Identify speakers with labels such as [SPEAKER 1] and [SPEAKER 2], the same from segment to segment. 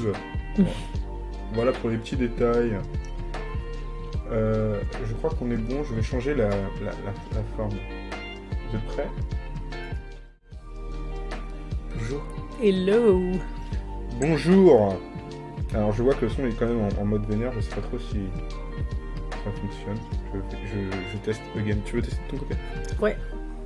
[SPEAKER 1] 12. Voilà pour les petits détails. Je crois qu'on est bon, je vais changer la forme. Vous êtes prêts? Bonjour.
[SPEAKER 2] Hello.
[SPEAKER 1] Bonjour. Alors je vois que le son est quand même en mode vénère, je sais pas trop si ça fonctionne. Je teste again. Tu veux tester de ton côté?
[SPEAKER 2] Ouais.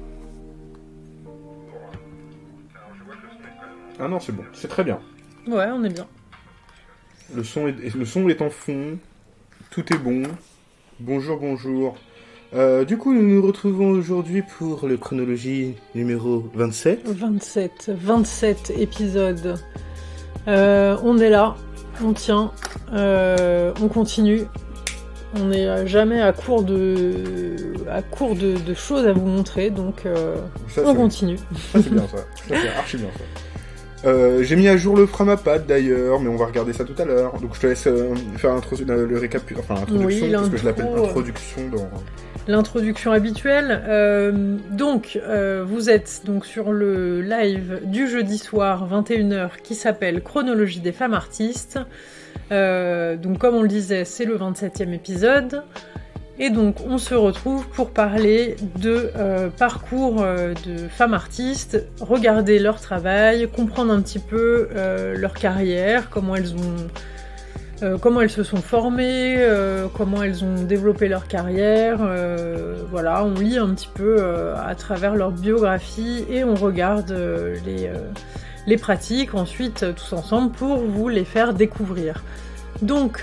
[SPEAKER 1] Ah non, c'est bon, c'est très bien.
[SPEAKER 2] Ouais, on est bien.
[SPEAKER 1] Le son est en fond, tout est bon. Bonjour, bonjour. Du coup, nous nous retrouvons aujourd'hui pour le chronologie numéro 27.
[SPEAKER 2] 27 épisodes. On est là, on tient, on continue. On n'est jamais à court de choses à vous montrer, donc
[SPEAKER 1] Ça,
[SPEAKER 2] on continue.
[SPEAKER 1] Ça, c'est bien ça. Ça, c'est archi bien ça. J'ai mis à jour le Framapad d'ailleurs, mais on va regarder ça tout à l'heure. Donc je te laisse faire le récap, enfin l'introduction,
[SPEAKER 2] Oui,
[SPEAKER 1] parce que je l'appelle introduction dans...
[SPEAKER 2] L'introduction habituelle. Donc, vous êtes donc sur le live du jeudi soir 21h qui s'appelle Chronologie des femmes artistes. Donc comme on le disait, c'est le 27e épisode. Et donc on se retrouve pour parler de parcours de femmes artistes, regarder leur travail, comprendre un petit peu leur carrière, comment elles se sont formées, comment elles ont développé leur carrière. Voilà, on lit un petit peu à travers leur biographie et on regarde les pratiques ensuite tous ensemble pour vous les faire découvrir. Donc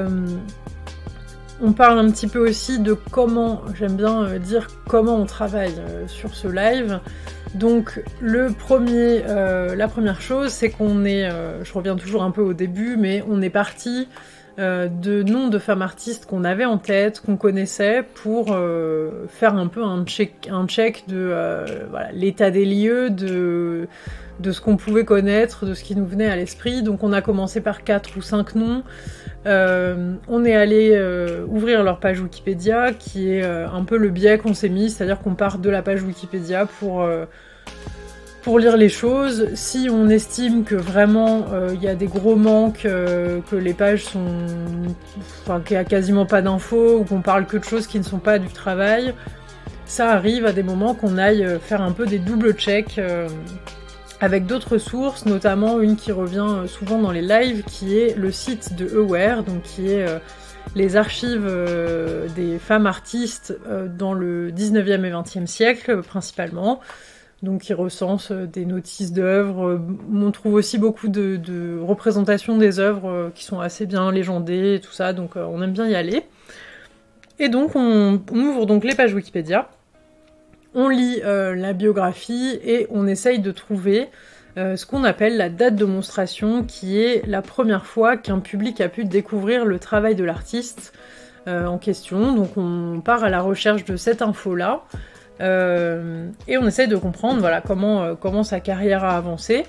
[SPEAKER 2] on parle un petit peu aussi de comment, j'aime bien dire comment on travaille sur ce live. Donc la première chose, c'est qu'on est, je reviens toujours un peu au début, mais on est parti de noms de femmes artistes qu'on avait en tête, qu'on connaissait, pour faire un peu un check de voilà, l'état des lieux, de ce qu'on pouvait connaître, de ce qui nous venait à l'esprit. Donc on a commencé par 4 ou 5 noms. On est allé ouvrir leur page Wikipédia, qui est un peu le biais qu'on s'est mis, c'est-à-dire qu'on part de la page Wikipédia pour lire les choses. Si on estime que vraiment il y a des gros manques, que les pages qu'il y a quasiment pas d'infos, ou qu'on parle que de choses qui ne sont pas du travail, ça arrive à des moments qu'on aille faire un peu des double checks avec d'autres sources, notamment une qui revient souvent dans les lives, qui est le site de Aware, donc qui est les archives des femmes artistes dans le 19e et 20e siècle principalement, donc qui recense des notices d'œuvres. On trouve aussi beaucoup de représentations des œuvres qui sont assez bien légendées et tout ça, donc on aime bien y aller. Et donc on ouvre donc les pages Wikipédia, on lit la biographie et on essaye de trouver ce qu'on appelle la date de monstration, qui est la première fois qu'un public a pu découvrir le travail de l'artiste en question. Donc on part à la recherche de cette info-là et on essaye de comprendre voilà, comment sa carrière a avancé.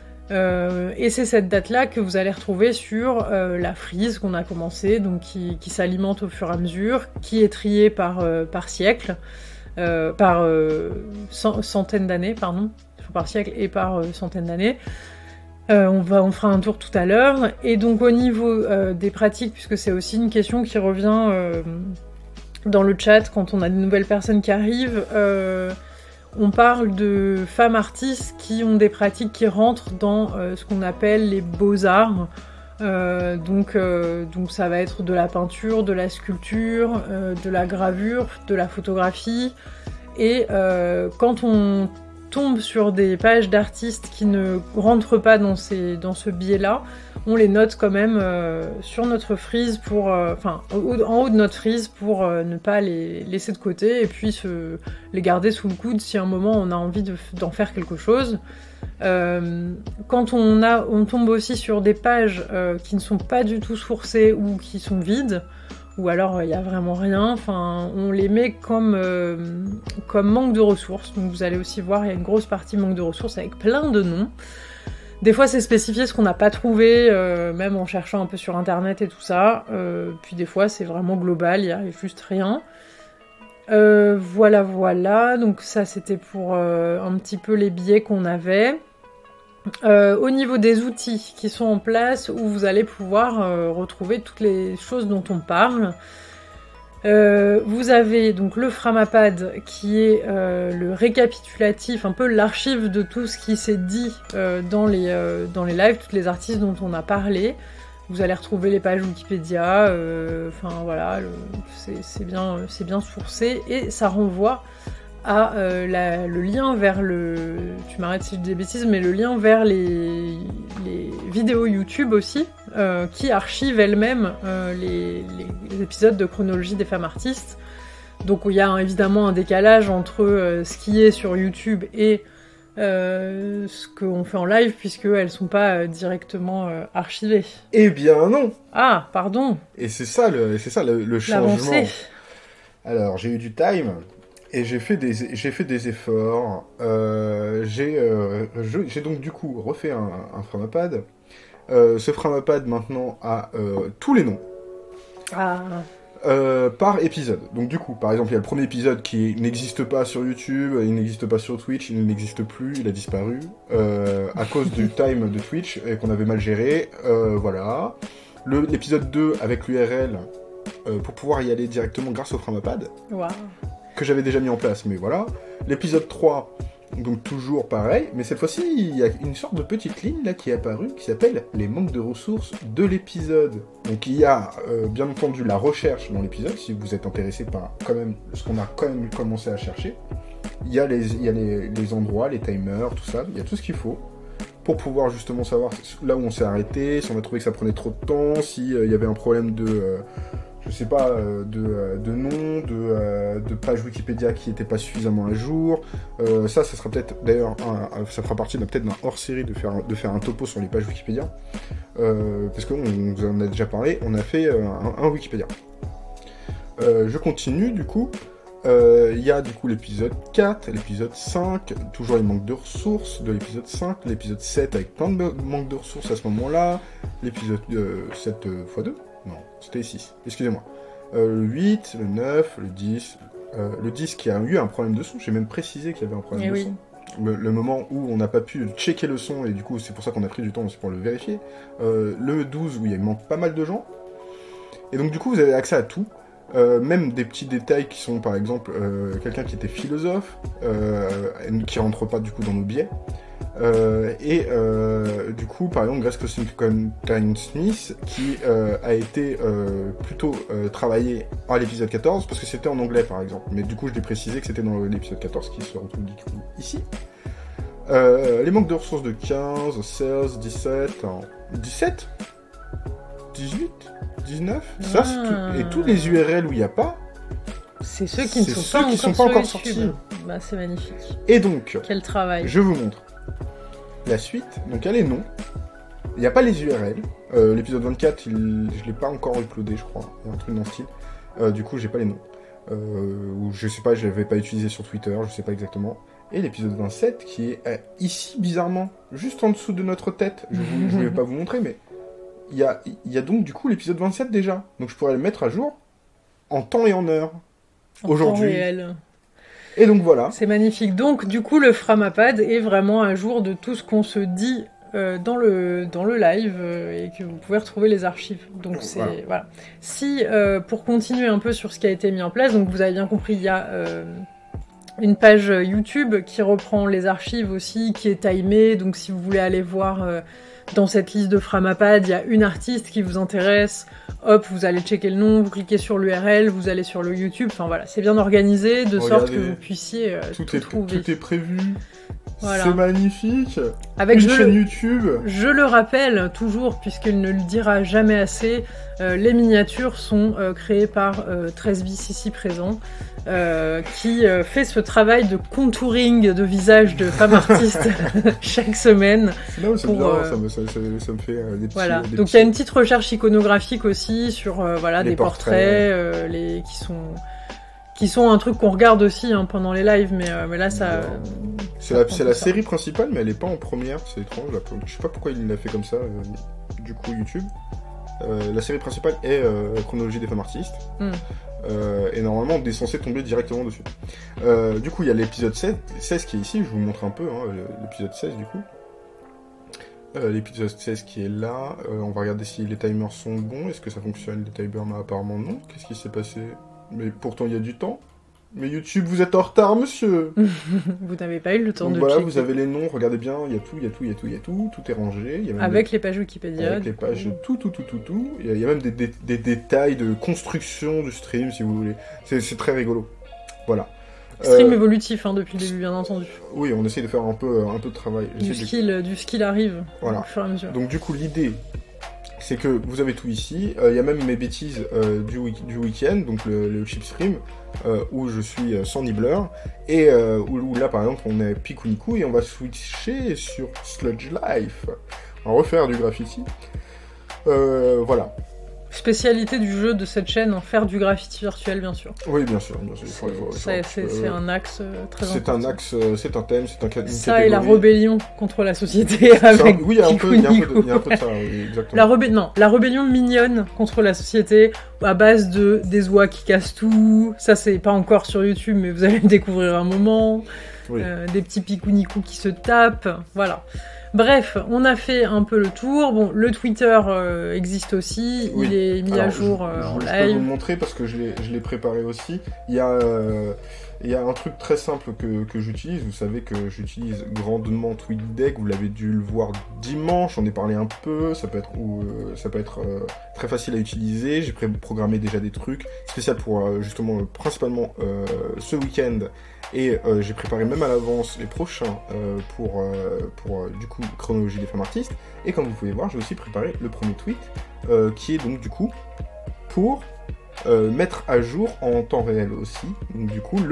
[SPEAKER 2] Et c'est cette date-là que vous allez retrouver sur la frise qu'on a commencé, donc qui s'alimente au fur et à mesure, qui est triée par siècle. Par centaines d'années, pardon, par siècle et par centaines d'années. On fera un tour tout à l'heure. Et donc au niveau des pratiques, puisque c'est aussi une question qui revient dans le chat quand on a de nouvelles personnes qui arrivent, on parle de femmes artistes qui ont des pratiques qui rentrent dans ce qu'on appelle les beaux-arts. Donc ça va être de la peinture, de la sculpture, de la gravure, de la photographie. Et quand on tombe sur des pages d'artistes qui ne rentrent pas dans ce biais-là, on les note quand même sur notre frise en haut de notre frise pour ne pas les laisser de côté et puis les garder sous le coude si à un moment on a envie d'en faire quelque chose. Quand on tombe aussi sur des pages qui ne sont pas du tout sourcées ou qui sont vides, ou alors il n'y a vraiment rien, on les met comme manque de ressources. Donc vous allez aussi voir, il y a une grosse partie manque de ressources avec plein de noms. Des fois c'est spécifié ce qu'on n'a pas trouvé, même en cherchant un peu sur internet et tout ça. Puis des fois c'est vraiment global, il n'y a juste rien. Voilà, donc ça c'était pour un petit peu les biais qu'on avait. Au niveau des outils qui sont en place, où vous allez pouvoir retrouver toutes les choses dont on parle. Vous avez donc le Framapad qui est le récapitulatif, un peu l'archive de tout ce qui s'est dit dans les lives, tous les artistes dont on a parlé. Vous allez retrouver les pages Wikipédia, enfin voilà, c'est bien sourcé et ça renvoie à le lien vers tu m'arrêtes si je dis des bêtises, mais le lien vers les vidéos YouTube aussi, qui archivent elles-mêmes les épisodes de chronologie des femmes artistes. Donc il y a évidemment un décalage entre ce qui est sur YouTube et ce qu'on fait en live, puisque elles sont pas directement archivées.
[SPEAKER 1] Eh bien non.
[SPEAKER 2] Ah, pardon.
[SPEAKER 1] Et c'est ça le changement.
[SPEAKER 2] L'avancée.
[SPEAKER 1] Alors j'ai eu du time. Et j'ai fait des efforts. J'ai donc du coup refait un Framapad. Ce Framapad maintenant a tous les noms.
[SPEAKER 2] Ah.
[SPEAKER 1] Par épisode. Donc du coup, par exemple, il y a le premier épisode qui n'existe pas sur YouTube, il n'existe pas sur Twitch, il n'existe plus, il a disparu à cause du time de Twitch et qu'on avait mal géré. Voilà. L'épisode 2 avec l'URL pour pouvoir y aller directement grâce au Framapad.
[SPEAKER 2] Wow.
[SPEAKER 1] Que j'avais déjà mis en place, mais voilà. L'épisode 3, donc toujours pareil, mais cette fois-ci, il y a une sorte de petite ligne là qui est apparue, qui s'appelle les manques de ressources de l'épisode. Donc il y a bien entendu la recherche dans l'épisode, si vous êtes intéressé par quand même ce qu'on a quand même commencé à chercher. Il y a les endroits, les timers, tout ça, il y a tout ce qu'il faut pour pouvoir justement savoir là où on s'est arrêté, si on a trouvé que ça prenait trop de temps, s'il y avait un problème de... je sais pas, de nom, de page Wikipédia qui n'était pas suffisamment à jour. Ça sera peut-être, d'ailleurs, ça fera partie peut-être d'un hors-série de faire un topo sur les pages Wikipédia. Parce qu'on vous en a déjà parlé, on a fait un Wikipédia. Je continue, du coup. Il y a du coup l'épisode 4, l'épisode 5, toujours les manques de ressources de l'épisode 5, l'épisode 7 avec plein de manques de ressources à ce moment-là, l'épisode 7 x 2. Non, c'était 6, excusez-moi. Le 8, le 9, le 10... le 10 qui a eu un problème de son, j'ai même précisé qu'il y avait un problème de son. Le moment où on n'a pas pu checker le son, et du coup c'est pour ça qu'on a pris du temps aussi pour le vérifier. Le 12 où il manque pas mal de gens. Et donc du coup vous avez accès à tout. Même des petits détails qui sont par exemple quelqu'un qui était philosophe, qui rentre pas du coup dans nos biais. Du coup, par exemple, Grace Constantine Smith, qui a été plutôt travaillé à l'épisode 14, parce que c'était en anglais, par exemple. Mais du coup, je l'ai précisé que c'était dans l'épisode 14, qui se retrouve ici. Les manques de ressources de 15, 16, 17... 17 18 19 ça, et tous les URL où il n'y a pas...
[SPEAKER 2] C'est ceux qui ne sont pas encore sortis. Bah, c'est magnifique.
[SPEAKER 1] Et donc...
[SPEAKER 2] Quel travail.
[SPEAKER 1] Je vous montre. La suite, donc il y a les noms, il n'y a pas les URL, l'épisode 24, je l'ai pas encore uploadé je crois, il y a un truc dans ce style, du coup j'ai pas les noms, ou je sais pas, je l'avais pas utilisé sur Twitter, je sais pas exactement, et l'épisode 27 qui est ici bizarrement, juste en dessous de notre tête, je vais pas vous montrer, mais il y a donc du coup l'épisode 27 déjà, donc je pourrais le mettre à jour en temps et en heure, aujourd'hui.
[SPEAKER 2] Temps réel.
[SPEAKER 1] Et donc voilà.
[SPEAKER 2] C'est magnifique. Donc du coup le Framapad est vraiment à jour de tout ce qu'on se dit dans le live et que vous pouvez retrouver les archives. Donc c'est voilà. Si pour continuer un peu sur ce qui a été mis en place, donc vous avez bien compris, il y a une page YouTube qui reprend les archives aussi, qui est timée. Donc si vous voulez aller voir dans cette liste de Framapad, il y a une artiste qui vous intéresse. Hop, vous allez checker le nom, vous cliquez sur l'URL, vous allez sur le YouTube. Enfin voilà, c'est bien organisé de sorte que vous puissiez tout trouver.
[SPEAKER 1] Tout est prévu.
[SPEAKER 2] Voilà.
[SPEAKER 1] C'est magnifique.
[SPEAKER 2] Avec
[SPEAKER 1] une chaîne YouTube.
[SPEAKER 2] Je le rappelle toujours, puisqu'il ne le dira jamais assez, les miniatures sont créées par 13bis ici présent, qui fait ce travail de contouring de visage de femmes artistes chaque semaine.
[SPEAKER 1] C'est là où ça me fait des petits...
[SPEAKER 2] Voilà, donc il y a une petite recherche iconographique aussi sur des portraits qui sont un truc qu'on regarde aussi pendant les lives, mais là ça...
[SPEAKER 1] C'est la série principale, mais elle est pas en première, c'est étrange. Je sais pas pourquoi il l'a fait comme ça, du coup, YouTube. La série principale est Chronologie des femmes artistes. Et normalement, on est censé tomber directement dessus. Du coup, il y a l'épisode 16 qui est ici, je vous montre un peu, l'épisode 16 du coup. l'épisode 16 qui est là. On va regarder si les timers sont bons. Est-ce que ça fonctionne, les timers? Mais apparemment non. Qu'est-ce qui s'est passé? Mais pourtant il y a du temps. Mais YouTube, vous êtes en retard, monsieur.
[SPEAKER 2] Vous n'avez pas eu le temps
[SPEAKER 1] Donc
[SPEAKER 2] de
[SPEAKER 1] voilà,
[SPEAKER 2] checker.
[SPEAKER 1] vous avez les noms, regardez bien, il y a tout est rangé. Il y a même
[SPEAKER 2] Avec les pages Wikipédia.
[SPEAKER 1] avec les pages, tout. Il y a même des détails de construction du stream, si vous voulez. C'est très rigolo. Voilà.
[SPEAKER 2] Stream évolutif, hein, depuis le début, bien entendu.
[SPEAKER 1] Oui, on essaye de faire un peu de travail.
[SPEAKER 2] Du skill arrive,
[SPEAKER 1] Voilà.
[SPEAKER 2] au fur et à mesure.
[SPEAKER 1] Donc du coup, l'idée, c'est que vous avez tout ici. Il y a même mes bêtises du week-end, donc le chip stream, où je suis sans nibbler, et où là, par exemple, on est Pikuniku, et on va switcher sur Sludge Life. On va refaire du graffiti. Voilà.
[SPEAKER 2] Spécialité du jeu de cette chaîne, faire du graffiti virtuel, bien sûr.
[SPEAKER 1] Oui, bien sûr.
[SPEAKER 2] C'est un axe très important.
[SPEAKER 1] C'est un axe, c'est un thème, c'est une
[SPEAKER 2] ça
[SPEAKER 1] catégorie.
[SPEAKER 2] Et la rébellion contre la société avec
[SPEAKER 1] oui, il y a un peu de ça, oui, exactement.
[SPEAKER 2] La rébellion mignonne contre la société, à base de des oies qui cassent tout. Ça, c'est pas encore sur YouTube, mais vous allez le découvrir un moment.
[SPEAKER 1] Oui.
[SPEAKER 2] Des petits picounicous qui se tapent, voilà. Bref, on a fait un peu le tour. Bon, le Twitter existe aussi,
[SPEAKER 1] oui.
[SPEAKER 2] Il est mis à jour en live.
[SPEAKER 1] Je peux vous le montrer parce que je l'ai préparé aussi. Il y a un truc très simple que j'utilise. Vous savez que j'utilise grandement TweetDeck. Vous l'avez dû le voir dimanche. On en a parlé un peu. Ça peut être très facile à utiliser. J'ai programmé déjà des trucs spéciaux pour justement principalement ce week-end. Et j'ai préparé même à l'avance les prochains pour du coup chronologie des femmes artistes. Et comme vous pouvez voir, j'ai aussi préparé le premier tweet qui est donc du coup pour mettre à jour en temps réel aussi. Donc du coup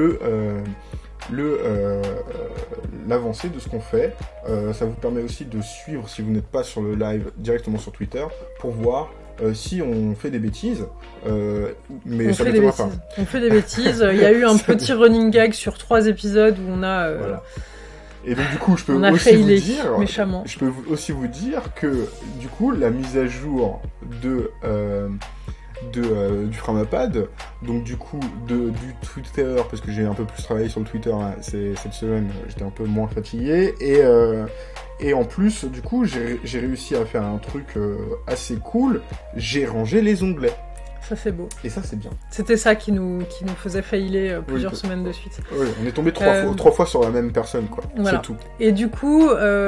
[SPEAKER 1] l'avancée de ce qu'on fait. Ça vous permet aussi de suivre si vous n'êtes pas sur le live directement sur Twitter pour voir si on fait des bêtises, mais ça ne m'étonnera pas.
[SPEAKER 2] On fait des bêtises. Il y a eu un petit running gag sur 3 épisodes où on a.
[SPEAKER 1] Voilà. Et donc du coup, je peux aussi vous dire que du coup, la mise à jour du Framapad, donc du coup du Twitter, parce que j'ai un peu plus travaillé sur le Twitter là, cette semaine, j'étais un peu moins fatigué, et en plus du coup j'ai réussi à faire un truc assez cool, j'ai rangé les onglets.
[SPEAKER 2] Ça c'est beau.
[SPEAKER 1] Et ça c'est bien.
[SPEAKER 2] C'était ça qui nous faisait failer plusieurs semaines de suite.
[SPEAKER 1] Oui, on est tombé trois fois sur la même personne, quoi.
[SPEAKER 2] Voilà.
[SPEAKER 1] C'est tout.
[SPEAKER 2] Et du coup,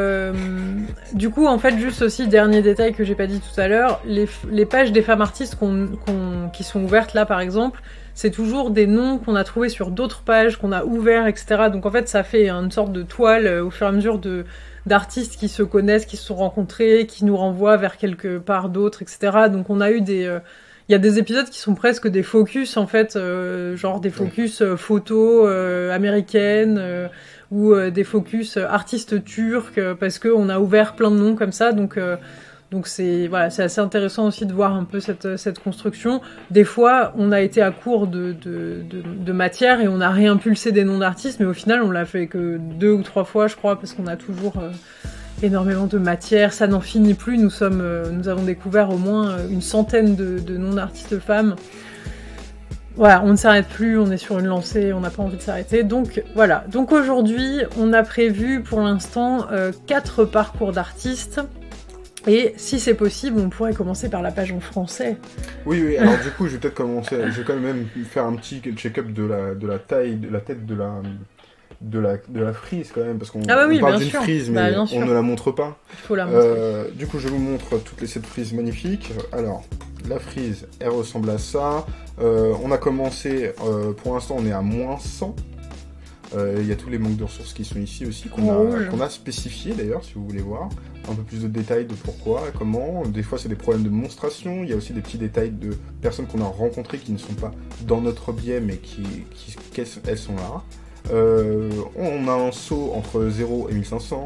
[SPEAKER 2] en fait, juste aussi, dernier détail que j'ai pas dit tout à l'heure, les pages des femmes artistes qui sont ouvertes là, par exemple, c'est toujours des noms qu'on a trouvés sur d'autres pages, qu'on a ouverts, etc. Donc en fait, ça fait une sorte de toile au fur et à mesure d'artistes qui se connaissent, qui se sont rencontrés, qui nous renvoient vers quelque part d'autre, etc. Donc on a eu il y a des épisodes qui sont presque des focus, en fait, genre des focus photos américaines ou des focus artistes turcs, parce qu'on a ouvert plein de noms comme ça, donc c'est assez intéressant aussi de voir un peu cette construction. Des fois, on a été à court de matière et on a réimpulsé des noms d'artistes, mais au final, on l'a fait que 2 ou 3 fois, je crois, parce qu'on a toujours énormément de matière, ça n'en finit plus. Nous avons découvert au moins une centaine de noms d'artistes femmes. Voilà, on ne s'arrête plus, on est sur une lancée, on n'a pas envie de s'arrêter. Donc voilà. Donc aujourd'hui, on a prévu pour l'instant 4 parcours d'artistes. Et si c'est possible, on pourrait commencer par la page en français.
[SPEAKER 1] Oui. Alors du coup, je vais peut-être commencer. Je vais quand même faire un petit check-up de la taille, de la tête de la frise quand même, parce qu'on parle d'une frise, mais on ne la montre pas.
[SPEAKER 2] Il faut la montrer.
[SPEAKER 1] Du coup, je vous montre cette frise magnifique. Alors, la frise, elle ressemble à ça. On a commencé, pour l'instant, on est à moins 100. Il y a tous les manques de ressources qui sont ici aussi, qu'on a spécifiés d'ailleurs, si vous voulez voir. Un peu plus de détails de pourquoi, comment. Des fois, c'est des problèmes de monstration. Il y a aussi des petits détails de personnes qu'on a rencontrées qui ne sont pas dans notre biais, mais elles sont là. On a un saut entre 0 et 1500,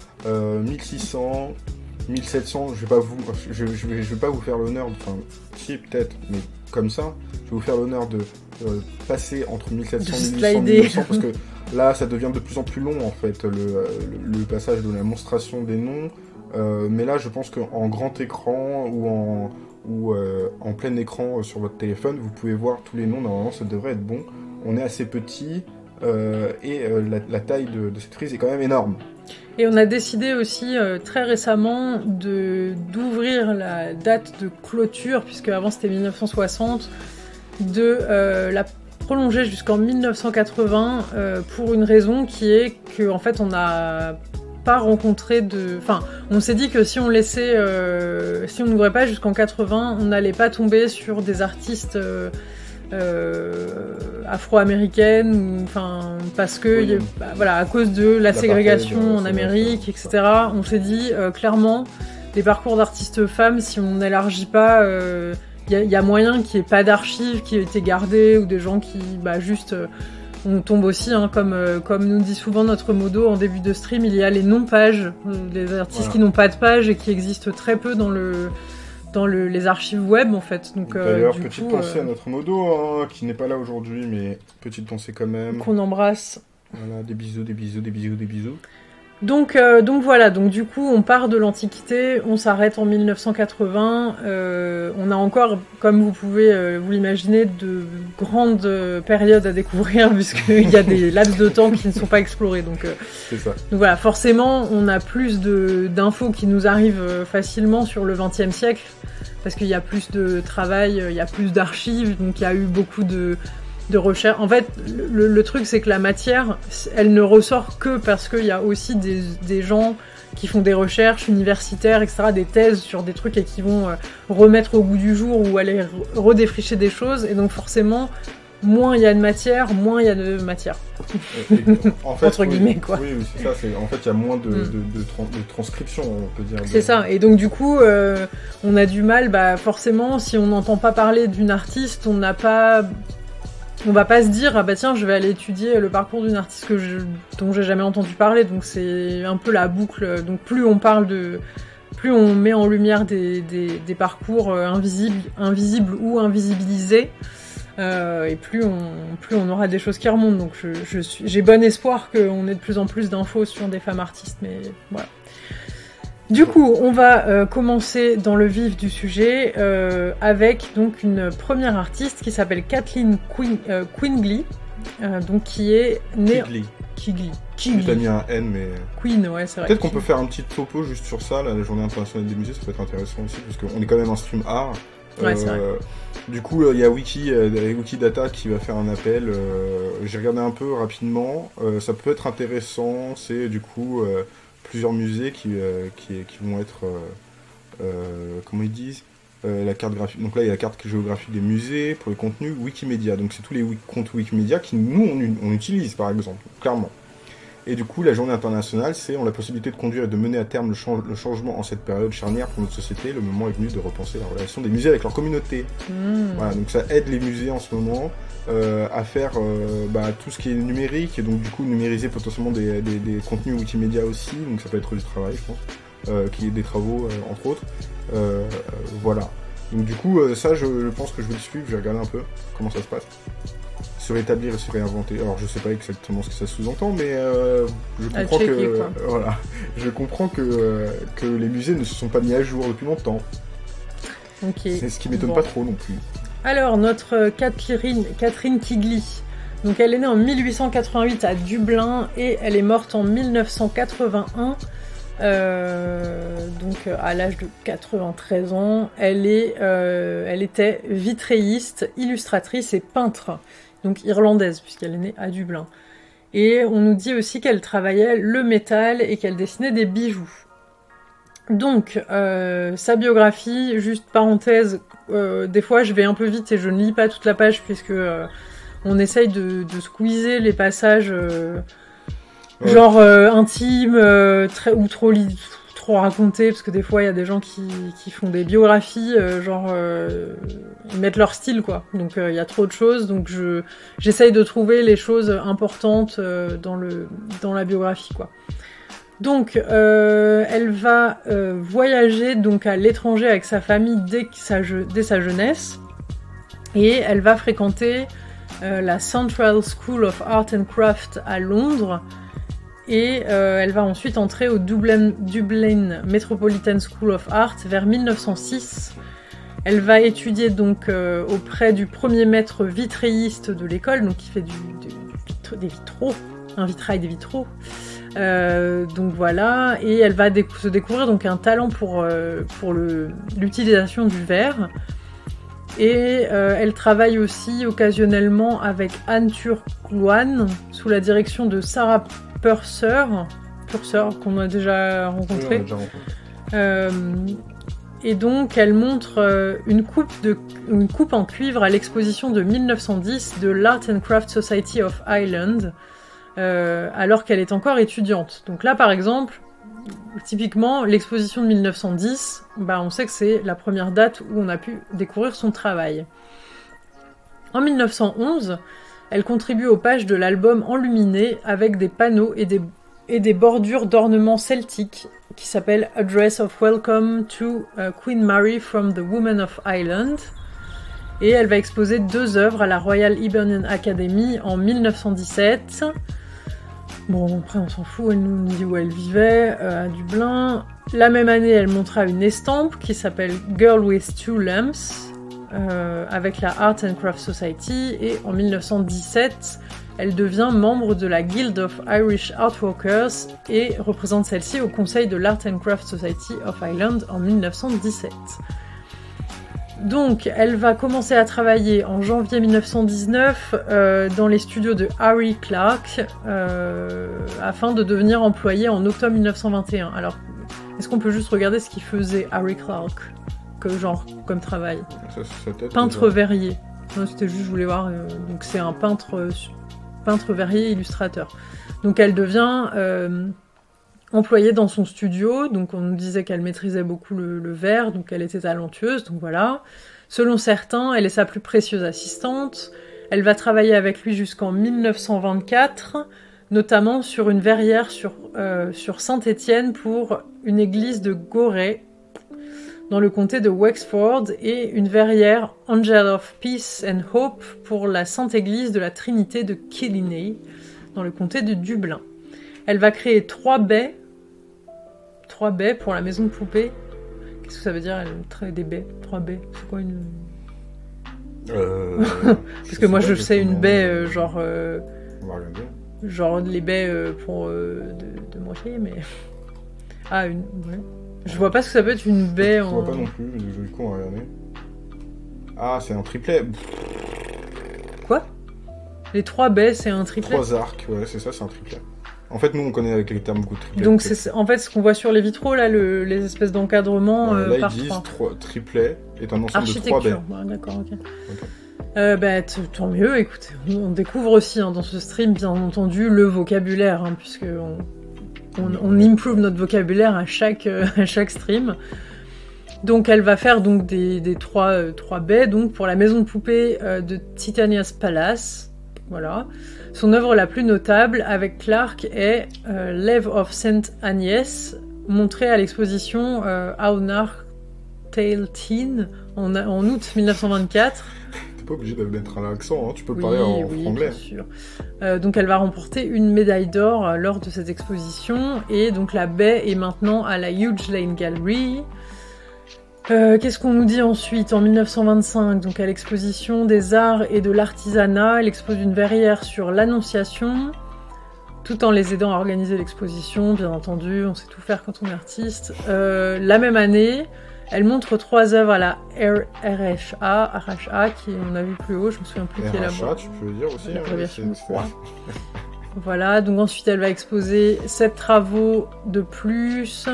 [SPEAKER 1] 1600, 1700. Je vais pas vous faire l'honneur, enfin, si peut-être, mais comme ça, je vais vous faire l'honneur de passer entre 1700 et 1800, parce que là, ça devient de plus en plus long en fait, le passage de la monstration des noms. Mais là, je pense qu'en grand écran ou en plein écran sur votre téléphone, vous pouvez voir tous les noms. Normalement, ça devrait être bon. On est assez petit. Et la taille de cette frise est quand même énorme.
[SPEAKER 2] Et on a décidé aussi très récemment d'ouvrir la date de clôture, puisque avant c'était 1960, de la prolonger jusqu'en 1980 pour une raison qui est qu'en fait on n'a pas rencontré de... Enfin, on s'est dit que si on laissait... si on n'ouvrait pas jusqu'en 80, on n'allait pas tomber sur des artistes... afro-américaine, enfin parce que
[SPEAKER 1] oui.
[SPEAKER 2] voilà, à cause de la ségrégation en Amérique, etc. On s'est dit clairement les parcours d'artistes femmes, si on n'élargit pas, y a moyen qu'il n'y ait pas d'archives qui aient été gardées ou des gens qui juste on tombe aussi, hein, comme nous dit souvent notre modo en début de stream, il y a les non-pages, les artistes qui n'ont pas de page et qui existent très peu dans les archives web en fait. Donc,
[SPEAKER 1] d'ailleurs, petite pensée à notre modo, hein, qui n'est pas là aujourd'hui, mais petite pensée quand même.
[SPEAKER 2] Qu'on embrasse.
[SPEAKER 1] Voilà, des bisous, des bisous, des bisous, des bisous.
[SPEAKER 2] Donc voilà, donc du coup on part de l'Antiquité, on s'arrête en 1980, on a encore, comme vous pouvez vous l'imaginer, de grandes périodes à découvrir puisqu'il y a des laps de temps qui ne sont pas explorés. Donc,
[SPEAKER 1] c'est ça.
[SPEAKER 2] Donc voilà, forcément on a plus d'infos qui nous arrivent facilement sur le XXe siècle parce qu'il y a plus de travail, il y a plus d'archives, donc il y a eu beaucoup de recherche. En fait, le truc, c'est que la matière, elle ne ressort que parce qu'il y a aussi des gens qui font des recherches universitaires, etc., des thèses sur des trucs et qui vont remettre au goût du jour ou aller redéfricher des choses. Et donc, forcément, moins il y a de matière, moins il y a de matière. En fait, entre guillemets, quoi.
[SPEAKER 1] Oui, c'est ça. En fait, il y a moins de transcription, on peut dire.
[SPEAKER 2] C'est ça. Et donc, du coup, on a du mal, forcément, si on n'entend pas parler d'une artiste, on va pas se dire ah bah tiens je vais aller étudier le parcours d'une artiste dont j'ai jamais entendu parler, donc c'est un peu la boucle. Donc plus on met en lumière des parcours invisibles ou invisibilisés, et plus on aura des choses qui remontent. Donc j'ai bon espoir qu'on ait de plus en plus d'infos sur des femmes artistes, mais voilà. Du coup, on va commencer dans le vif du sujet avec donc une première artiste qui s'appelle Kathleen Quigley, donc qui est née... Quigley.
[SPEAKER 1] T'as mis un N, mais...
[SPEAKER 2] Queen, ouais, c'est vrai.
[SPEAKER 1] Peut-être qu'on peut faire un petit topo juste sur ça, la Journée internationale des musées, ça peut être intéressant aussi, parce qu'on est quand même un stream art.
[SPEAKER 2] Ouais, c'est vrai.
[SPEAKER 1] Du coup, il y a Wikidata qui va faire un appel. J'ai regardé un peu rapidement. Ça peut être intéressant, c'est du coup... plusieurs musées qui vont être, comment ils disent, la carte graphique. Donc là, il y a la carte géographique des musées pour le contenu Wikimedia. Donc c'est tous les comptes Wikimedia qui, nous, on utilise, par exemple, clairement. Et du coup, la journée internationale, on a la possibilité de conduire et de mener à terme le changement en cette période charnière pour notre société. Le moment est venu de repenser la relation des musées avec leur communauté. Voilà, donc ça aide les musées en ce moment à faire tout ce qui est numérique, et donc du coup numériser potentiellement des contenus Wikimedia aussi, donc ça peut être du travail, je pense, qui est des travaux entre autres. Voilà. Donc du coup, ça je pense que je vais le suivre, je vais regarder un peu comment ça se passe. Se rétablir et se réinventer. Alors je sais pas exactement ce que ça sous-entend, mais je comprends voilà, je comprends que les musées ne se sont pas mis à jour depuis longtemps.
[SPEAKER 2] Okay.
[SPEAKER 1] C'est ce qui m'étonne pas trop non plus.
[SPEAKER 2] Alors notre Catherine Quigley, donc elle est née en 1888 à Dublin et elle est morte en 1981. Donc à l'âge de 93 ans, elle était vitréiste, illustratrice et peintre. Donc irlandaise, puisqu'elle est née à Dublin. Et on nous dit aussi qu'elle travaillait le métal et qu'elle dessinait des bijoux. Donc, sa biographie, juste parenthèse, des fois je vais un peu vite et je ne lis pas toute la page, puisque on essaye de squeezer les passages genre intimes, ou trop racontés, parce que des fois il y a des gens qui font des biographies, ils mettent leur style, quoi. Donc il y a trop de choses, donc j'essaye de trouver les choses importantes dans la biographie, quoi. Donc elle va voyager donc à l'étranger avec sa famille dès sa jeunesse, et elle va fréquenter la Central School of Art and Craft à Londres. Et elle va ensuite entrer au Dublin Metropolitan School of Art vers 1906. Elle va étudier donc auprès du premier maître vitréiste de l'école, donc qui fait des vitraux, un vitrail des vitraux, Donc voilà, et elle va se découvrir donc un talent pour l'utilisation du verre. Et elle travaille aussi occasionnellement avec Anne Turkluan sous la direction de Sarah Purser qu'on a déjà rencontré.
[SPEAKER 1] Oui, on a déjà rencontré.
[SPEAKER 2] Et donc elle montre une coupe en cuivre à l'exposition de 1910 de l'Art and Craft Society of Ireland, alors qu'elle est encore étudiante. Donc là par exemple, typiquement l'exposition de 1910, on sait que c'est la première date où on a pu découvrir son travail. En 1911, elle contribue aux pages de l'album enluminé avec des panneaux et des bordures d'ornements celtiques qui s'appelle Address of Welcome to Queen Mary from the Women of Ireland. Et elle va exposer 2 œuvres à la Royal Hibernian Academy en 1917. Bon, après on s'en fout, elle nous dit où elle vivait, à Dublin. La même année, elle montra une estampe qui s'appelle Girl with Two Lamps, avec la Art and Craft Society. Et en 1917, elle devient membre de la Guild of Irish Artworkers et représente celle-ci au conseil de l'Art and Craft Society of Ireland en 1917. Donc, elle va commencer à travailler en janvier 1919 dans les studios de Harry Clarke afin de devenir employée en octobre 1921. Alors, est-ce qu'on peut juste regarder ce qu'il faisait Harry Clarke comme travail? Peintre verrier. Non, c'était juste, je voulais voir. Donc, c'est un peintre verrier illustrateur. Donc elle devient employée dans son studio, donc on nous disait qu'elle maîtrisait beaucoup le verre, donc elle était talentueuse, donc voilà. Selon certains, elle est sa plus précieuse assistante. Elle va travailler avec lui jusqu'en 1924, notamment sur une verrière sur Saint-Étienne pour une église de Gorey, dans le comté de Wexford, et une verrière Angel of Peace and Hope pour la Sainte Église de la Trinité de Killiney, dans le comté de Dublin. Elle va créer 3 baies pour la maison de poupée. Qu'est-ce que ça veut dire, des baies? 3 baies, c'est quoi une... Parce que moi je sais une baie,
[SPEAKER 1] On va regarder.
[SPEAKER 2] genre les baies pour de moitié, mais... Ah, une... Ouais. Je vois pas ce que ça peut être une baie
[SPEAKER 1] Je vois pas non plus, du coup on va regarder. Ah, c'est un triplet.
[SPEAKER 2] Quoi? Les 3 baies, c'est un triplet?
[SPEAKER 1] 3 arcs, ouais, c'est ça, c'est un triplet. En fait, nous on connaît avec les termes beaucoup de triplet.
[SPEAKER 2] Donc c'est en fait ce qu'on voit sur les vitraux, là, les espèces d'encadrement
[SPEAKER 1] là,
[SPEAKER 2] par
[SPEAKER 1] ils disent
[SPEAKER 2] 3.
[SPEAKER 1] Triplet est un ensemble de 3 baies.
[SPEAKER 2] Ouais, d'accord, ok. Tant mieux, écoutez, on découvre aussi dans ce stream, bien entendu, le vocabulaire, puisque on improve notre vocabulaire à chaque stream. Donc elle va faire donc des 3 baies donc pour la maison de poupée de Titania's Palace. Voilà. Son œuvre la plus notable avec Clarke est Leve of St. Agnes, montrée à l'exposition Aunar Tailteen en août 1924.
[SPEAKER 1] T'es pas obligé de mettre un accent, tu peux parler en anglais.
[SPEAKER 2] Bien sûr. Donc elle va remporter une médaille d'or lors de cette exposition, et donc la baie est maintenant à la Huge Lane Gallery. Qu'est-ce qu'on nous dit ensuite? En 1925, donc à l'exposition des arts et de l'artisanat, elle expose une verrière sur l'Annonciation, tout en les aidant à organiser l'exposition, bien entendu, on sait tout faire quand on est artiste. La même année, elle montre 3 œuvres à la RHA, qui on a vu plus haut, je me souviens plus qui est là-bas.
[SPEAKER 1] RHA, tu peux le dire aussi.
[SPEAKER 2] L'abréviation de quoi. Voilà, donc ensuite elle va exposer 7 travaux de plus.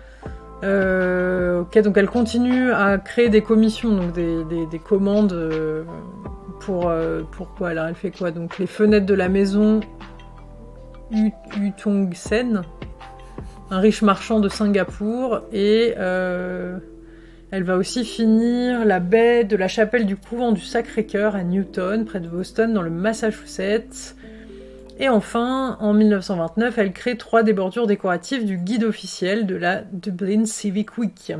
[SPEAKER 2] Ok, donc elle continue à créer des commissions, donc des commandes pour quoi? Alors elle fait quoi? Donc les fenêtres de la maison Utongsen, un riche marchand de Singapour, et elle va aussi finir la baie de la chapelle du couvent du Sacré-Cœur à Newton, près de Boston, dans le Massachusetts. Et enfin, en 1929, elle crée 3 des bordures décoratives du guide officiel de la Dublin Civic Week.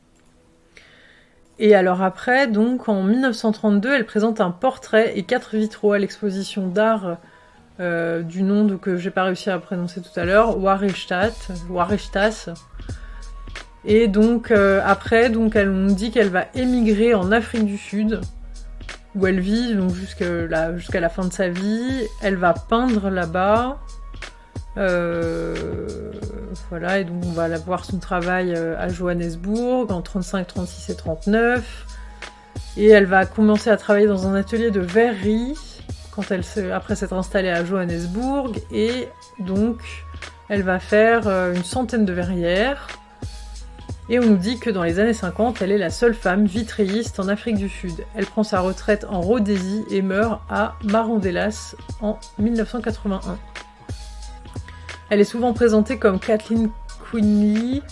[SPEAKER 2] Et alors après, donc en 1932, elle présente un portrait et 4 vitraux à l'exposition d'art du nom que j'ai pas réussi à prononcer tout à l'heure, Warestas. Et donc après, donc elle nous dit qu'elle va émigrer en Afrique du Sud, où elle vit donc jusqu'à la fin de sa vie. Elle va peindre là-bas. Voilà, et donc on va voir son travail à Johannesburg en 35, 36 et 39. Et elle va commencer à travailler dans un atelier de verrerie après s'être installée à Johannesburg. Et donc, elle va faire une centaine de verrières. Et on nous dit que dans les années 50, elle est la seule femme vitrailliste en Afrique du Sud. Elle prend sa retraite en Rhodésie et meurt à Marondelas en 1981. Elle est souvent présentée comme Kathleen Quigley,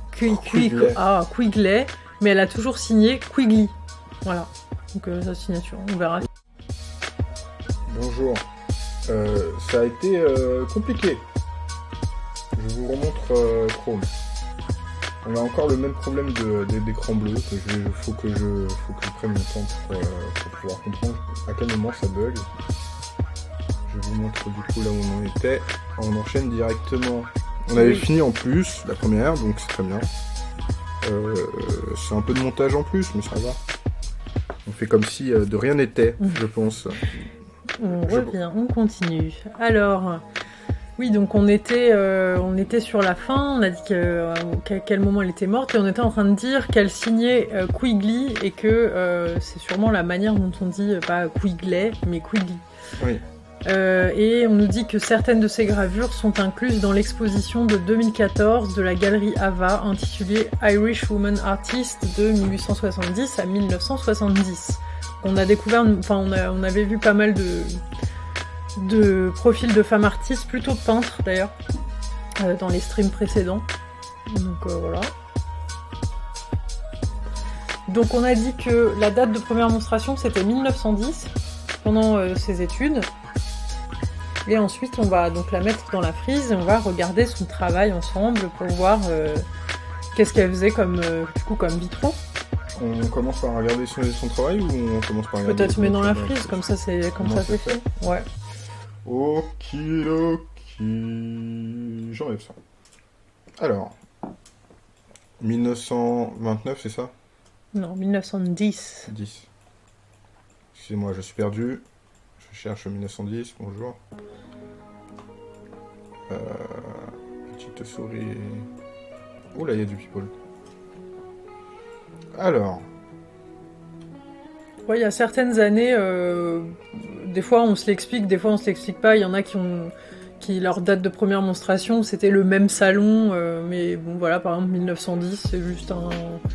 [SPEAKER 2] mais elle a toujours signé Quigley. Voilà, donc sa signature, on verra.
[SPEAKER 1] Bonjour. Ça a été compliqué. Je vous remontre Chrome. On a encore le même problème d'écran bleu. Faut que je prenne mon temps pour pouvoir comprendre à quel moment ça bug. Je vous montre du coup là où on en était. On enchaîne directement. On avait fini en plus la première, donc c'est très bien. C'est un peu de montage en plus, mais ça va. On fait comme si de rien n'était, je pense.
[SPEAKER 2] On revient, on continue. Alors, oui, donc on était sur la fin. On a dit qu'à quel moment elle était morte, et on était en train de dire qu'elle signait Quigley, et que c'est sûrement la manière dont on dit pas Quigley, mais Quigley.
[SPEAKER 1] Oui.
[SPEAKER 2] Et on nous dit que certaines de ces gravures sont incluses dans l'exposition de 2014 de la galerie Ava intitulée Irish Woman Artist de 1870 à 1970. On a découvert, on avait vu pas mal de profils de femmes artistes, plutôt de peintres d'ailleurs, dans les streams précédents. Donc voilà. Donc on a dit que la date de première monstration c'était 1910 pendant ses études. Et ensuite, on va donc la mettre dans la frise et on va regarder son travail ensemble pour voir qu'est-ce qu'elle faisait comme vitraux.
[SPEAKER 1] On commence par regarder son travail, ou on commence par regarder...
[SPEAKER 2] Peut-être mais dans la frise, comme ça c'est fait. Ouais.
[SPEAKER 1] Okidoki. J'enlève ça. Alors, 1929, c'est ça?
[SPEAKER 2] Non, 1910.
[SPEAKER 1] 10. Excusez-moi, je suis perdu. Je cherche 1910, bonjour. Petite souris. Oh là, il y a du people. Alors.
[SPEAKER 2] Ouais, il y a certaines années, des fois on se l'explique, des fois on se l'explique pas. Il y en a qui leur date de première monstration, c'était le même salon, mais bon voilà, par exemple 1910, c'est juste un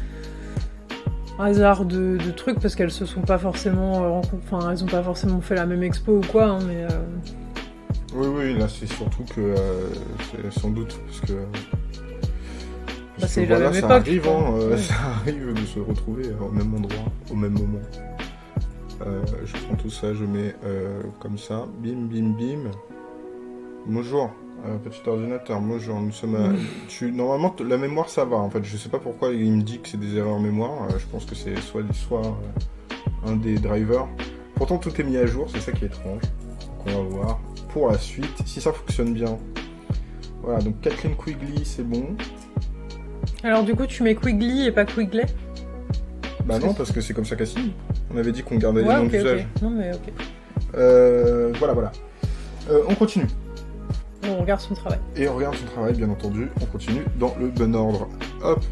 [SPEAKER 2] hasard de trucs, parce qu'elles se sont pas forcément elles ont pas forcément fait la même expo ou quoi, hein, mais
[SPEAKER 1] oui, là c'est surtout que c'est sans doute parce que
[SPEAKER 2] c'est
[SPEAKER 1] voilà,
[SPEAKER 2] la même
[SPEAKER 1] ça
[SPEAKER 2] époque,
[SPEAKER 1] arrive, ouais. Ça arrive de se retrouver au même endroit, au même moment. Je prends tout ça, je mets comme ça, bim bim bim. Bonjour. Petit ordinateur, bonjour, nous sommes à... Normalement, la mémoire, ça va, en fait. Je sais pas pourquoi il me dit que c'est des erreurs mémoire. Je pense que c'est soit un des drivers. Pourtant, tout est mis à jour, c'est ça qui est étrange. Donc, on va voir pour la suite, si ça fonctionne bien. Voilà, donc Kathleen Quigley, c'est bon.
[SPEAKER 2] Alors, du coup, tu mets Quigley et pas Quigley?
[SPEAKER 1] Bah non, parce que c'est comme ça qu'elle signe. On avait dit qu'on gardait les noms d'usage.
[SPEAKER 2] Okay. Non, mais ok.
[SPEAKER 1] Voilà. On continue.
[SPEAKER 2] On regarde son travail.
[SPEAKER 1] Et on regarde son travail, bien entendu. On continue dans le bon ordre. Hop.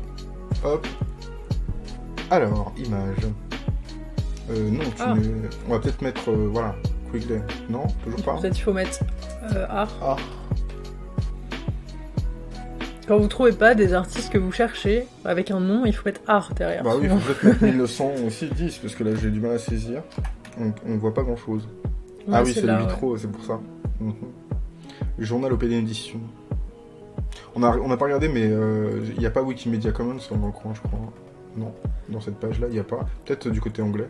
[SPEAKER 1] Alors, image. Non, on va peut-être mettre... voilà, Quigley. Non, toujours pas.
[SPEAKER 2] Peut-être qu'il faut mettre art.
[SPEAKER 1] Art.
[SPEAKER 2] Quand vous trouvez pas des artistes que vous cherchez, avec un nom, il faut mettre art derrière.
[SPEAKER 1] Bah oui, il faut peut-être mettre 1910, parce que là j'ai du mal à saisir. On voit pas grand-chose. Ouais, ah oui, c'est le vitraux, ouais. C'est pour ça. Le journal Open Edition. On n'a pas regardé, mais il n'y a pas Wikimedia Commons dans le coin, je crois. Non, dans cette page-là, il n'y a pas. Peut-être du côté anglais.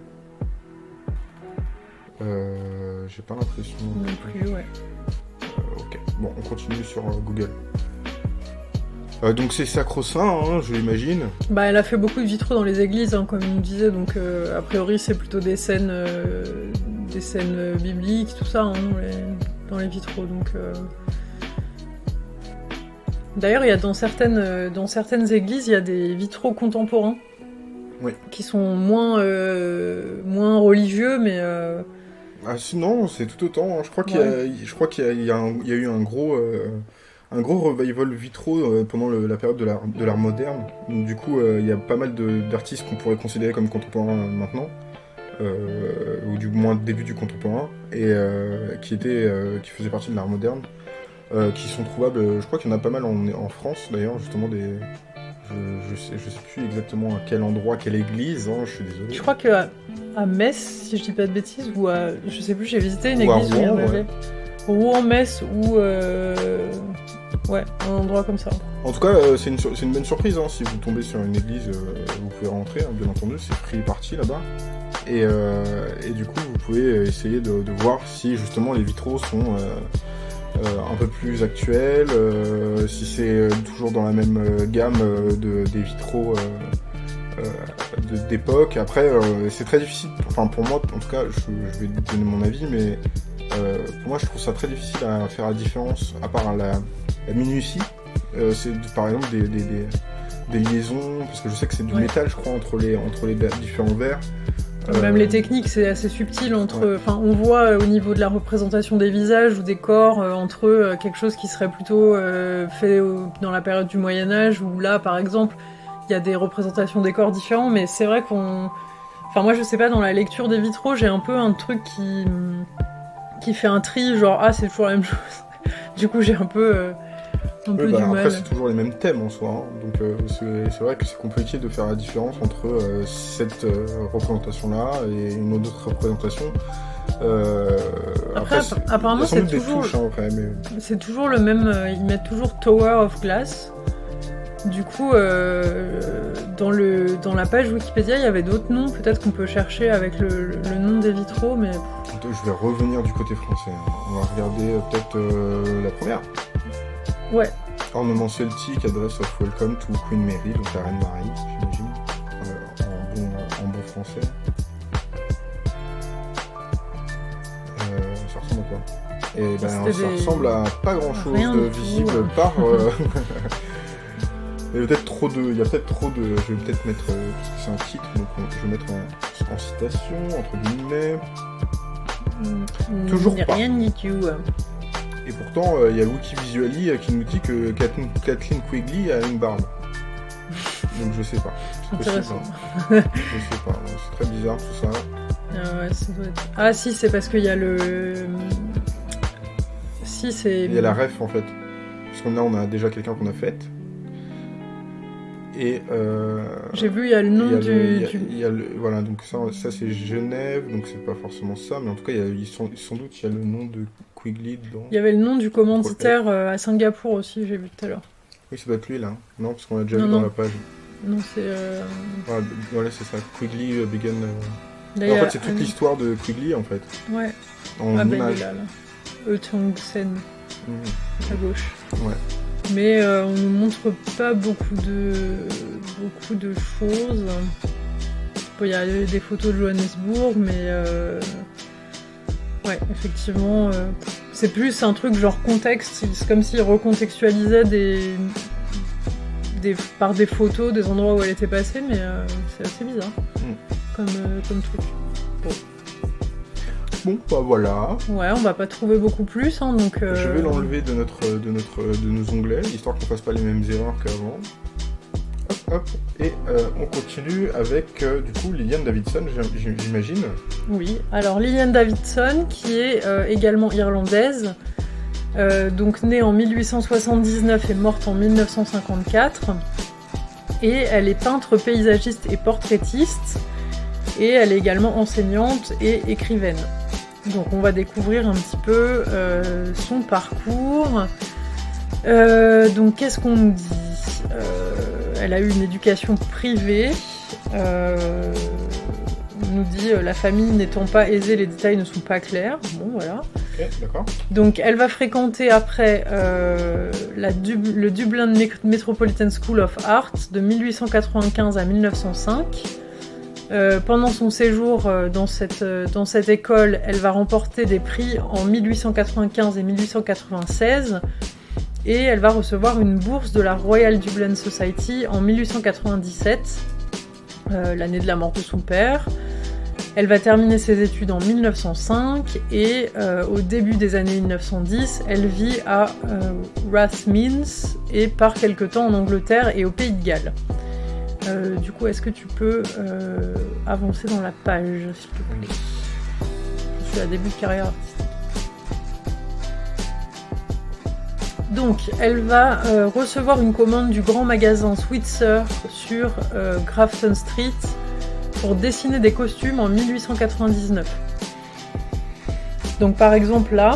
[SPEAKER 1] J'ai pas l'impression.
[SPEAKER 2] Non plus, ouais.
[SPEAKER 1] Ok, bon, on continue sur Google. Donc c'est sacro-saint, hein, je l'imagine.
[SPEAKER 2] Bah, elle a fait beaucoup de vitraux dans les églises, hein, comme on disait, donc a priori c'est plutôt des scènes bibliques, tout ça, hein, dans les vitraux. Donc, d'ailleurs, il y a dans certaines églises, il y a des vitraux contemporains,
[SPEAKER 1] oui,
[SPEAKER 2] qui sont moins religieux, mais
[SPEAKER 1] Ah, sinon, c'est tout autant. Hein. Je crois qu'il y a eu un gros revival vitraux pendant la période de l'art moderne. Donc, du coup, il y a pas mal d'artistes qu'on pourrait considérer comme contemporains maintenant, ou du moins début du contemporain, et qui faisaient partie de l'art moderne, qui sont trouvables. Je crois qu'il y en a pas mal en France d'ailleurs, justement je sais plus exactement à quel endroit, quelle église, hein, je suis désolé.
[SPEAKER 2] Je crois qu'à Metz, si je dis pas de bêtises, ou je sais plus, j'ai visité une église
[SPEAKER 1] où il y en avait.
[SPEAKER 2] Rouen, Metz, ou ouais, un endroit comme ça.
[SPEAKER 1] En tout cas, c'est une bonne surprise, hein. Si vous tombez sur une église, vous pouvez rentrer, hein, bien entendu, c'est free party là-bas. Et du coup, vous pouvez essayer de voir si justement les vitraux sont un peu plus actuels, si c'est toujours dans la même gamme des vitraux d'époque. Après, c'est très difficile, enfin pour moi, en tout cas, je vais donner mon avis, mais pour moi, je trouve ça très difficile à faire la différence, à part la minutie. C'est par exemple des liaisons, parce que je sais que c'est du métal, je crois, entre les différents verres.
[SPEAKER 2] Même les techniques, c'est assez subtil entre. Enfin, on voit au niveau de la représentation des visages ou des corps entre eux quelque chose qui serait plutôt fait dans la période du Moyen Âge, où là, par exemple, il y a des représentations des corps différents, mais c'est vrai qu'on. Enfin, moi, je sais pas, dans la lecture des vitraux, j'ai un peu un truc qui fait un tri, genre c'est toujours la même chose. Du coup, j'ai un peu du mal.
[SPEAKER 1] Après, c'est toujours les mêmes thèmes en soi, hein. Donc c'est vrai que c'est compliqué de faire la différence entre cette représentation-là et une autre représentation.
[SPEAKER 2] Après apparemment, c'est toujours,
[SPEAKER 1] touches, hein, après, mais...
[SPEAKER 2] c'est toujours le même. Ils mettent toujours Tower of Glass. Du coup, dans la page Wikipédia, il y avait d'autres noms. Peut-être qu'on peut chercher avec le nom des vitraux, mais...
[SPEAKER 1] Je vais revenir du côté français. On va regarder peut-être la première.
[SPEAKER 2] Ouais.
[SPEAKER 1] Ornement celtique, Address of Welcome to Queen Mary, donc la reine Marie, j'imagine, en bon français. Ça ressemble à quoi? Et ça ressemble à pas grand-chose de visible par... Il y a peut-être trop de... Je vais peut-être mettre... parce que c'est un titre, donc je vais mettre en citation, entre guillemets. Toujours pas.
[SPEAKER 2] Rien du tout.
[SPEAKER 1] Et pourtant, il y a Wikivisually qui nous dit que Kathleen Quigley a une barbe. Donc je sais pas. C'est
[SPEAKER 2] intéressant.
[SPEAKER 1] Possible, hein. Je sais pas. C'est très bizarre tout ça.
[SPEAKER 2] Ouais, ça doit être... Ah si, c'est parce qu'il y a le... Si, c'est...
[SPEAKER 1] Il y a la ref en fait. Parce que là, on a déjà quelqu'un qu'on a fait. Et
[SPEAKER 2] j'ai vu, il y a le nom
[SPEAKER 1] voilà, donc ça c'est Genève, donc c'est pas forcément ça, mais en tout cas, sans doute, il y a le nom de Quigley dedans.
[SPEAKER 2] Il y avait le nom du commanditaire à Singapour aussi, j'ai vu tout à l'heure.
[SPEAKER 1] Oui, ça doit être lui là. Non, parce qu'on l'a déjà vu dans la page.
[SPEAKER 2] Non, c'est...
[SPEAKER 1] Voilà, c'est ça. Quigley began...
[SPEAKER 2] Là,
[SPEAKER 1] en fait, c'est toute l'histoire de Quigley, en fait.
[SPEAKER 2] Ouais.
[SPEAKER 1] En image.
[SPEAKER 2] Il est là. Eutongsen, à gauche.
[SPEAKER 1] Ouais.
[SPEAKER 2] Mais on nous montre pas beaucoup de choses. Bon, il y a des photos de Johannesburg, mais ouais, effectivement, c'est plus un truc genre contexte. C'est comme s'ils recontextualisaient par des photos des endroits où elle était passée, mais c'est assez bizarre comme truc.
[SPEAKER 1] Bon, bah voilà.
[SPEAKER 2] Ouais, on va pas trouver beaucoup plus, hein, donc...
[SPEAKER 1] Je vais l'enlever de nos onglets, histoire qu'on fasse pas les mêmes erreurs qu'avant. Hop. Et on continue avec, du coup, Lillian Davidson, j'imagine.
[SPEAKER 2] Oui, alors Lillian Davidson, qui est également irlandaise, donc née en 1879 et morte en 1954. Et elle est peintre, paysagiste et portraitiste. Et elle est également enseignante et écrivaine. Donc on va découvrir un petit peu son parcours. Donc qu'est-ce qu'on nous dit ? Elle a eu une éducation privée. On nous dit la famille n'étant pas aisée, les détails ne sont pas clairs. Bon voilà.
[SPEAKER 1] Ok, d'accord.
[SPEAKER 2] Donc elle va fréquenter après le Dublin Metropolitan School of Art de 1895 à 1905. Pendant son séjour dans cette école, elle va remporter des prix en 1895 et 1896 et elle va recevoir une bourse de la Royal Dublin Society en 1897, l'année de la mort de son père. Elle va terminer ses études en 1905 et au début des années 1910, elle vit à Rathmines et part quelque temps en Angleterre et au Pays de Galles. Du coup, est-ce que tu peux avancer dans la page, s'il te plaît? Je suis à début de carrière artistique. Donc, elle va recevoir une commande du grand magasin Switzer sur Grafton Street pour dessiner des costumes en 1899. Donc par exemple là,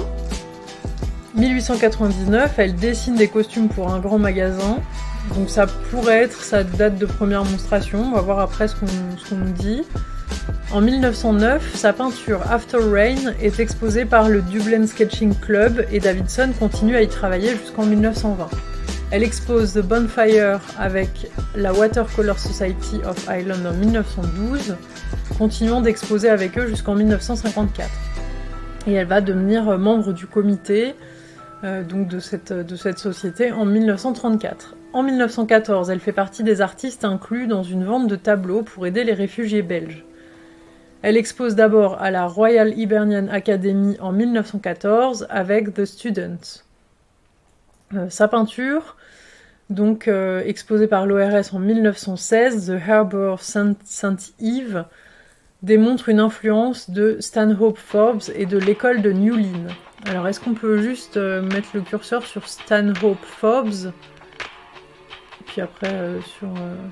[SPEAKER 2] 1899, elle dessine des costumes pour un grand magasin. Donc ça pourrait être sa date de première monstration, on va voir après ce qu'on nous dit. En 1909, sa peinture After Rain est exposée par le Dublin Sketching Club et Davidson continue à y travailler jusqu'en 1920. Elle expose The Bonfire avec la Watercolor Society of Ireland en 1912, continuant d'exposer avec eux jusqu'en 1954. Et elle va devenir membre du comité donc de cette société en 1934. En 1914, elle fait partie des artistes inclus dans une vente de tableaux pour aider les réfugiés belges. Elle expose d'abord à la Royal Hibernian Academy en 1914 avec The Students. Sa peinture, donc exposée par l'ORS en 1916, The Harbour Saint-Yves, démontre une influence de Stanhope Forbes et de l'école de New Lynn. Alors est-ce qu'on peut juste mettre le curseur sur Stanhope Forbes, puis après sur...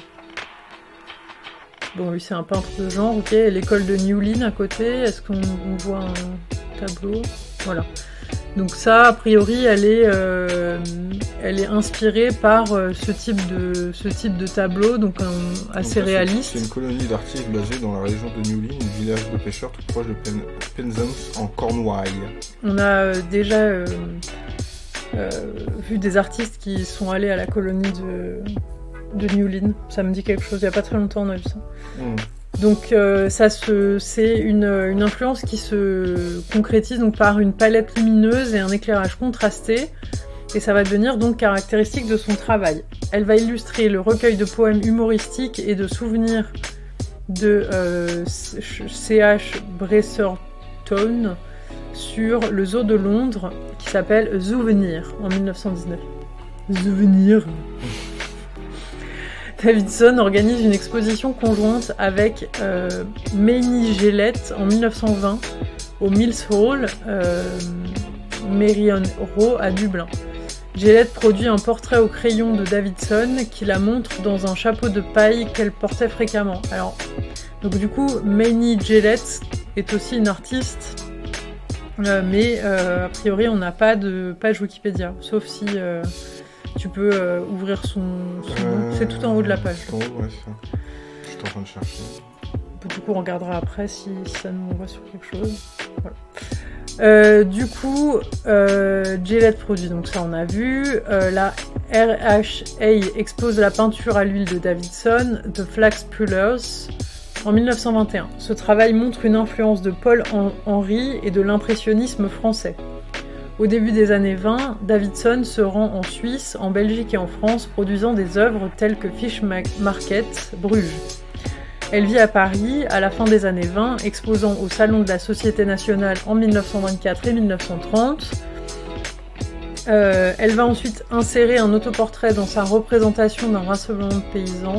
[SPEAKER 2] Bon, lui c'est un peintre de genre, ok, l'école de New Lynn à côté, est-ce qu'on voit un tableau? Voilà. Donc ça, a priori, elle est inspirée par ce type de tableau, donc assez réaliste.
[SPEAKER 1] C'est une colonie d'artistes basée dans la région de New Lynn, un village de pêcheurs tout proche de Penzance en Cornouailles. On a déjà vu des artistes qui sont allés à la colonie de New Lynn. Ça me dit quelque chose, il n'y a pas très longtemps on a vu ça. Donc c'est une influence qui se concrétise donc par une palette lumineuse et un éclairage contrasté, et ça va devenir donc caractéristique de son travail. Elle va illustrer le recueil de poèmes humoristiques et de souvenirs de C.H. Bresserton sur le zoo de Londres qui s'appelle Souvenir en 1919. Souvenir. Davidson organise une exposition conjointe avec Maynie Gellett en 1920 au Mills Hall, Merrion Row à Dublin. Gellett produit un portrait au crayon de Davidson qui la montre dans un chapeau de paille qu'elle portait fréquemment. Alors, donc du coup, Maynie Gellett est aussi une artiste, mais a priori on n'a pas de page Wikipédia, sauf si... tu peux ouvrir son nom. C'est tout en haut de la page.
[SPEAKER 3] Tout en haut, ouais, c'est ça. Je suis en train de chercher.
[SPEAKER 2] Du coup, on regardera après si ça nous envoie sur quelque chose. Voilà. Du coup, Gillette produit, donc ça on a vu. La RHA expose la peinture à l'huile de Davidson, The Flax Pullers, en 1921. Ce travail montre une influence de Paul Henry et de l'impressionnisme français. Au début des années 20, Davidson se rend en Suisse, en Belgique et en France, produisant des œuvres telles que Fish Market, Bruges. Elle vit à Paris à la fin des années 20, exposant au Salon de la Société Nationale en 1924 et 1930. Elle va ensuite insérer un autoportrait dans sa représentation d'un rassemblement de paysans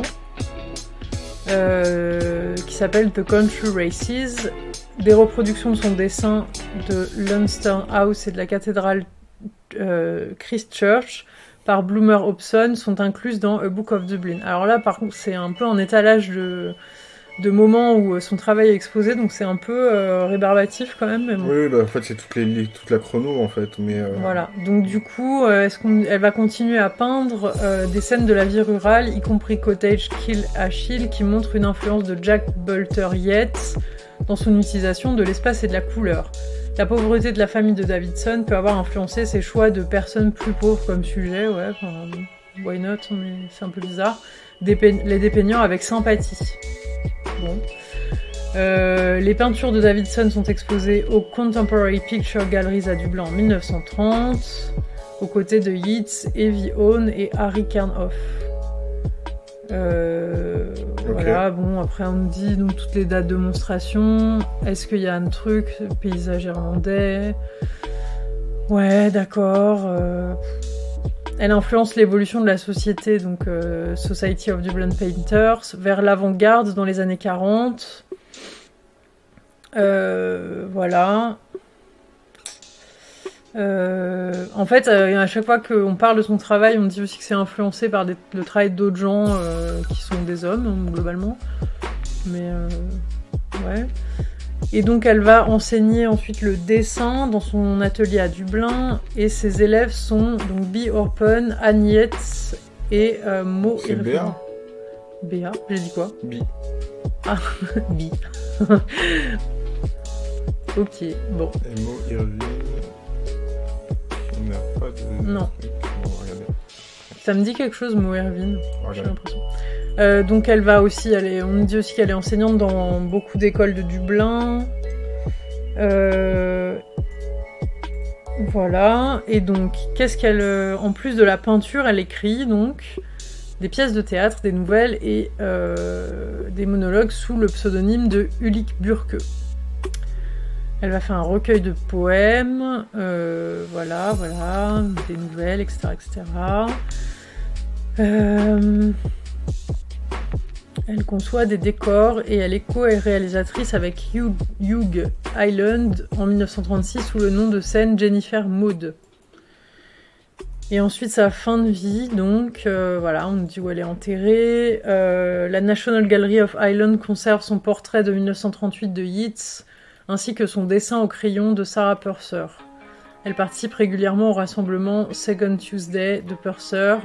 [SPEAKER 2] qui s'appelle The Country Races. Des reproductions de son dessin de Lunston House et de la cathédrale Christ Church par Bloomer Hobson sont incluses dans A Book of Dublin. Alors là, par contre, c'est un peu un étalage de moments où son travail est exposé, donc c'est un peu rébarbatif quand même. Mais bon.
[SPEAKER 3] Oui, bah, en fait, c'est toute la chrono, en fait. Mais
[SPEAKER 2] Voilà, donc du coup, elle va continuer à peindre des scènes de la vie rurale, y compris Cottage Kill Achille, qui montre une influence de Jack Boulter Yeats dans son utilisation de l'espace et de la couleur. La pauvreté de la famille de Davidson peut avoir influencé ses choix de personnes plus pauvres comme sujet, ouais, enfin, why not, mais c'est un peu bizarre, les dépeignant avec sympathie. Bon. Les peintures de Davidson sont exposées au Contemporary Picture Galleries à Dublin en 1930, aux côtés de Yeats, Evie Hone et Harry Kernhoff. Voilà, bon, après on nous dit donc toutes les dates de monstration. Est-ce qu'il y a un truc, paysage irlandais? Ouais, d'accord. Elle influence l'évolution de la société, donc Society of Dublin Painters, vers l'avant-garde dans les années 40. Voilà. En fait, à chaque fois qu'on parle de son travail, on dit aussi que c'est influencé par le travail d'autres gens qui sont des hommes, globalement. Mais ouais. Et donc, elle va enseigner ensuite le dessin dans son atelier à Dublin. Et ses élèves sont donc Bea Orpen, Anne Yates et Mo
[SPEAKER 3] C'est
[SPEAKER 2] Irvine.
[SPEAKER 3] Béa.
[SPEAKER 2] Béa, j'ai dit quoi?
[SPEAKER 3] Bi.
[SPEAKER 2] Ah, Bea. Ok, bon.
[SPEAKER 3] Et Mo Irvine. On n'a pas de.
[SPEAKER 2] Non.
[SPEAKER 3] On va regarder.
[SPEAKER 2] Ça me dit quelque chose, Mo Irvine, j'ai
[SPEAKER 3] Regarde.
[SPEAKER 2] l'impression. Donc elle va aussi, on nous dit aussi qu'elle est enseignante dans beaucoup d'écoles de Dublin. Voilà. Et donc, qu'est-ce qu'elle, en plus de la peinture, elle écrit donc des pièces de théâtre, des nouvelles et des monologues sous le pseudonyme de Ulick Burke. Elle va faire un recueil de poèmes, voilà, des nouvelles, etc., etc. Elle conçoit des décors et elle est co-réalisatrice avec Hugh Island en 1936 sous le nom de scène Jennifer Maud. Et ensuite sa fin de vie, donc voilà, on nous dit où elle est enterrée. La National Gallery of Ireland conserve son portrait de 1938 de Yeats, ainsi que son dessin au crayon de Sarah Purser. Elle participe régulièrement au rassemblement Second Tuesday de Purser.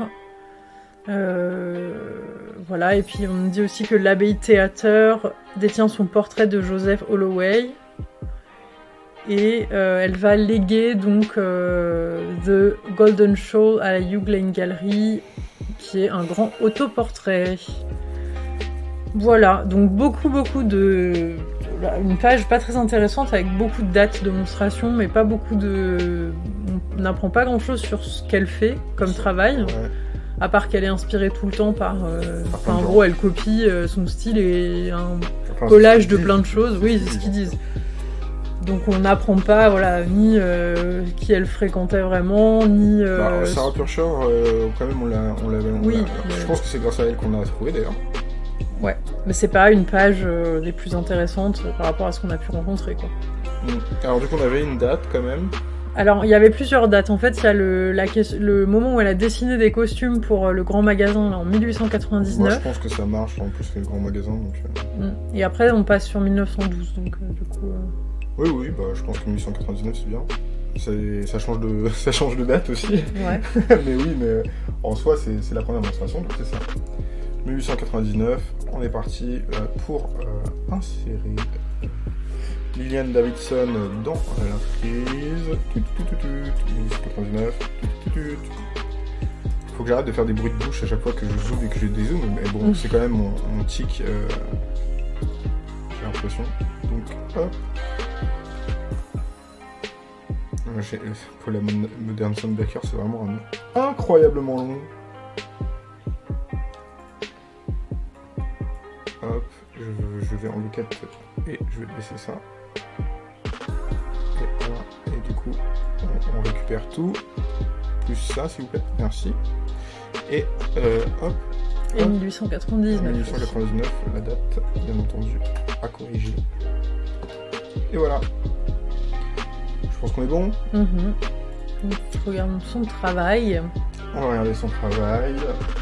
[SPEAKER 2] Voilà, et puis on nous dit aussi que l'Abbey Theatre détient son portrait de Joseph Holloway. Et elle va léguer donc The Golden Show à la Hugh Lane Gallery, qui est un grand autoportrait. Voilà, donc beaucoup de... Une page pas très intéressante avec beaucoup de dates de monstration, mais pas beaucoup de... On n'apprend pas grand-chose sur ce qu'elle fait comme travail,
[SPEAKER 3] Ouais.
[SPEAKER 2] à part qu'elle est inspirée tout le temps par...
[SPEAKER 3] plein
[SPEAKER 2] en
[SPEAKER 3] de
[SPEAKER 2] gros,
[SPEAKER 3] gens.
[SPEAKER 2] elle copie son style et un
[SPEAKER 3] Enfin,
[SPEAKER 2] collage
[SPEAKER 3] c'est ce
[SPEAKER 2] de
[SPEAKER 3] qu'ils
[SPEAKER 2] plein de
[SPEAKER 3] disent.
[SPEAKER 2] choses. Oui, c'est ce qu'ils disent. Donc on n'apprend pas, voilà, ni qui elle fréquentait vraiment, ni...
[SPEAKER 3] Sarah Purser, quand même, on l'avait.
[SPEAKER 2] Oui,
[SPEAKER 3] Je pense que c'est grâce à elle qu'on l'a trouvé d'ailleurs.
[SPEAKER 2] Ouais, mais c'est pas une page des plus intéressantes par rapport à ce qu'on a pu rencontrer, quoi.
[SPEAKER 3] Alors, du coup, on avait une date quand même.
[SPEAKER 2] Alors, il y avait plusieurs dates. En fait, il y a le moment où elle a dessiné des costumes pour le grand magasin là, en
[SPEAKER 3] Moi, je
[SPEAKER 2] 1899.
[SPEAKER 3] pense que ça marche en plus que le grand magasin. Donc,
[SPEAKER 2] Et après, on passe sur 1912. Donc, du coup.
[SPEAKER 3] Oui, bah, je pense que 1899 c'est bien. Ça change de date aussi.
[SPEAKER 2] Ouais.
[SPEAKER 3] Mais oui, mais en soi, c'est la première monstration, donc c'est ça. 1899, on est parti pour insérer Lillian Davidson dans l'infrise. 1899. Faut que j'arrête de faire des bruits de bouche à chaque fois que je zoome et que je dézoome, mais bon, c'est quand même mon tic. J'ai l'impression. Donc, hop. Paula Modern Soundbaker, c'est vraiment un nom incroyablement long. Hop, je vais enlever 4 et je vais laisser ça. Et voilà, et du coup, on récupère tout. Plus ça, s'il vous plaît, merci. Et hop.
[SPEAKER 2] Et 1899.
[SPEAKER 3] 1899, la date, bien entendu, à corriger. Et voilà. Je pense qu'on est bon.
[SPEAKER 2] Donc, regardons son travail.
[SPEAKER 3] On va regarder son travail.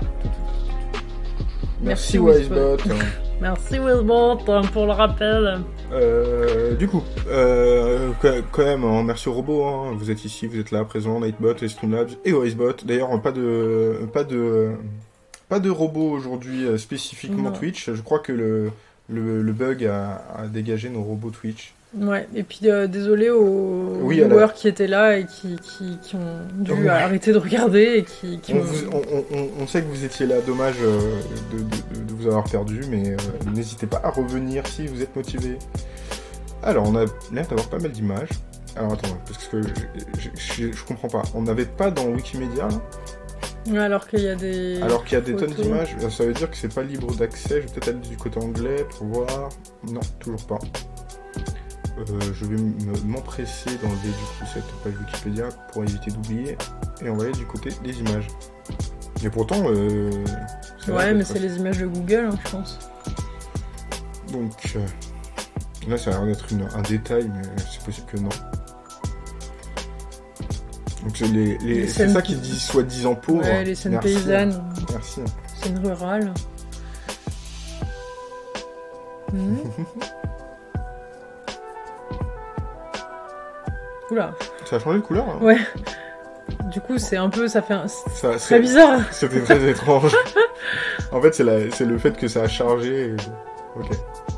[SPEAKER 2] Merci,
[SPEAKER 3] Merci Wisebot.
[SPEAKER 2] Merci Wilbot pour le rappel.
[SPEAKER 3] Du coup, quand même, hein, merci aux robots. Hein. Vous êtes ici, vous êtes là, présents, Nightbot, et Streamlabs et Wisebot. D'ailleurs, pas de robots aujourd'hui spécifiquement
[SPEAKER 2] Non.
[SPEAKER 3] Twitch. Je crois que le bug a dégagé nos robots Twitch.
[SPEAKER 2] Ouais, et puis désolé aux
[SPEAKER 3] Oui,
[SPEAKER 2] viewers qui étaient là et qui ont dû
[SPEAKER 3] Ouais.
[SPEAKER 2] arrêter de regarder et qui ont...
[SPEAKER 3] On sait que vous étiez là, dommage de vous avoir perdu, mais n'hésitez pas à revenir si vous êtes motivé. Alors, on a l'air d'avoir pas mal d'images. Alors attends, parce que je comprends pas. On n'avait pas dans Wikimedia là
[SPEAKER 2] Alors qu'il y a des...
[SPEAKER 3] Alors qu'il y a des tonnes
[SPEAKER 2] photos.
[SPEAKER 3] d'images, ça veut dire que c'est pas libre d'accès. Je vais peut-être aller du côté anglais pour voir. Non, toujours pas. Je vais m'empresser d'enlever du coup cette page Wikipédia pour éviter d'oublier. Et on va aller du côté des images. Et pourtant,
[SPEAKER 2] Ouais, mais c'est les images de Google, hein, je pense.
[SPEAKER 3] Donc, là, ça a l'air d'être un détail, mais c'est possible que non. Donc, c'est
[SPEAKER 2] scènes...
[SPEAKER 3] ça qui dit soit disant pauvre.
[SPEAKER 2] Ouais, les scènes
[SPEAKER 3] Merci.
[SPEAKER 2] paysannes.
[SPEAKER 3] Merci.
[SPEAKER 2] Scènes rurales. Mmh. Oula.
[SPEAKER 3] Ça a changé de couleur, hein.
[SPEAKER 2] Ouais. Du coup, c'est un peu... Ça fait un...
[SPEAKER 3] Ça,
[SPEAKER 2] très bizarre.
[SPEAKER 3] C'était très étrange. En fait, c'est le fait que ça a chargé. Ok.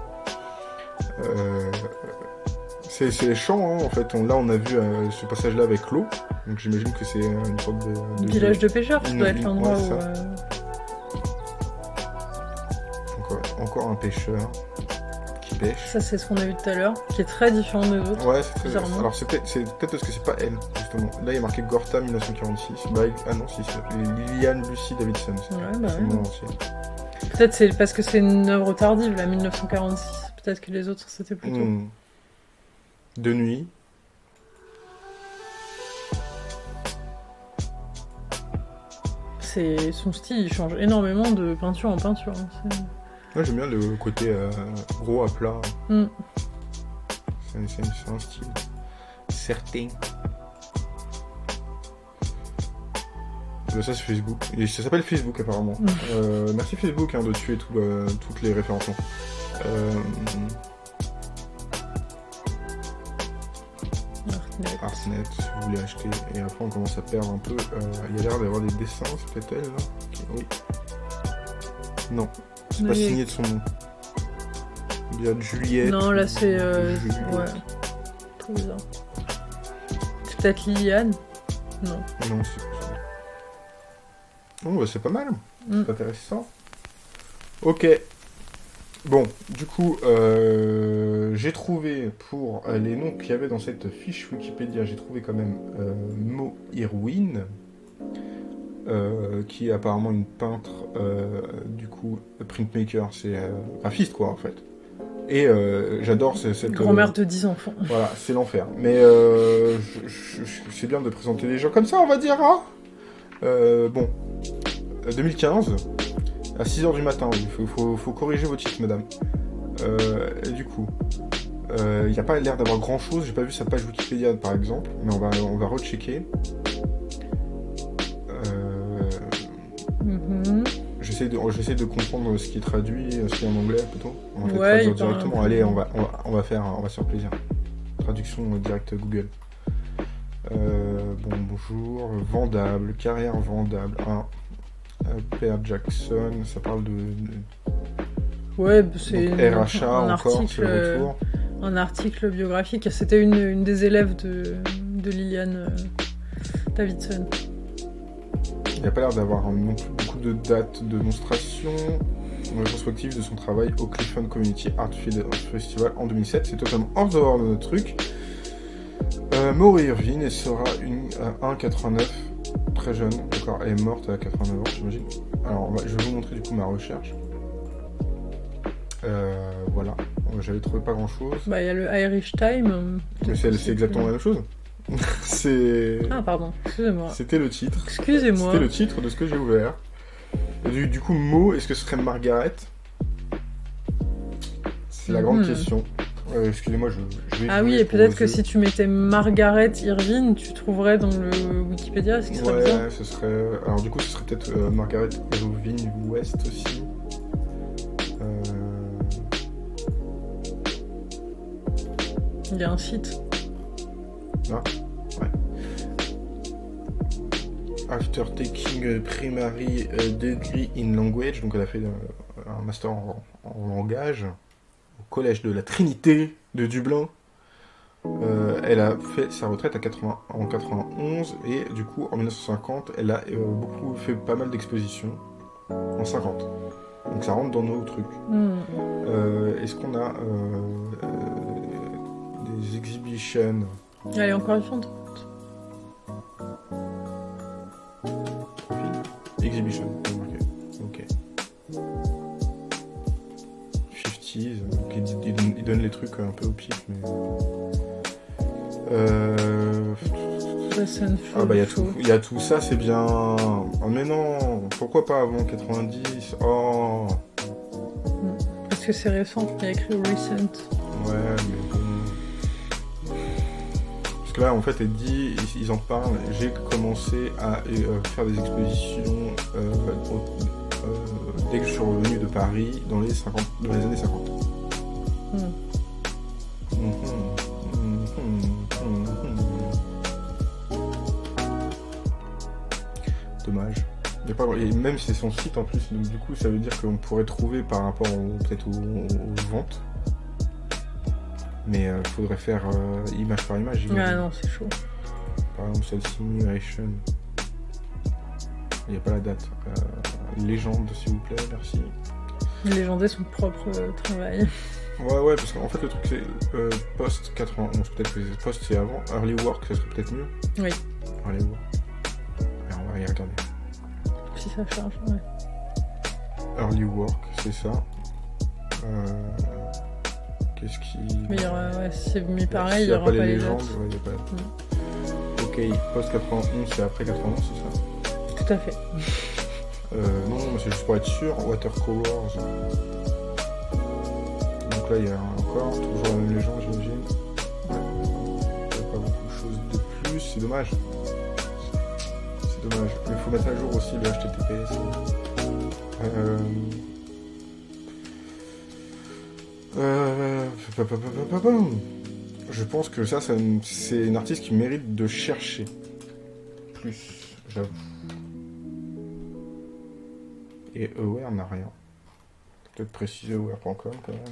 [SPEAKER 3] C'est les champs, hein, en fait. Là, on a vu ce passage-là avec l'eau. Donc, j'imagine que c'est une sorte de
[SPEAKER 2] Village de pêcheurs, ça doit être l'endroit
[SPEAKER 3] ouais,
[SPEAKER 2] où...
[SPEAKER 3] Encore un pêcheur qui pêche.
[SPEAKER 2] Ça, c'est ce qu'on a vu tout à l'heure, qui est très différent des autres.
[SPEAKER 3] Ouais, c'est très
[SPEAKER 2] bizarrement.
[SPEAKER 3] Alors, c'est peut-être parce que c'est pas elle, justement. Là, il y a marqué Gorta 1946. Bah, ah non, si, c'est Liliane Lucy Davidson.
[SPEAKER 2] Ouais, bah
[SPEAKER 3] c'est
[SPEAKER 2] ouais.
[SPEAKER 3] mon entier.
[SPEAKER 2] Peut-être c'est parce que c'est une œuvre tardive, là, 1946. Peut-être que les autres, c'était plus tôt.
[SPEAKER 3] De nuit.
[SPEAKER 2] Son style, il change énormément de peinture en peinture. Hein.
[SPEAKER 3] Moi, j'aime bien le côté gros à plat.
[SPEAKER 2] Mm.
[SPEAKER 3] C'est un style certain. Ça, c'est Facebook. Et ça s'appelle Facebook, apparemment. Merci Facebook de tuer toutes les référencements. Artnet, si vous voulez acheter. Et après, on commence à perdre un peu. Il y a l'air d'avoir des dessins, c'est peut-être elle, là. Oui. Non, c'est pas signé de son nom. Il y a Juliette.
[SPEAKER 2] Non, là, c'est...
[SPEAKER 3] Juliette.
[SPEAKER 2] Ouais. Trop bizarre. C'est peut-être Liliane. Non.
[SPEAKER 3] Non, c'est pas ça. Oh, bah, c'est pas mal. C'est intéressant. Ok. Bon, du coup, j'ai trouvé pour les noms qu'il y avait dans cette fiche Wikipédia, j'ai trouvé quand même Mo Irwin, qui est apparemment une peintre, du coup, printmaker, c'est graphiste quoi en fait. Et j'adore cette...
[SPEAKER 2] Grand-mère de 10 enfants.
[SPEAKER 3] Voilà, c'est l'enfer. Mais c'est bien de présenter les gens comme ça, on va dire, hein. Bon, 2015... à 6h du matin, il faut corriger vos titres, madame. Et du coup, il n'y a pas l'air d'avoir grand chose. J'ai pas vu sa page Wikipédia par exemple, mais on va rechecker. J'essaie de comprendre ce qui est traduit, ce qui est en anglais plutôt. On va traduire directement. Allez, on va se faire plaisir. Traduction directe Google. Bonjour, vendable, carrière vendable. Père Jackson, ça parle de...
[SPEAKER 2] Ouais, c'est
[SPEAKER 3] RHA
[SPEAKER 2] un
[SPEAKER 3] encore,
[SPEAKER 2] article,
[SPEAKER 3] c'est le retour.
[SPEAKER 2] Un article biographique. C'était une des élèves de Liliane Davidson.
[SPEAKER 3] Il n'y a pas l'air d'avoir non plus beaucoup de dates de démonstration rétrospective de son travail au Clifton Community Art Festival en 2007. C'est totalement hors dehors de notre truc. Mo Irwin, elle sera à 1,89. Très jeune, d'accord, elle est morte à 89 ans, j'imagine. Alors, je vais vous montrer du coup ma recherche. Voilà, j'avais trouvé pas grand chose.
[SPEAKER 2] Bah, il y a le Irish Time.
[SPEAKER 3] Mais c'est exactement la même chose. C'est...
[SPEAKER 2] Ah, pardon, excusez-moi.
[SPEAKER 3] C'était le titre.
[SPEAKER 2] Excusez-moi.
[SPEAKER 3] C'était le titre de ce que j'ai ouvert. Et du coup, Mo, est-ce que ce serait Margaret? C'est la grande question. Excusez-moi, je vais...
[SPEAKER 2] Ah oui, et peut-être que si tu mettais Margaret Irvine, tu trouverais dans le Wikipédia ce qui serait bizarre.
[SPEAKER 3] Ouais, ce serait... Alors du coup, ce serait peut-être Margaret Irvine West aussi.
[SPEAKER 2] Il y a un site.
[SPEAKER 3] Ah, ouais. After taking a primary degree in language, donc elle a fait un master en langage au collège de la Trinité de Dublin. Elle a fait sa retraite en 91 et du coup en 1950 elle a fait pas mal d'expositions en 50. Donc ça rentre dans nos trucs. Est-ce qu'on a des exhibitions?
[SPEAKER 2] Allez, encore une fois,
[SPEAKER 3] un peu au pif, mais...
[SPEAKER 2] Ah
[SPEAKER 3] bah il y a tout ça, c'est bien. Oh mais non, pourquoi pas avant 90? Oh.
[SPEAKER 2] Parce que c'est récent, il y a écrit recent.
[SPEAKER 3] Ouais, mais bon. Parce que là, en fait, elle dit, ils en parlent. J'ai commencé à faire des expositions dès que je suis revenu de Paris dans les années 50. Dommage. Et même c'est son site en plus, donc du coup ça veut dire qu'on pourrait trouver par rapport peut-être aux ventes. Mais faudrait faire image par image.
[SPEAKER 2] Ah non, c'est chaud.
[SPEAKER 3] Par exemple, Simulation. Il n'y a pas la date. Légende, s'il vous plaît, merci.
[SPEAKER 2] Légender son propre travail.
[SPEAKER 3] Ouais, parce qu'en fait le truc c'est Post 91, peut-être que Post c'est avant. Early Work, ça serait peut-être mieux.
[SPEAKER 2] Oui.
[SPEAKER 3] Early Work. Alors, on va y regarder.
[SPEAKER 2] Si ça charge, ouais.
[SPEAKER 3] Early Work, c'est ça. Qu'est-ce qui...
[SPEAKER 2] Mais il y aura, ouais, si c'est mis pareil, il
[SPEAKER 3] n'y
[SPEAKER 2] y aura pas les
[SPEAKER 3] légendes.
[SPEAKER 2] dates.
[SPEAKER 3] Ouais, y a pas... Ok, Post 91, c'est après 91, c'est ça?
[SPEAKER 2] Tout à fait.
[SPEAKER 3] Non, mais c'est juste pour être sûr. Watercolors. Donc là, il y a encore toujours la même légende, j'imagine. Ouais. Il n'y a pas beaucoup de choses de plus, c'est dommage. C'est dommage. Il faut mettre à jour aussi le HTTPS. Je pense que ça c'est une artiste qui mérite de chercher plus, j'avoue. Et Aware n'a rien. Peut-être préciser aware.com quand même.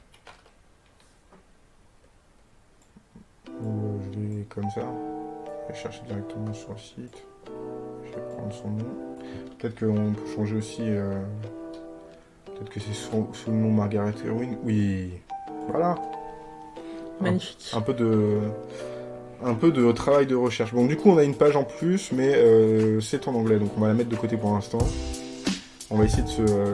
[SPEAKER 3] Ou je vais comme ça. Je vais chercher directement sur le site. Je vais prendre son nom. Peut-être qu'on peut changer aussi. Peut-être que c'est sous le nom Margaret Irwin. Oui. Voilà.
[SPEAKER 2] Magnifique.
[SPEAKER 3] Un peu de travail de recherche. Bon, du coup, on a une page en plus, mais c'est en anglais, donc on va la mettre de côté pour l'instant. On va essayer de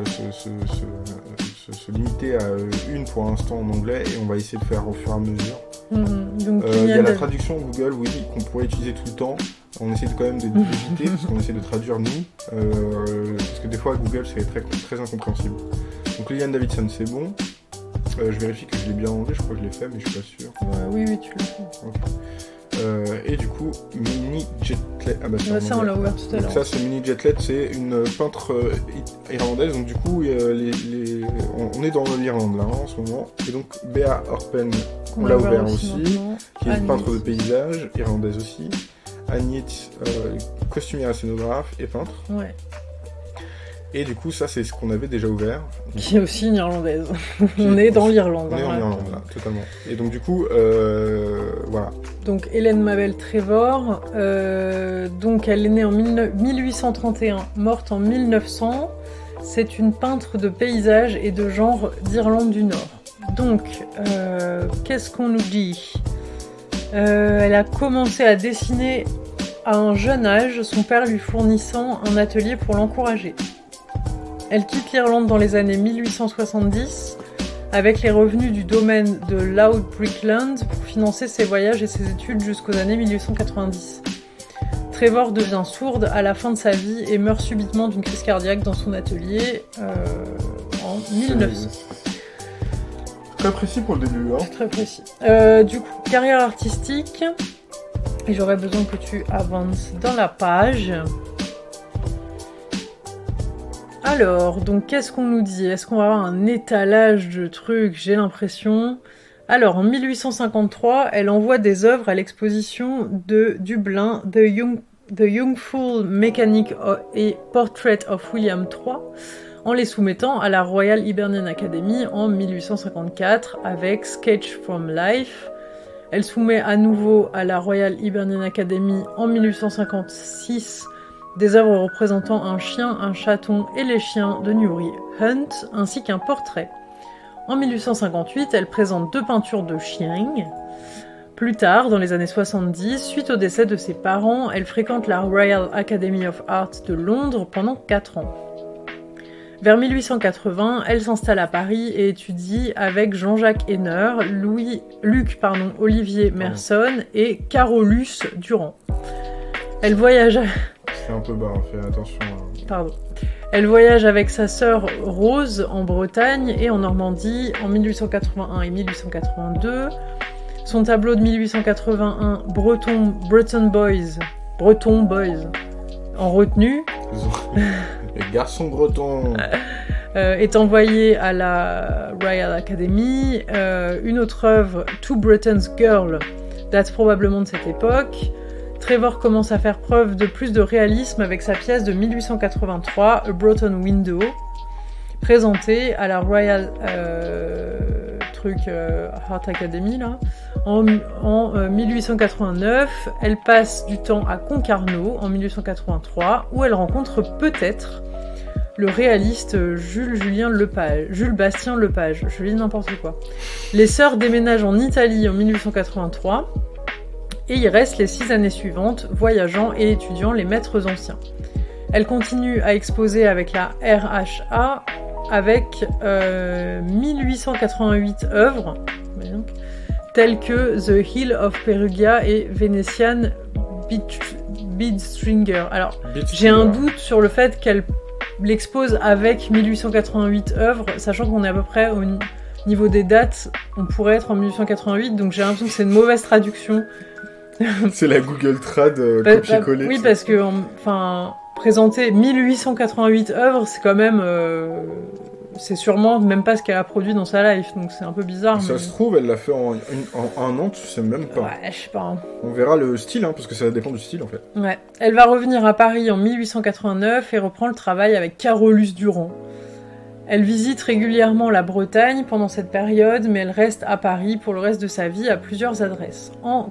[SPEAKER 3] se limiter à une pour l'instant en anglais, et on va essayer de faire au fur et à mesure. Il y a la traduction Google, oui, qu'on pourrait utiliser tout le temps. On essaie quand même d'éviter, parce qu'on essaie de traduire nous, parce que des fois Google c'est très, très incompréhensible. Donc Liliane Davidson, c'est bon. Je vérifie que je l'ai bien enlevé, je crois que je l'ai fait, mais je suis pas sûr.
[SPEAKER 2] Oui, tu l'as fait.
[SPEAKER 3] Okay. Et du coup, Minnie Jetlet. Ah bah
[SPEAKER 2] ça on l'a ouvert tout à l'heure.
[SPEAKER 3] Donc ça, c'est Minnie Jetlet, c'est une peintre irlandaise. Donc du coup, on est dans l'Irlande là en ce moment. Et donc Béa Orpen, on l'a ouvert aussi, qui est une peintre de paysage, irlandaise aussi. Agnès, costumière et scénographe et peintre.
[SPEAKER 2] Ouais.
[SPEAKER 3] Et du coup, ça, c'est ce qu'on avait déjà ouvert.
[SPEAKER 2] Qui est aussi une Irlandaise. On est dans l'Irlande.
[SPEAKER 3] On est en Irlande, là, totalement. Et donc, du coup, voilà.
[SPEAKER 2] Donc, Hélène Mabel Trevor, donc elle est née en 1831, morte en 1900. C'est une peintre de paysage et de genre d'Irlande du Nord. Donc, qu'est-ce qu'on nous dit ? Elle a commencé à dessiner à un jeune âge, son père lui fournissant un atelier pour l'encourager. Elle quitte l'Irlande dans les années 1870 avec les revenus du domaine de Loud Brickland pour financer ses voyages et ses études jusqu'aux années 1890. Trevor devient sourde à la fin de sa vie et meurt subitement d'une crise cardiaque dans son atelier en 1900.
[SPEAKER 3] Très précis pour le début, hein.
[SPEAKER 2] C'est très précis. Du coup, carrière artistique. Et j'aurais besoin que tu avances dans la page. Alors, donc qu'est-ce qu'on nous dit ? Est-ce qu'on va avoir un étalage de trucs ? J'ai l'impression. Alors, en 1853, elle envoie des œuvres à l'exposition de Dublin, The Youthful Mechanic et Portrait of William III, en les soumettant à la Royal Hibernian Academy en 1854 avec Sketch from Life. Elle soumet à nouveau à la Royal Hibernian Academy en 1856 des œuvres représentant un chien, un chaton et les chiens de Newry Hunt, ainsi qu'un portrait. En 1858, elle présente 2 peintures de chiens. Plus tard, dans les années 70, suite au décès de ses parents, elle fréquente la Royal Academy of Art de Londres pendant 4 ans. Vers 1880, elle s'installe à Paris et étudie avec Jean-Jacques Henner, Olivier Merson et Carolus Durand. Elle voyage...
[SPEAKER 3] C'est un peu bas, fais attention.
[SPEAKER 2] Pardon. Elle voyage avec sa sœur Rose en Bretagne et en Normandie en 1881 et 1882. Son tableau de 1881, Breton Boys, en retenue,
[SPEAKER 3] Les garçons bretons.
[SPEAKER 2] est envoyé à la Royal Academy. Une autre œuvre, Two Britain's Girl, date probablement de cette époque. Trevor commence à faire preuve de plus de réalisme avec sa pièce de 1883, A Broughton Window, présentée à la Royal Art Academy là. En 1889, elle passe du temps à Concarneau en 1883, où elle rencontre peut-être le réaliste Jules Bastien Lepage. Je lis n'importe quoi. Les sœurs déménagent en Italie en 1883 et y restent les 6 années suivantes, voyageant et étudiant les maîtres anciens. Elle continue à exposer avec la RHA avec 1888 œuvres, telles que The Hill of Perugia et Venetian Beadstringer. Alors, j'ai un doute sur le fait qu'elle l'expose avec 1888 œuvres, sachant qu'on est à peu près au niveau des dates, on pourrait être en 1888, donc j'ai l'impression que c'est une mauvaise traduction.
[SPEAKER 3] C'est la Google Trad copier-coller.
[SPEAKER 2] Oui, parce que, présenter 1888 œuvres, c'est quand même... c'est sûrement même pas ce qu'elle a produit dans sa life, donc c'est un peu bizarre.
[SPEAKER 3] Ça se trouve, elle l'a fait en un an, tu sais même pas.
[SPEAKER 2] Ouais, je sais pas.
[SPEAKER 3] On verra le style, parce que ça dépend du style en fait.
[SPEAKER 2] Ouais. Elle va revenir à Paris en 1889 et reprend le travail avec Carolus Durand. Elle visite régulièrement la Bretagne pendant cette période, mais elle reste à Paris pour le reste de sa vie à plusieurs adresses. En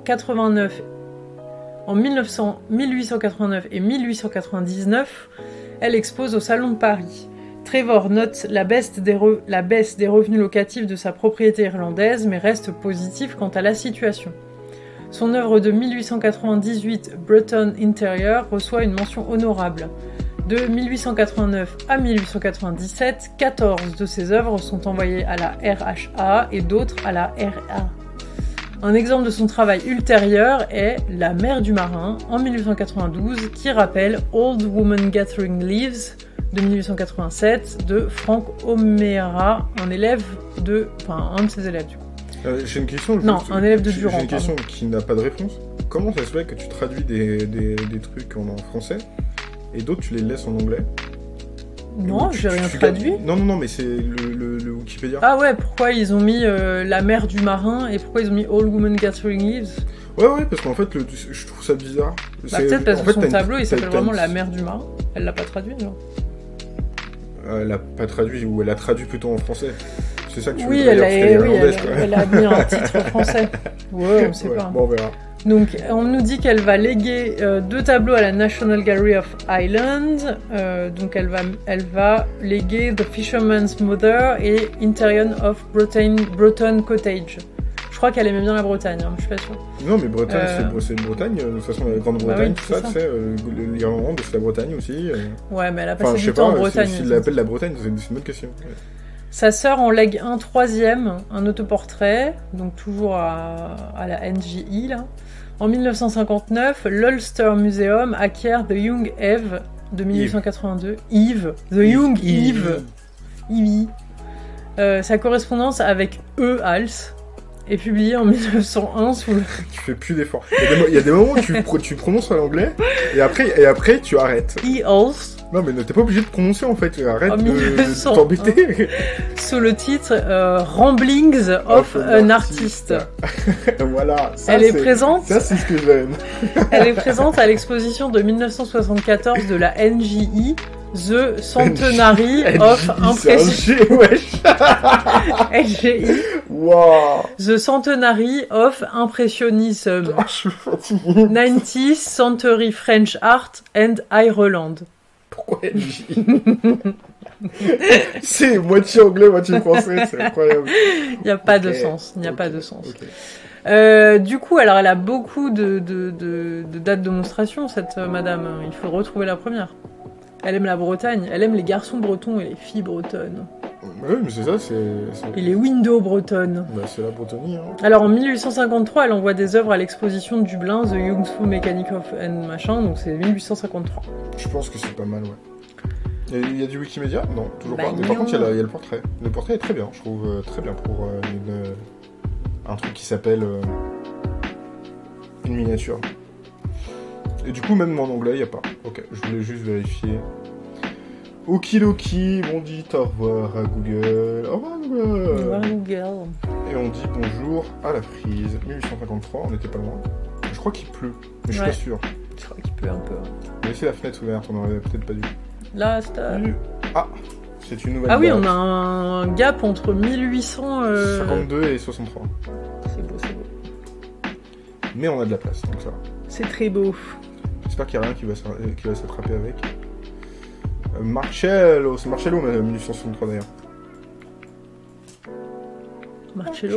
[SPEAKER 2] 1889 et 1899, elle expose au Salon de Paris. Trevor note la baisse des revenus locatifs de sa propriété irlandaise, mais reste positif quant à la situation. Son œuvre de 1898, Breton Interior, reçoit une mention honorable. De 1889 à 1897, 14 de ses œuvres sont envoyées à la RHA et d'autres à la RA. Un exemple de son travail ultérieur est La mer du marin, en 1892, qui rappelle Old Woman Gathering Leaves, de 1887, de Frank O'Meara, un de ses élèves du coup.
[SPEAKER 3] J'ai une question.
[SPEAKER 2] Un élève de Durand.
[SPEAKER 3] J'ai une question qui n'a pas de réponse. Comment ça se fait que tu traduis des trucs en français et d'autres tu les laisses en anglais?
[SPEAKER 2] Non, j'ai rien traduit.
[SPEAKER 3] Non, mais c'est le Wikipédia.
[SPEAKER 2] Ah ouais, pourquoi ils ont mis La mer du marin et pourquoi ils ont mis Old Woman Gathering Leaves?
[SPEAKER 3] Ouais, parce qu'en fait, je trouve ça bizarre.
[SPEAKER 2] Peut-être parce que son tableau, il s'appelle vraiment La mer du marin. Elle l'a pas traduit, genre.
[SPEAKER 3] Elle l'a pas traduit, ou elle a traduit plutôt en français. C'est ça que tu veux
[SPEAKER 2] dire, elle a mis un titre français. Ouais, on sait pas.
[SPEAKER 3] Bon, on verra.
[SPEAKER 2] Donc, on nous dit qu'elle va léguer 2 tableaux à la National Gallery of Ireland. Donc, elle va léguer The Fisherman's Mother et Interior of Broughton Cottage. Je crois qu'elle aimait bien la Bretagne, je suis pas sûre.
[SPEAKER 3] Non, mais Bretagne, c'est Bretagne. De toute façon, la Grande-Bretagne,
[SPEAKER 2] oui,
[SPEAKER 3] tout ça, tu sais, l'Irlande, c'est la Bretagne aussi.
[SPEAKER 2] Ouais, mais elle a passé du temps en Bretagne.
[SPEAKER 3] S'il l'appelle la Bretagne, c'est une bonne question. Ouais.
[SPEAKER 2] Sa sœur en lègue un 3e, un autoportrait, donc toujours à la NJI, là. En 1959, l'Ulster Museum acquiert The Young Eve de 1882. Young Eve. Sa correspondance avec E. Hals est publiée en 1901 sous le...
[SPEAKER 3] Tu fais plus d'efforts. Il y a des moments où tu prononces à l'anglais et après tu arrêtes.
[SPEAKER 2] E. Hals.
[SPEAKER 3] Non mais t'es pas obligé de prononcer en fait. Arrête de t'embêter.
[SPEAKER 2] Sous le titre Ramblings of an Artist.
[SPEAKER 3] Voilà.
[SPEAKER 2] Elle est présente.
[SPEAKER 3] Ça c'est ce que j'aime.
[SPEAKER 2] Elle est présente à l'exposition de 1974 de la NJI. The Centenary of Impressionism. NJI.
[SPEAKER 3] Wow.
[SPEAKER 2] The Centenary of Impressionism.
[SPEAKER 3] Je suis fatigué.
[SPEAKER 2] 90th Century French Art and Ireland.
[SPEAKER 3] Pourquoi NJI? C'est moitié anglais, moitié français, c'est incroyable.
[SPEAKER 2] Il n'y a pas de sens.
[SPEAKER 3] Okay.
[SPEAKER 2] Du coup, alors elle a beaucoup de dates de monstration, cette madame. Il faut retrouver la première. Elle aime la Bretagne, elle aime les garçons bretons et les filles bretonnes.
[SPEAKER 3] Oui, mais c'est ça,
[SPEAKER 2] Et les windows bretonnes.
[SPEAKER 3] Bah, c'est la Bretonnie, hein.
[SPEAKER 2] Alors en 1853, elle envoie des œuvres à l'exposition de Dublin, The Useful Mechanic of and machin, donc c'est 1853.
[SPEAKER 3] Je pense que c'est pas mal, ouais. Il y a du Wikimedia? Non, toujours
[SPEAKER 2] Bah
[SPEAKER 3] pas. Mais
[SPEAKER 2] non.
[SPEAKER 3] par contre, il y a le portrait. Le portrait est très bien, je trouve très bien pour un truc qui s'appelle une miniature. Et du coup, même en anglais, il n'y a pas. Ok, je voulais juste vérifier. Okidoki, on dit au revoir à Google. Au revoir Google. Et on dit bonjour à la frise. 1853, on n'était pas loin. Je crois qu'il pleut, mais je suis
[SPEAKER 2] Ouais.
[SPEAKER 3] pas sûr.
[SPEAKER 2] Je crois qu'il peut un peu.
[SPEAKER 3] On a laissé la fenêtre ouverte, on aurait peut-être pas dû.
[SPEAKER 2] Là, c'est...
[SPEAKER 3] Ah, c'est une nouvelle
[SPEAKER 2] Ah oui,
[SPEAKER 3] date.
[SPEAKER 2] on a un gap entre 1800...
[SPEAKER 3] 52 et 63.
[SPEAKER 2] C'est beau, c'est beau.
[SPEAKER 3] Mais on a de la place, donc ça va.
[SPEAKER 2] C'est très beau.
[SPEAKER 3] J'espère qu'il n'y a rien qui va s'attraper avec. Marcello, c'est Marcello, mais 1863 d'ailleurs.
[SPEAKER 2] Marcello.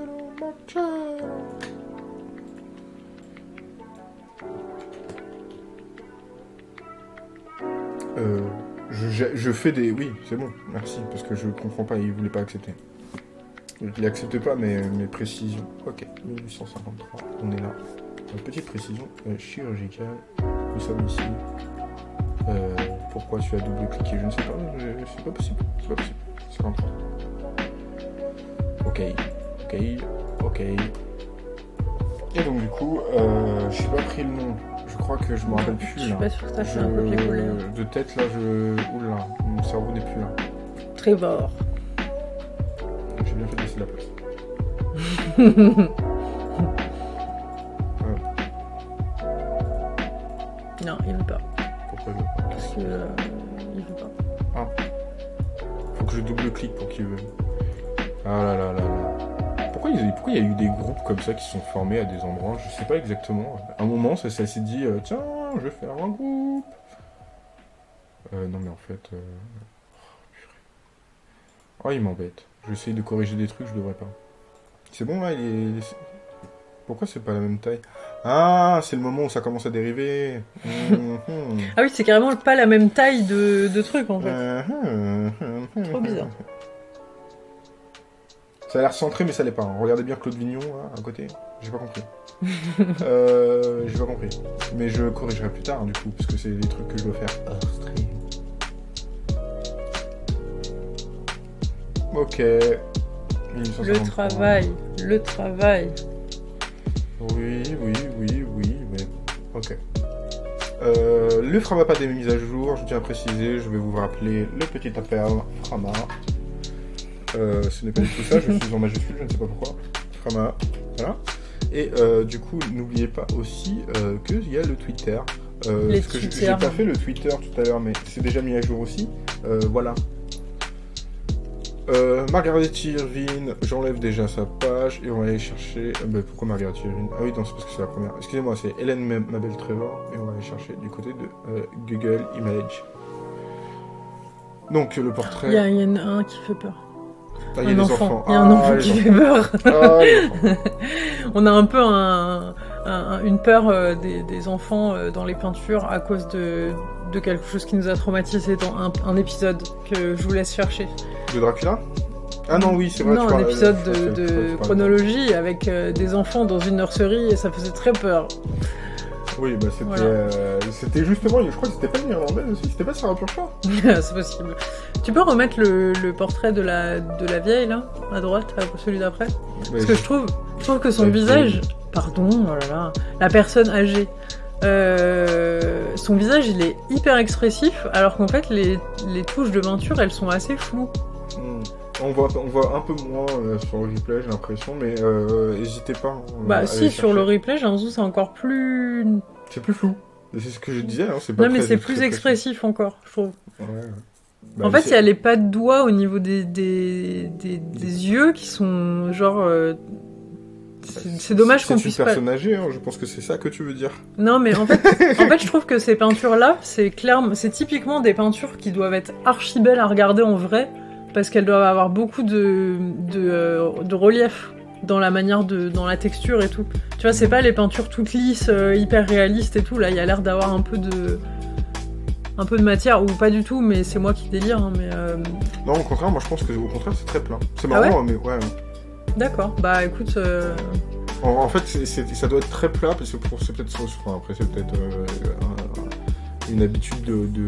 [SPEAKER 3] Je fais des... Oui, c'est bon, merci, parce que je comprends pas, il voulait pas accepter. Il acceptait pas mes précisions. Ok, 1853, on est là. Une petite précision chirurgicale. Nous sommes ici. Pourquoi tu as double-cliqué? Je ne sais pas, c'est pas possible. C'est pas possible. 53. Ok. Et donc du coup, j'ai pas pris le nom. Je crois que je me rappelle plus
[SPEAKER 2] Je suis
[SPEAKER 3] là.
[SPEAKER 2] pas sûre que t'as fait un copier-coller.
[SPEAKER 3] De tête là, oula, mon cerveau n'est plus là.
[SPEAKER 2] Trevor.
[SPEAKER 3] J'ai bien fait de laisser la place.
[SPEAKER 2] Non, il veut pas.
[SPEAKER 3] Pourquoi il veut pas?
[SPEAKER 2] Parce que... il veut pas.
[SPEAKER 3] Faut que je double-clique pour qu'il veuille. Ah là là là là. Pourquoi il y a eu des groupes comme ça qui se sont formés à des endroits? Je sais pas exactement. À un moment, ça s'est dit, tiens, je vais faire un groupe. Non mais en fait... Oh, il m'embête. Je vais essayer de corriger des trucs, je devrais pas. C'est bon là, Pourquoi c'est pas la même taille? Ah, c'est le moment où ça commence à dériver.
[SPEAKER 2] Ah oui, c'est carrément pas la même taille de truc en fait. Trop bizarre.
[SPEAKER 3] Ça a l'air centré, mais ça l'est pas. Hein. Regardez bien Claude Vignon, là, à côté. J'ai pas compris. J'ai pas compris. Mais je corrigerai plus tard, du coup, parce que c'est des trucs que je dois faire hors stream. Ok. 1853.
[SPEAKER 2] Le travail.
[SPEAKER 3] Oui, mais... Ok. Le Frama pas des mises à jour, je tiens à préciser, je vais vous rappeler le petit appel Frama. Ce n'est pas du tout ça, je suis en majuscule, je ne sais pas pourquoi. Frama, voilà. Et du coup, n'oubliez pas aussi qu'il y a le Twitter.
[SPEAKER 2] Les
[SPEAKER 3] parce que
[SPEAKER 2] Twitter.
[SPEAKER 3] j'ai pas fait le Twitter tout à l'heure, mais c'est déjà mis à jour aussi. Voilà. Margaret Irvine, j'enlève déjà sa page et on va aller chercher. Pourquoi Margaret Irvine? Ah oui, non, c'est parce que c'est la première. Excusez-moi, c'est Hélène Mabel Trevor et on va aller chercher du côté de Google Image. Donc le portrait.
[SPEAKER 2] Il y en a un qui fait peur.
[SPEAKER 3] Ah, il y a des enfants.
[SPEAKER 2] Il y a un enfant qui fait peur.
[SPEAKER 3] Ah, les enfants.
[SPEAKER 2] On a un peu une peur des enfants dans les peintures à cause de quelque chose qui nous a traumatisé dans un épisode que je vous laisse chercher.
[SPEAKER 3] De Dracula? Ah non, oui, c'est vrai.
[SPEAKER 2] Non,
[SPEAKER 3] tu
[SPEAKER 2] un
[SPEAKER 3] parles-
[SPEAKER 2] épisode
[SPEAKER 3] je crois que tu
[SPEAKER 2] de
[SPEAKER 3] parles
[SPEAKER 2] chronologie avec des enfants dans une nurserie et ça faisait très peur.
[SPEAKER 3] Oui, bah c'était,
[SPEAKER 2] Voilà.
[SPEAKER 3] c'était justement, je crois que c'était pas une irlandaise aussi, c'était pas Sarah Purcell.
[SPEAKER 2] C'est possible. Tu peux remettre le portrait de la vieille là, à droite, celui d'après? Parce que je trouve que son
[SPEAKER 3] La
[SPEAKER 2] visage...
[SPEAKER 3] vieille.
[SPEAKER 2] Pardon, oh là là. La personne âgée. Son visage, il est hyper expressif, alors qu'en fait, les touches de peinture, elles sont assez floues.
[SPEAKER 3] On voit un peu moins sur le replay, j'ai l'impression, mais n'hésitez pas.
[SPEAKER 2] Bah
[SPEAKER 3] à
[SPEAKER 2] si,
[SPEAKER 3] aller
[SPEAKER 2] sur le
[SPEAKER 3] chercher.
[SPEAKER 2] replay, j'ai l'impression que c'est encore plus...
[SPEAKER 3] C'est plus flou. Et c'est ce que je disais, hein, c'est pas
[SPEAKER 2] Non mais
[SPEAKER 3] très-
[SPEAKER 2] c'est
[SPEAKER 3] très
[SPEAKER 2] plus
[SPEAKER 3] précis.
[SPEAKER 2] expressif encore, je trouve.
[SPEAKER 3] Ouais. Bah,
[SPEAKER 2] En fait,
[SPEAKER 3] c'est-
[SPEAKER 2] il y a les pas de doigts au niveau des yeux qui sont genre... c'est dommage qu'on puisse
[SPEAKER 3] C'est une
[SPEAKER 2] pas...
[SPEAKER 3] personne âgée, hein, je pense que c'est ça que tu veux dire.
[SPEAKER 2] Non, mais en fait, je trouve que ces peintures-là, c'est typiquement des peintures qui doivent être archi belles à regarder en vrai, parce qu'elles doivent avoir beaucoup de relief dans la manière dans la texture et tout. Tu vois, c'est pas les peintures toutes lisses, hyper réalistes et tout. Là, il y a l'air d'avoir un peu un peu de matière, ou pas du tout, mais c'est moi qui délire. Hein, mais,
[SPEAKER 3] Non, au contraire, moi je pense que au contraire c'est très plat. C'est
[SPEAKER 2] Ah
[SPEAKER 3] marrant, mais ouais.
[SPEAKER 2] D'accord, bah écoute...
[SPEAKER 3] En fait, ça doit être très plat, parce que c'est peut-être ça. Enfin, après, c'est peut-être une habitude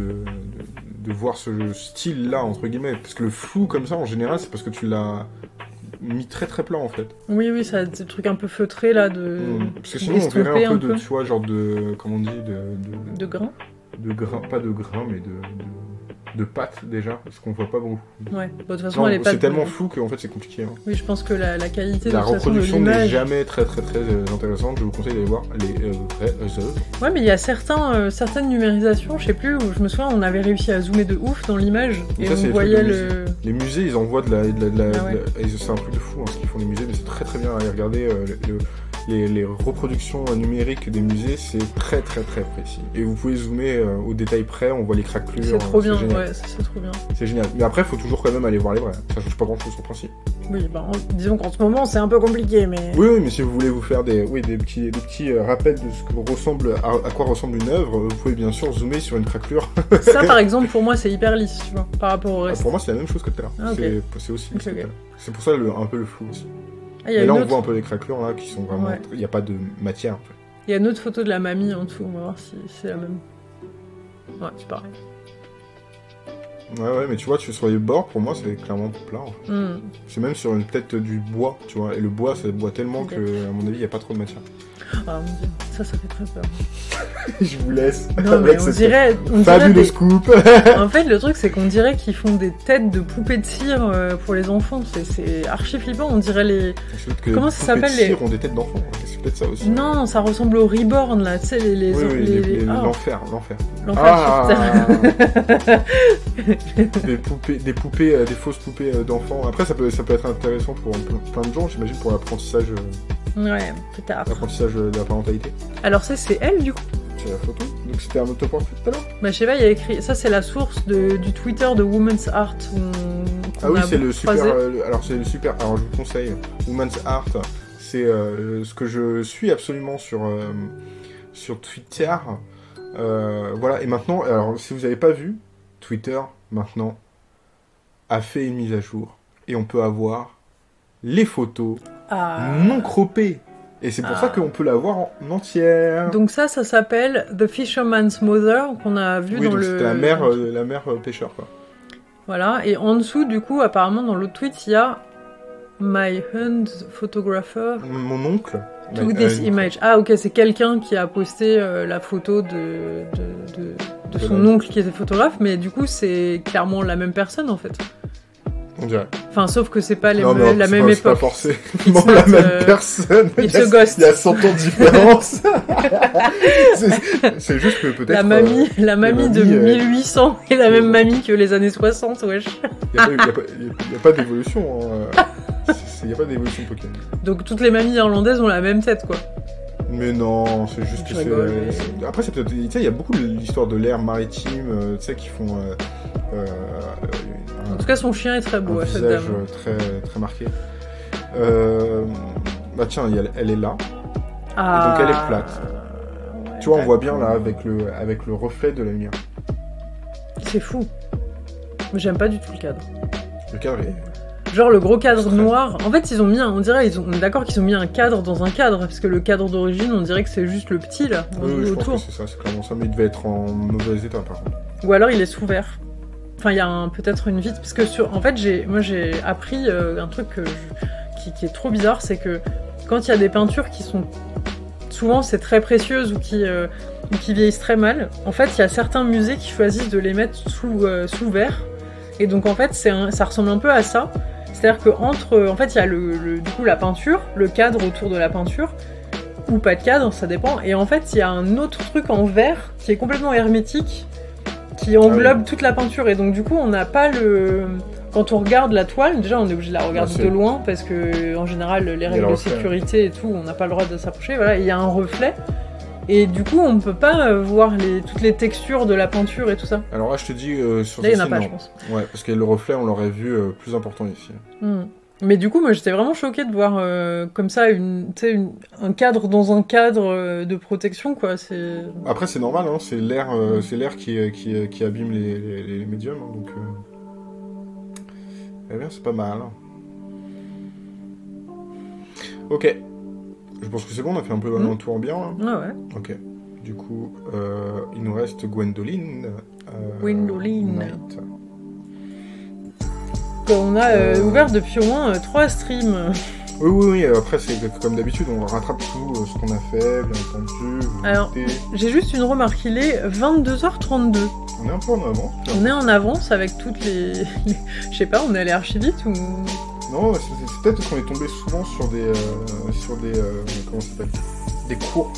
[SPEAKER 3] de voir ce style-là, entre guillemets. Parce que le flou comme ça, en général, c'est parce que tu l'as mis très très plat, en fait.
[SPEAKER 2] Oui, ça a des trucs un peu feutrés, là,
[SPEAKER 3] Parce que sinon, on verrait un peu
[SPEAKER 2] peu.
[SPEAKER 3] tu vois, genre de... Comment on dit
[SPEAKER 2] De grains.
[SPEAKER 3] De grains, pas de grains, mais de pâtes, déjà, parce qu'on voit pas beaucoup.
[SPEAKER 2] Ouais, de toute façon, elle est pas...
[SPEAKER 3] C'est tellement flou qu'en fait, c'est compliqué. Hein.
[SPEAKER 2] Oui, je pense que la qualité
[SPEAKER 3] la
[SPEAKER 2] de toute façon, de
[SPEAKER 3] reproduction n'est
[SPEAKER 2] l'image...
[SPEAKER 3] jamais très intéressante. Je vous conseille d'aller voir les vraies œuvres.
[SPEAKER 2] Ouais, mais il y a certaines numérisations, je sais plus, où je me souviens, on avait réussi à zoomer de ouf dans l'image, et
[SPEAKER 3] ça,
[SPEAKER 2] on voyait le...
[SPEAKER 3] Les musées, ils envoient c'est un truc de fou, hein, ce qu'ils font les musées, mais c'est très très bien à aller regarder. Les reproductions numériques des musées, c'est très très très précis. Et vous pouvez zoomer au détail près, on voit les craquelures.
[SPEAKER 2] C'est trop bien,
[SPEAKER 3] génial.
[SPEAKER 2] ouais, c'est trop bien.
[SPEAKER 3] C'est génial. Mais après, il faut toujours quand même aller voir les vrais. Ça change pas grand chose au principe.
[SPEAKER 2] Oui, bah, disons qu'en ce moment, c'est un peu compliqué, mais...
[SPEAKER 3] Oui, mais si vous voulez vous faire des petits rappels de ce que ressemble, à quoi ressemble une œuvre, vous pouvez bien sûr zoomer sur une craquelure.
[SPEAKER 2] Ça, par exemple, pour moi, c'est hyper lisse, tu vois, par rapport au reste.
[SPEAKER 3] Pour moi, c'est la même chose que tout à l'heure.
[SPEAKER 2] Ah, okay.
[SPEAKER 3] C'est aussi
[SPEAKER 2] okay, okay.
[SPEAKER 3] C'est pour ça un peu le flou aussi.
[SPEAKER 2] Et
[SPEAKER 3] là, on voit un peu les craquelures là, qui sont vraiment...
[SPEAKER 2] Ouais.
[SPEAKER 3] Il n'y a pas de matière, en fait.
[SPEAKER 2] Il y a une autre photo de la mamie en dessous, on va voir si c'est la même. Ouais, c'est pareil.
[SPEAKER 3] Ouais, mais tu vois, sur les bords, pour moi, c'est clairement plat. En fait. C'est même sur peut-être du bois, tu vois. Et le bois, ça boit tellement que, à mon avis, il n'y a pas trop de matière.
[SPEAKER 2] Ah mon dieu, ça fait très peur.
[SPEAKER 3] Je vous laisse.
[SPEAKER 2] Non, mais on dirait
[SPEAKER 3] fabuleux scoop.
[SPEAKER 2] En fait, le truc, c'est qu'on dirait qu'ils font des têtes de poupées de cire pour les enfants. C'est archi flippant. On dirait les...
[SPEAKER 3] Comment ça s'appelle les... ont des têtes d'enfants. C'est peut-être ça aussi.
[SPEAKER 2] Non, ça ressemble au Reborn, là. Tu sais,
[SPEAKER 3] l'enfer.
[SPEAKER 2] L'enfer sur Terre.
[SPEAKER 3] des poupées, des fausses poupées d'enfants. Après, ça peut être intéressant pour plein de gens, j'imagine, pour l'apprentissage...
[SPEAKER 2] Ouais, peut-être.
[SPEAKER 3] L'apprentissage de la parentalité.
[SPEAKER 2] Alors ça, c'est elle, du coup.
[SPEAKER 3] C'est la photo. Donc c'était un autoportrait tout à l'heure.
[SPEAKER 2] Bah je sais pas, il y a écrit... Ça, c'est la source du Twitter de Women's Art.
[SPEAKER 3] Ah oui, c'est le super... alors c'est le super... Alors je vous conseille, Women's Art, c'est ce que je suis absolument sur Twitter. Voilà, et maintenant, alors si vous n'avez pas vu, Twitter, maintenant, a fait une mise à jour. Et on peut avoir les photos non croppées. Et c'est pour ça qu'on peut la voir en entière.
[SPEAKER 2] Donc ça s'appelle The Fisherman's Mother, qu'on a vu dans le...
[SPEAKER 3] c'était la mère pêcheur, quoi.
[SPEAKER 2] Voilà, et en dessous, du coup, apparemment, dans l'autre tweet, il y a My hand photographer...
[SPEAKER 3] Mon oncle.
[SPEAKER 2] To this image. Ah, ok, c'est quelqu'un qui a posté la photo de son oncle qui était photographe, mais du coup, c'est clairement la même personne, en fait.
[SPEAKER 3] On dirait.
[SPEAKER 2] Enfin, sauf que c'est pas la même époque.
[SPEAKER 3] C'est pas forcément la même personne. Il y a 100 ans de différence. c'est juste que peut-être...
[SPEAKER 2] La mamie de 1800 est la même mamie que les années 60, wesh.
[SPEAKER 3] Il n'y a pas d'évolution. Il n'y a pas d'évolution Pokémon.
[SPEAKER 2] Donc toutes les mamies irlandaises ont la même tête, quoi.
[SPEAKER 3] Mais non, c'est juste que c'est... Après, c'est peut-être... Tu sais, il y a beaucoup l'histoire de l'ère maritime, tu sais, qui font...
[SPEAKER 2] en tout cas, son chien est très beau, cette dame.
[SPEAKER 3] Un visage très, très marqué. Bah tiens, elle est là. Et donc elle est plate. Ouais, tu vois, on voit bien là, avec le reflet de la lumière.
[SPEAKER 2] C'est fou. Mais j'aime pas du tout le cadre.
[SPEAKER 3] Le cadre est...
[SPEAKER 2] Genre le gros cadre noir. En fait, on est d'accord qu'ils ont mis un cadre dans un cadre, parce que le cadre d'origine, on dirait que c'est juste le petit là.
[SPEAKER 3] Oui, je pense que c'est ça, c'est clairement ça, mais il devait être en mauvais état par contre.
[SPEAKER 2] Ou alors il est sous verre. Enfin, il y a peut-être une vitre, parce que en fait, j'ai appris un truc qui est trop bizarre, c'est que quand il y a des peintures qui sont souvent c'est très précieuses ou qui vieillissent très mal, en fait, il y a certains musées qui choisissent de les mettre sous verre, et donc en fait, ça ressemble un peu à ça. C'est-à-dire en fait, il y a du coup la peinture, le cadre autour de la peinture, ou pas de cadre, ça dépend. Et en fait, il y a un autre truc en verre qui est complètement hermétique, qui englobe toute la peinture. Et donc du coup, on n'a pas quand on regarde la toile, déjà on est obligé de la regarder de loin, parce que en général, les règles de sécurité et tout, on n'a pas le droit de s'approcher. Voilà, il y a un reflet. Et du coup, on ne peut pas voir toutes les textures de la peinture et tout ça.
[SPEAKER 3] Alors là, je te dis, sur
[SPEAKER 2] là, il n'y en a pas, je pense.
[SPEAKER 3] Ouais, parce que le reflet, on l'aurait vu plus important ici.
[SPEAKER 2] Mais du coup, moi, j'étais vraiment choquée de voir comme ça un cadre dans un cadre de protection, quoi.
[SPEAKER 3] Après, c'est normal, hein, c'est l'air qui abîme les médiums, hein, donc... Eh bien, c'est pas mal. Ok. Je pense que c'est bon, on a fait un peu un tour bien, là.
[SPEAKER 2] Ah ouais.
[SPEAKER 3] Ok. Du coup, il nous reste Gwendoline. Knight.
[SPEAKER 2] On a ouvert depuis au moins 3 streams.
[SPEAKER 3] Oui. Après, c'est comme d'habitude, on rattrape tout ce qu'on a fait, bien entendu.
[SPEAKER 2] Alors, j'ai juste une remarque. Il est 22h32.
[SPEAKER 3] On est un peu en avance.
[SPEAKER 2] On est en avance avec toutes les... Je sais pas, on est allé archi vite ou...
[SPEAKER 3] Non, c'est peut-être qu'on est tombé souvent sur des comment ça s'appelle, des courtes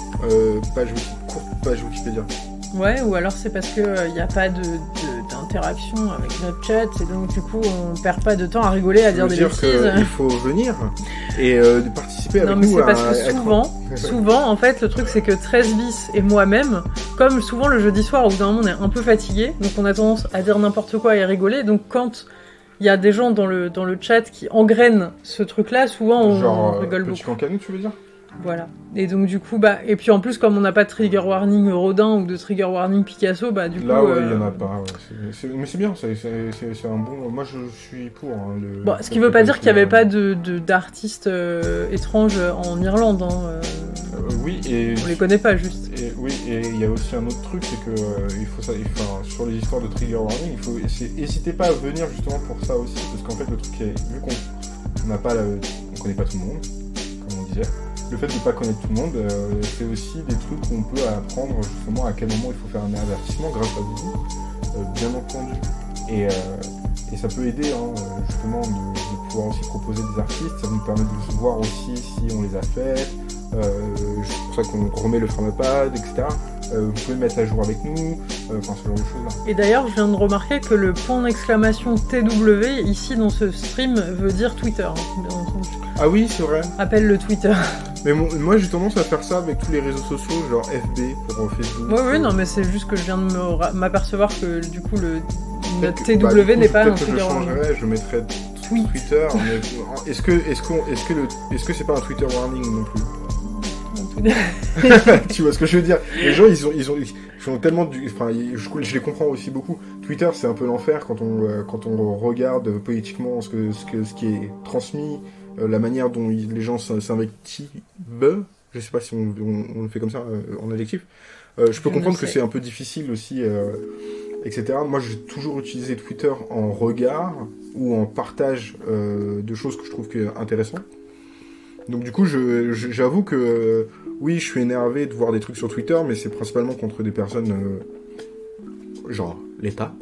[SPEAKER 3] pages Wikipédia.
[SPEAKER 2] Ouais, ou alors c'est parce que y a pas d'interaction avec notre chat et donc du coup on perd pas de temps à rigoler, à dire des bêtises.
[SPEAKER 3] Il faut venir et participer avec nous.
[SPEAKER 2] Non mais c'est parce que souvent en fait le truc c'est que 13bis et moi-même, comme souvent le jeudi soir au bout d'un moment on est un peu fatigué, donc on a tendance à dire n'importe quoi et à rigoler, donc quand il y a des gens dans le chat qui engrainent ce truc-là, souvent on rigole beaucoup.
[SPEAKER 3] Petit cancano, tu veux dire ?
[SPEAKER 2] Voilà. Et donc du coup, et puis en plus comme on n'a pas de trigger warning Rodin ou de trigger warning Picasso, du coup...
[SPEAKER 3] Là, il y en a pas. Ouais. Mais c'est bien, c'est un bon... Moi, je suis pour. Hein,
[SPEAKER 2] ce qui veut pas dire qu'il n'y avait pas d'artistes étranges en Irlande. Hein,
[SPEAKER 3] oui, et...
[SPEAKER 2] On les connaît pas, juste.
[SPEAKER 3] Et il y a aussi un autre truc, c'est que sur les histoires de trigger warning, n'hésitez pas à venir justement pour ça aussi, parce qu'en fait, le truc est... Vu qu'on n'a pas... on connaît pas tout le monde, comme on disait. Le fait de ne pas connaître tout le monde, c'est aussi des trucs qu'on peut apprendre justement à quel moment il faut faire un avertissement grâce à vous, bien entendu. Et ça peut aider justement de pouvoir aussi proposer des artistes, ça nous permet de voir aussi si on les a fait, c'est pour ça qu'on remet le frappad, etc. Vous pouvez mettre à jour avec nous, ce genre de choses-là.
[SPEAKER 2] Et d'ailleurs, je viens de remarquer que le point d'exclamation TW, ici dans ce stream, veut dire Twitter. Bien entendu.
[SPEAKER 3] Ah oui, c'est vrai.
[SPEAKER 2] Appelle le Twitter.
[SPEAKER 3] Mais moi j'ai tendance à faire ça avec tous les réseaux sociaux, genre FB pour Facebook.
[SPEAKER 2] Oui, non, mais c'est juste que je viens de m'apercevoir que du coup notre TW n'est pas un
[SPEAKER 3] Twitter. Peut-être que je changerais, je mettrais Twitter. Mais est-ce que c'est pas un Twitter warning non plus? Tu vois ce que je veux dire? Les gens ils sont tellement je les comprends aussi beaucoup. Twitter c'est un peu l'enfer quand on regarde politiquement ce qui est transmis, la manière dont les gens s'invectivent. Je sais pas si on le fait comme ça en adjectif. Je peux comprendre que c'est un peu difficile aussi, etc. Moi j'ai toujours utilisé Twitter en regard ou en partage de choses que je trouve intéressantes. Donc du coup j'avoue que oui, je suis énervé de voir des trucs sur Twitter, mais c'est principalement contre des personnes genre l'État,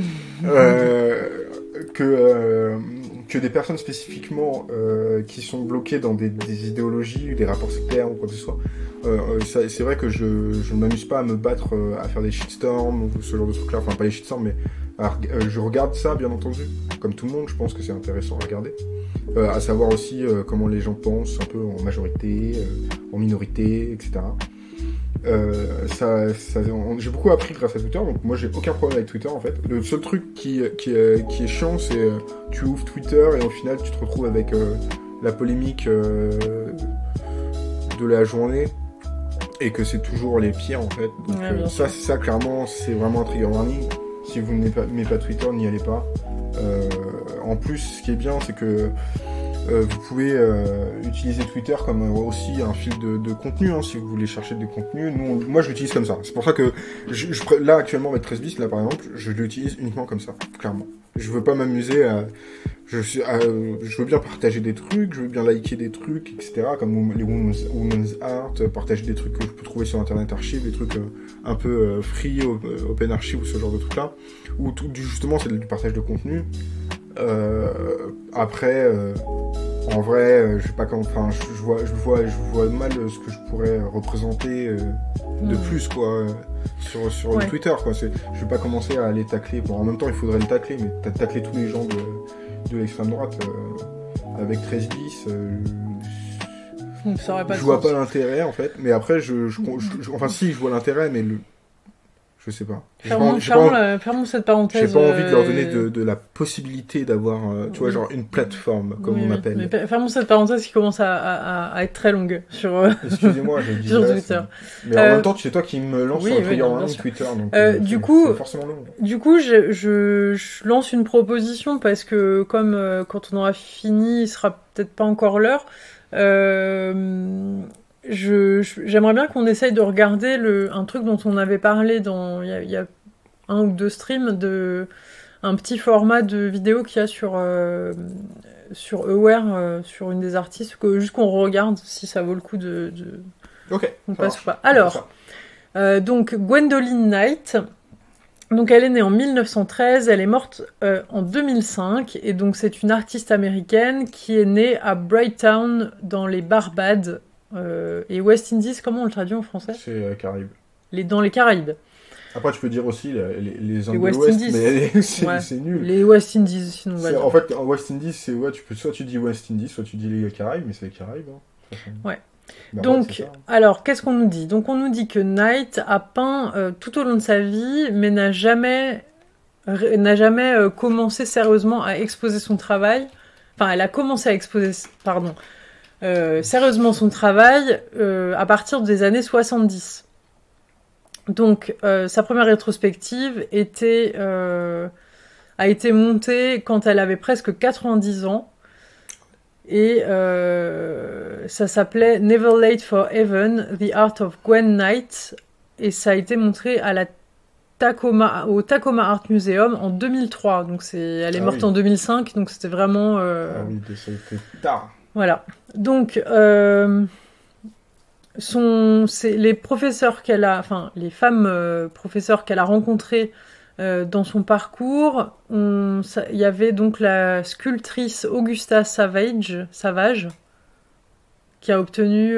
[SPEAKER 3] que des personnes spécifiquement qui sont bloquées dans des idéologies, des rapports sectaires ou quoi que ce soit. C'est vrai que je ne m'amuse pas à me battre à faire des shitstorms ou ce genre de trucs-là. Enfin, pas les shitstorms, mais je regarde ça, bien entendu. Comme tout le monde, je pense que c'est intéressant à regarder. À savoir aussi comment les gens pensent, un peu en majorité, en minorité, etc. J'ai beaucoup appris grâce à Twitter, donc moi j'ai aucun problème avec Twitter en fait. Le seul truc qui est chiant, c'est tu ouvres Twitter et au final tu te retrouves avec la polémique de la journée et que c'est toujours les pires en fait. Donc ça clairement c'est vraiment un trigger warning. Si vous n'aimez pas Twitter, n'y allez pas. En plus, ce qui est bien, c'est que vous pouvez utiliser Twitter comme aussi un fil de contenu, si vous voulez chercher des contenus. Moi, je l'utilise comme ça. C'est pour ça que là, actuellement, avec 13bis, là, par exemple, je l'utilise uniquement comme ça, clairement. Je veux pas m'amuser je veux bien partager des trucs, je veux bien liker des trucs, etc. Comme les Women's Art, partager des trucs que je peux trouver sur Internet Archive, des trucs un peu free, open archive ou ce genre de trucs-là. Ou justement, c'est du partage de contenu. Après, en vrai, je sais pas comment. Enfin, je vois mal ce que je pourrais représenter de plus, quoi, sur le Twitter, quoi. Je vais pas commencer à les tacler. Bon, en même temps, il faudrait les tacler, mais tacler tous les gens de l'extrême droite avec 13 bis.
[SPEAKER 2] Ça aurait pas
[SPEAKER 3] je vois pas l'intérêt, en fait. Mais après, enfin, si, je vois l'intérêt, mais Je sais pas.
[SPEAKER 2] Fermons cette parenthèse.
[SPEAKER 3] J'ai pas envie de leur donner de la possibilité d'avoir, tu vois, genre une plateforme, comme on appelle.
[SPEAKER 2] Mais fermons cette parenthèse qui commence à être très longue sur,
[SPEAKER 3] Excusez-moi, j'ai dit
[SPEAKER 2] sur Twitter.
[SPEAKER 3] Mais en même temps, c'est toi qui me lance sur Twitter, donc
[SPEAKER 2] du coup,
[SPEAKER 3] c'est forcément long.
[SPEAKER 2] Du coup, je lance une proposition parce que comme quand on aura fini, il sera peut-être pas encore l'heure. J'aimerais bien qu'on essaye de regarder un truc dont on avait parlé il y a 1 ou 2 streams, un petit format de vidéo qu'il y a sur Aware, sur une des artistes, juste qu'on regarde si ça vaut le coup
[SPEAKER 3] Ok.
[SPEAKER 2] On passe ou pas. Alors, donc Gwendoline Knight. Donc elle est née en 1913, elle est morte en 2005, et donc c'est une artiste américaine qui est née à Brightown dans les Barbades et West Indies. Comment on le traduit en français?
[SPEAKER 3] C'est Caraïbes.
[SPEAKER 2] Dans les Caraïbes.
[SPEAKER 3] Après, tu peux dire aussi les Indes de
[SPEAKER 2] West
[SPEAKER 3] l'Ouest,
[SPEAKER 2] Indies.
[SPEAKER 3] mais c'est nul.
[SPEAKER 2] Les West Indies, sinon.
[SPEAKER 3] En fait, en West Indies, c'est soit tu dis West Indies, soit tu dis les Caraïbes, mais c'est les Caraïbes. Hein.
[SPEAKER 2] Ouais.
[SPEAKER 3] Bah,
[SPEAKER 2] Donc, alors, qu'est-ce qu'on nous dit? Donc, on nous dit que Knight a peint tout au long de sa vie, mais n'a jamais commencé sérieusement à exposer son travail. Enfin, elle a commencé à exposer, sérieusement son travail à partir des années 70. Donc, sa première rétrospective a été montée quand elle avait presque 90 ans. Et ça s'appelait Never Late for Heaven, The Art of Gwen Knight. Et ça a été montré à au Tacoma Art Museum en 2003. Donc elle est morte en 2005, donc c'était vraiment...
[SPEAKER 3] Ah oui, ça a été tard.
[SPEAKER 2] Voilà. Donc, les professeurs les femmes professeurs qu'elle a rencontrées dans son parcours, il y avait donc la sculptrice Augusta Savage qui a obtenu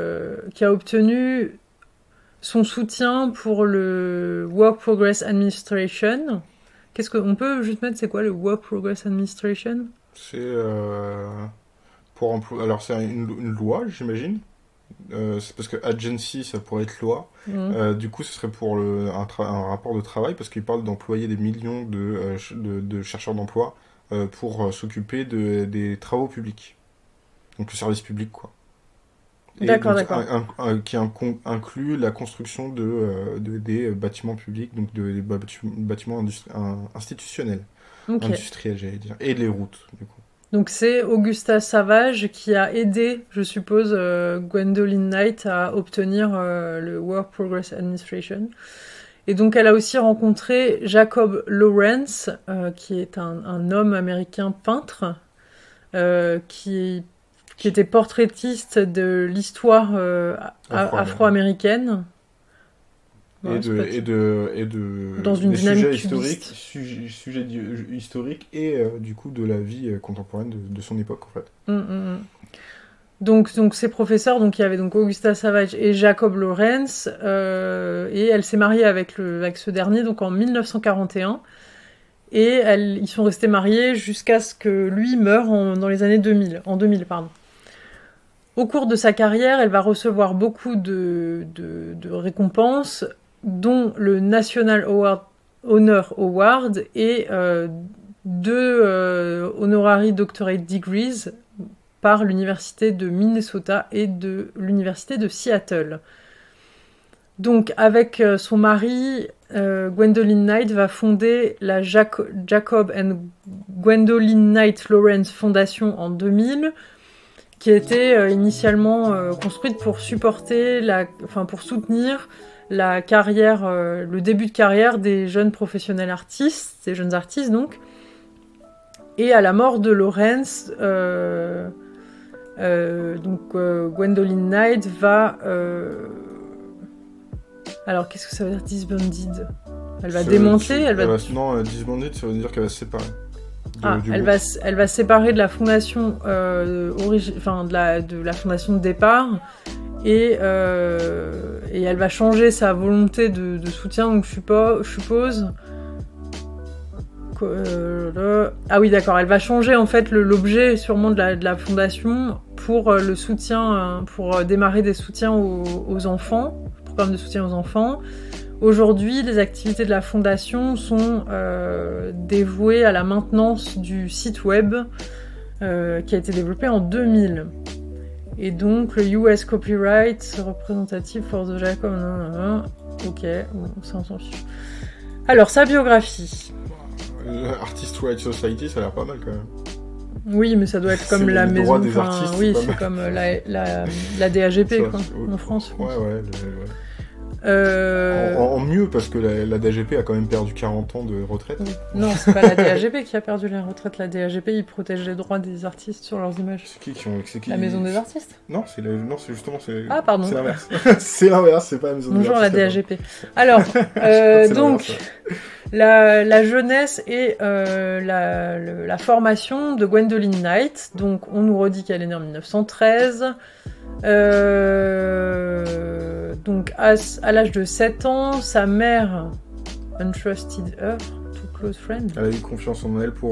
[SPEAKER 2] son soutien pour le Work Progress Administration. Qu'est-ce qu'on peut juste mettre, c'est quoi le Work Progress Administration?
[SPEAKER 3] C'est pour emploi. Alors c'est une loi, j'imagine. C'est parce que agency, ça pourrait être loi. Du coup, ce serait pour un rapport de travail, parce qu'il parle d'employer des millions de chercheurs d'emploi pour s'occuper des travaux publics. Donc le service public, quoi.
[SPEAKER 2] D'accord.
[SPEAKER 3] Qui inclut la construction des bâtiments publics, donc des bâtiments institutionnels.
[SPEAKER 2] Okay.
[SPEAKER 3] Industriels, j'allais dire. Et les routes, du coup.
[SPEAKER 2] Donc c'est Augusta Savage qui a aidé, je suppose, Gwendoline Knight à obtenir le Work Progress Administration. Et donc elle a aussi rencontré Jacob Lawrence, qui est un homme américain peintre, qui était portraitiste de l'histoire afro-américaine.
[SPEAKER 3] Ouais,
[SPEAKER 2] dans une dynamique
[SPEAKER 3] sujet historique et du coup de la vie contemporaine de son époque, en fait.
[SPEAKER 2] Donc ses professeurs, donc il y avait donc Augusta Savage et Jacob Lawrence, et elle s'est mariée avec ce dernier donc en 1941, et ils sont restés mariés jusqu'à ce que lui meure dans les années 2000. Au cours de sa carrière, elle va recevoir beaucoup de récompenses, dont le National Honor Award et 2 honorary doctorate degrees par l'université de Minnesota et de l'université de Seattle. Donc avec son mari, Gwendoline Knight va fonder la Jacob and Gwendoline Knight Lawrence Foundation en 2000, qui a été initialement construite pour pour soutenir la carrière, le début de carrière des jeunes professionnels artistes, des jeunes artistes donc. Et à la mort de Lawrence, Gwendoline Knight va... Alors, qu'est-ce que ça veut dire disbanded? Elle va démanteler,
[SPEAKER 3] Non, disbanded, ça veut dire qu'elle va se séparer.
[SPEAKER 2] Elle va se séparer de la fondation de la fondation de départ, et elle va changer sa volonté de soutien, donc je suppose. Ah oui, d'accord, elle va changer en fait l'objet sûrement de la fondation pour le soutien, pour démarrer des soutiens aux enfants, programme de soutien aux enfants, Aujourd'hui, les activités de la fondation sont dévouées à la maintenance du site web qui a été développé en 2000. Et donc, le US Copyright Representative for the Jacob... Ok, bon, ça on s'en fiche. Alors, sa biographie.
[SPEAKER 3] Artist Right Society, ça a l'air pas mal quand même.
[SPEAKER 2] Oui, mais ça doit être comme la maison...
[SPEAKER 3] des artistes,
[SPEAKER 2] oui, c'est comme la DAGP, quoi, en France.
[SPEAKER 3] Ouais. En mieux, parce que la DAGP a quand même perdu 40 ans de retraite.
[SPEAKER 2] Non, c'est pas la DAGP qui a perdu la retraite. La DAGP, ils protègent les droits des artistes sur leurs images.
[SPEAKER 3] C'est qui
[SPEAKER 2] La maison des artistes.
[SPEAKER 3] Non, c'est justement...
[SPEAKER 2] Ah, pardon.
[SPEAKER 3] C'est l'inverse. C'est l'inverse, c'est pas la maison des artistes.
[SPEAKER 2] Bonjour la DAGP. Alors, donc, la jeunesse et la formation de Gwendoline Knight. Donc, on nous redit qu'elle est née en 1913. Donc à l'âge de 7 ans, sa mère entrusted her to close friend.
[SPEAKER 3] Elle a eu confiance en elle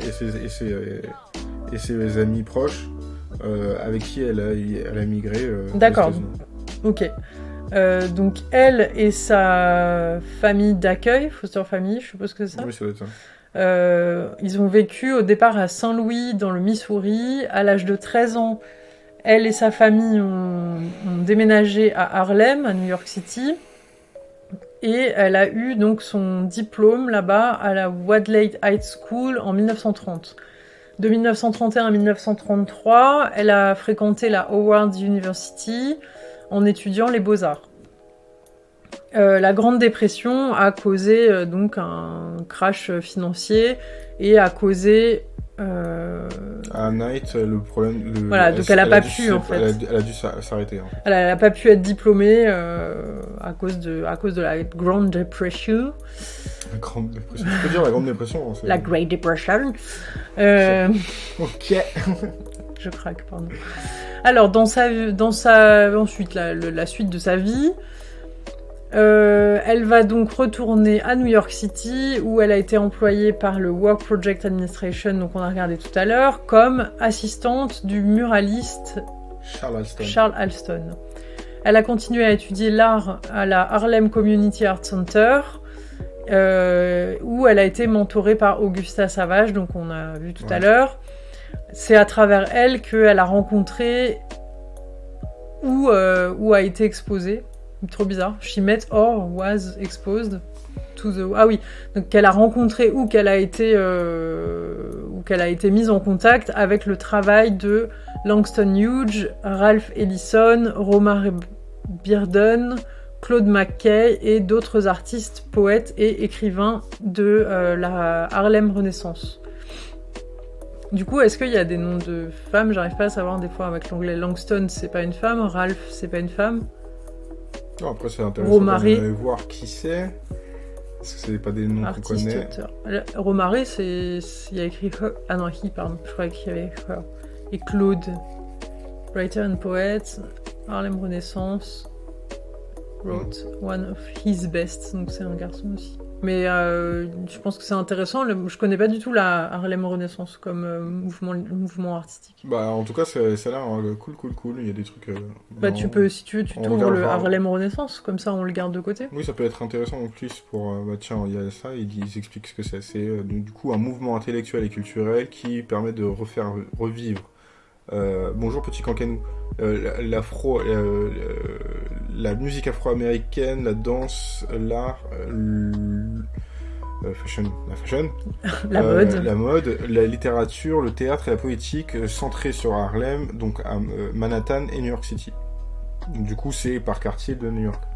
[SPEAKER 3] et ses amis proches avec qui elle a migré.
[SPEAKER 2] D'accord. Ok. Donc elle et sa famille d'accueil, foster family, je suppose que c'est ça.
[SPEAKER 3] Oui, ça doit être ça.
[SPEAKER 2] Ils ont vécu au départ à Saint-Louis dans le Missouri. À l'âge de 13 ans, elle et sa famille ont déménagé à Harlem, à New York City, et elle a eu donc son diplôme là-bas à la Wadley High School en 1930. De 1931 à 1933, elle a fréquenté la Howard University en étudiant les beaux-arts. La Grande Dépression a causé donc un crash financier et a causé...
[SPEAKER 3] À Knight, le problème...
[SPEAKER 2] Voilà, donc elle a pas pu, en fait.
[SPEAKER 3] Elle a dû s'arrêter. En fait.
[SPEAKER 2] Elle a pas pu être diplômée à cause de la Grande Depression.
[SPEAKER 3] La Grande Dépression. Je peux dire la Grande Dépression. Hein,
[SPEAKER 2] la Great Depression.
[SPEAKER 3] Ok.
[SPEAKER 2] Je craque, pardon. Alors, ensuite, la suite de sa vie... elle va donc retourner à New York City où elle a été employée par le Work Project Administration, donc on a regardé tout à l'heure, comme assistante du muraliste Charles Alston. Elle a continué à étudier l'art à la Harlem Community Art Center où elle a été mentorée par Augusta Savage, donc on a vu tout à l'heure. C'est à travers elle qu'elle a rencontré où a été exposée. Trop bizarre. She met or was exposed to the... Ah oui, donc qu'elle a rencontré ou qu'elle a été mise en contact avec le travail de Langston Hughes, Ralph Ellison, Romare Bearden, Claude McKay et d'autres artistes, poètes et écrivains de la Harlem Renaissance. Du coup, est-ce qu'il y a des noms de femmes? J'arrive pas à savoir des fois avec l'anglais. Langston, c'est pas une femme. Ralph, c'est pas une femme.
[SPEAKER 3] Non, après, c'est intéressant de voir qui c'est. Parce que c'est pas des noms qu'on connaît.
[SPEAKER 2] Romare, il y a écrit her. Ah non, he, pardon. Je croyais qu'il y avait her. Et Claude. Writer and poet. Harlem Renaissance. Wrote one of his best. Donc c'est un garçon aussi. Mais je pense que c'est intéressant. Je connais pas du tout la Harlem Renaissance comme mouvement artistique.
[SPEAKER 3] Bah en tout cas ça a l'air cool. Il y a des trucs.
[SPEAKER 2] Bah tu peux, si tu veux, tu t'ouvres le Harlem Renaissance, comme ça on le garde de côté.
[SPEAKER 3] Oui, ça peut être intéressant en plus pour. Tiens, il y a ça, ils expliquent ce que c'est. C'est du coup un mouvement intellectuel et culturel qui permet de revivre. Bonjour petit cancanou. La musique afro-américaine, la danse, l'art, la fashion, la mode, la littérature, le théâtre et la poétique centrés sur Harlem, donc à Manhattan et New York City. Du coup, c'est par quartier de New York.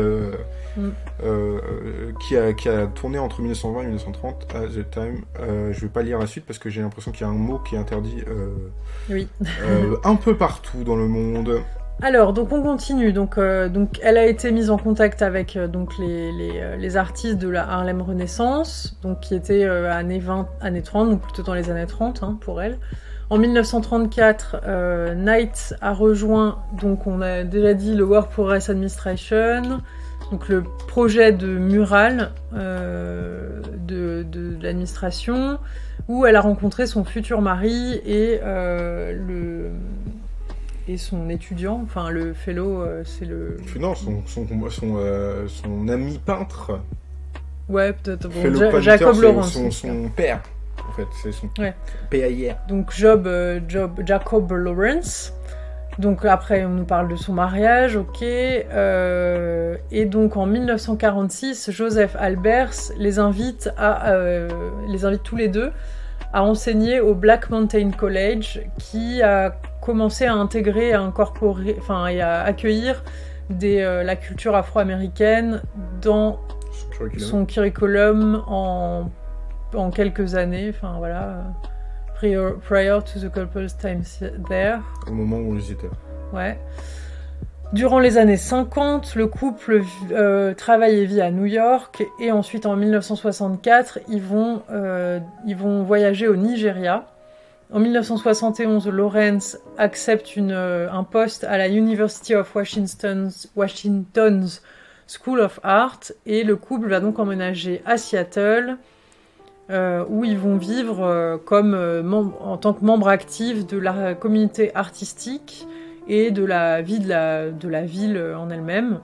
[SPEAKER 3] Qui a tourné entre 1920 et 1930 à The Time. Je vais pas lire la suite parce que j'ai l'impression qu'il y a un mot qui est interdit un peu partout dans le monde.
[SPEAKER 2] Alors, donc on continue. Donc elle a été mise en contact avec donc les artistes de la Harlem Renaissance, donc qui étaient années 30, donc plutôt dans les années 30 pour elle. En 1934, Knight a rejoint, donc on a déjà dit, le Work Progress Administration, donc le projet de mural de l'administration, où elle a rencontré son futur mari et son étudiant, enfin le fellow, c'est le...
[SPEAKER 3] Non, son ami peintre.
[SPEAKER 2] Ouais, peut-être. Bon,
[SPEAKER 3] Fellow
[SPEAKER 2] Jacob
[SPEAKER 3] painter,
[SPEAKER 2] Lawrence.
[SPEAKER 3] Son père, en fait, c'est son PAIR.
[SPEAKER 2] Donc Jacob Lawrence. Donc après, on nous parle de son mariage, ok. Et donc en 1946, Joseph Albers les invite tous les deux à enseigner au Black Mountain College, qui a commencé à intégrer, à incorporer, enfin et à accueillir la culture afro-américaine dans son curriculum en quelques années. Enfin voilà. Prior to the couple's time there.
[SPEAKER 3] Au moment où ils étaient.
[SPEAKER 2] Ouais. Durant les années 50, le couple travaille et vit à New York, et ensuite en 1964, ils vont voyager au Nigeria. En 1971, Lawrence accepte un poste à la University of Washington's School of Art, et le couple va donc emménager à Seattle, où ils vont vivre en tant que membres actifs de la communauté artistique et de la vie de la ville en elle-même.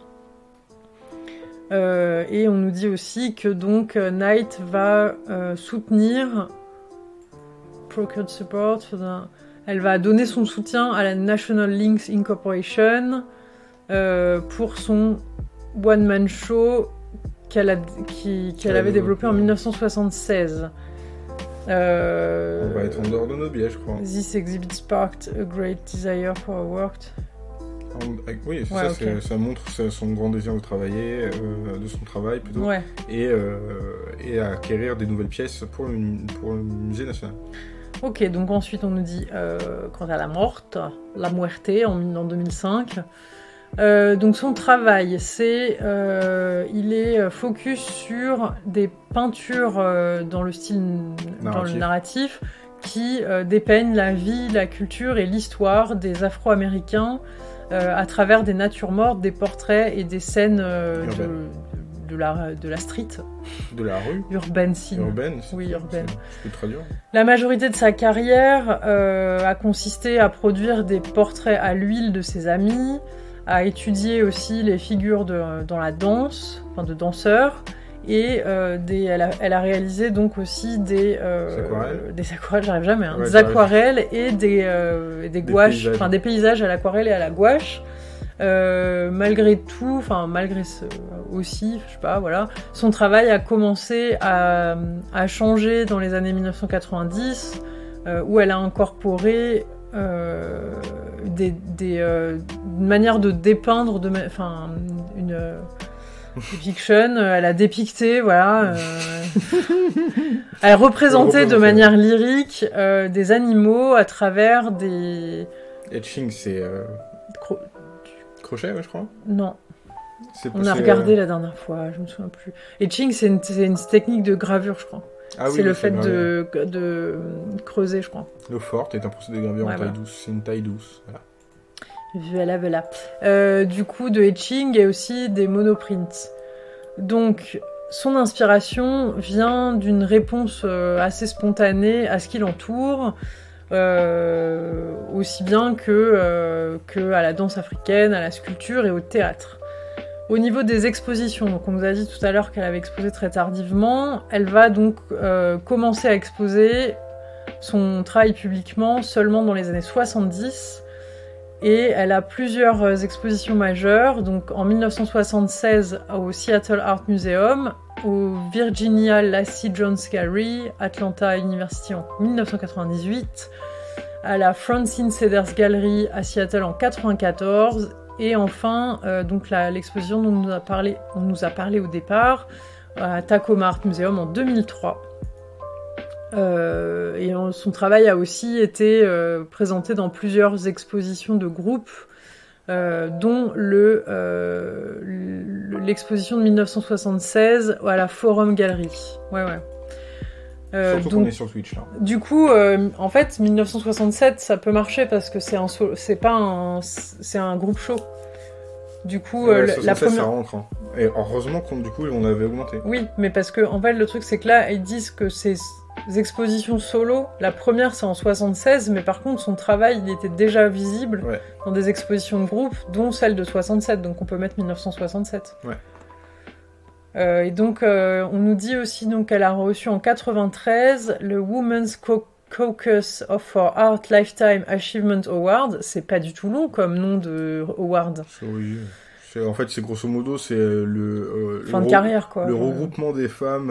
[SPEAKER 2] Et on nous dit aussi que donc Knight va soutenir Procured Support, elle va donner son soutien à la National Links Incorporation pour son one-man show qu'elle avait développé en 1976.
[SPEAKER 3] On va être en dehors de nos biais, je crois.
[SPEAKER 2] This exhibit sparked a great desire for her work.
[SPEAKER 3] Oui, c'est okay. Ça montre son grand désir de travailler, de son travail plutôt, et à acquérir des nouvelles pièces pour le musée national.
[SPEAKER 2] Ok, donc ensuite on nous dit quant à la muerte en 2005. Donc son travail, il est focus sur des peintures dans le style narratif qui dépeignent la vie, la culture et l'histoire des Afro-Américains à travers des natures mortes, des portraits et des scènes de la street.
[SPEAKER 3] De la rue.
[SPEAKER 2] Urbaine scene.
[SPEAKER 3] Urbaine.
[SPEAKER 2] Oui, urbaine.
[SPEAKER 3] C'est très dur.
[SPEAKER 2] La majorité de sa carrière a consisté à produire des portraits à l'huile de ses amis, à étudier aussi les figures dans la danse, enfin de danseurs, et elle a réalisé donc aussi des aquarelles, j'arrive jamais, hein, des aquarelles et des gouaches, enfin des paysages à l'aquarelle et à la gouache. Malgré tout, enfin malgré aussi, je sais pas, voilà, son travail a commencé à changer dans les années 1990, où elle a incorporé des manières de dépeindre, une depiction, elle a dépicté, voilà, elle représentait de manière lyrique des animaux à travers des...
[SPEAKER 3] Etching, c'est... Crochet, ouais, je crois.
[SPEAKER 2] Non. On a regardé la dernière fois, je me souviens plus. Etching, c'est une technique de gravure, je crois. Ah, c'est le fait de creuser, je crois.
[SPEAKER 3] L'eau forte est un procédé de gravure en taille douce. C'est une taille douce.
[SPEAKER 2] Voilà. Du coup, de etching et aussi des monoprints. Donc, son inspiration vient d'une réponse assez spontanée à ce qui l'entoure, aussi bien que à la danse africaine, à la sculpture et au théâtre. Au niveau des expositions, donc on nous a dit tout à l'heure qu'elle avait exposé très tardivement, elle va donc commencer à exposer son travail publiquement seulement dans les années 70, et elle a plusieurs expositions majeures, donc en 1976 au Seattle Art Museum, au Virginia Lacy Jones Gallery, Atlanta University en 1998, à la Francine Cedars Gallery à Seattle en 1994, et enfin, donc l'exposition dont on nous a parlé au départ, à Tacoma Art Museum en 2003. Et son travail a aussi été présenté dans plusieurs expositions de groupe, dont l'exposition de 1976 à la Forum Gallery. Ouais.
[SPEAKER 3] Surtout qu'on est sur Twitch là.
[SPEAKER 2] Du coup, en fait, 1967, ça peut marcher parce que c'est un groupe show. Du coup,
[SPEAKER 3] la première... ça rentre. Hein. Et heureusement qu'on avait augmenté.
[SPEAKER 2] Oui, mais parce que en fait, le truc c'est que là, ils disent que c'est expositions solo. La première, c'est en 76, mais par contre, son travail, il était déjà visible dans des expositions de groupe, dont celle de 67, donc on peut mettre 1967. Et donc, on nous dit aussi qu'elle a reçu en 93 le Women's Caucus of Art Lifetime Achievement Award. C'est pas du tout long comme nom de award.
[SPEAKER 3] Oui. En fait, c'est grosso modo, c'est
[SPEAKER 2] fin de carrière, quoi.
[SPEAKER 3] Le regroupement des femmes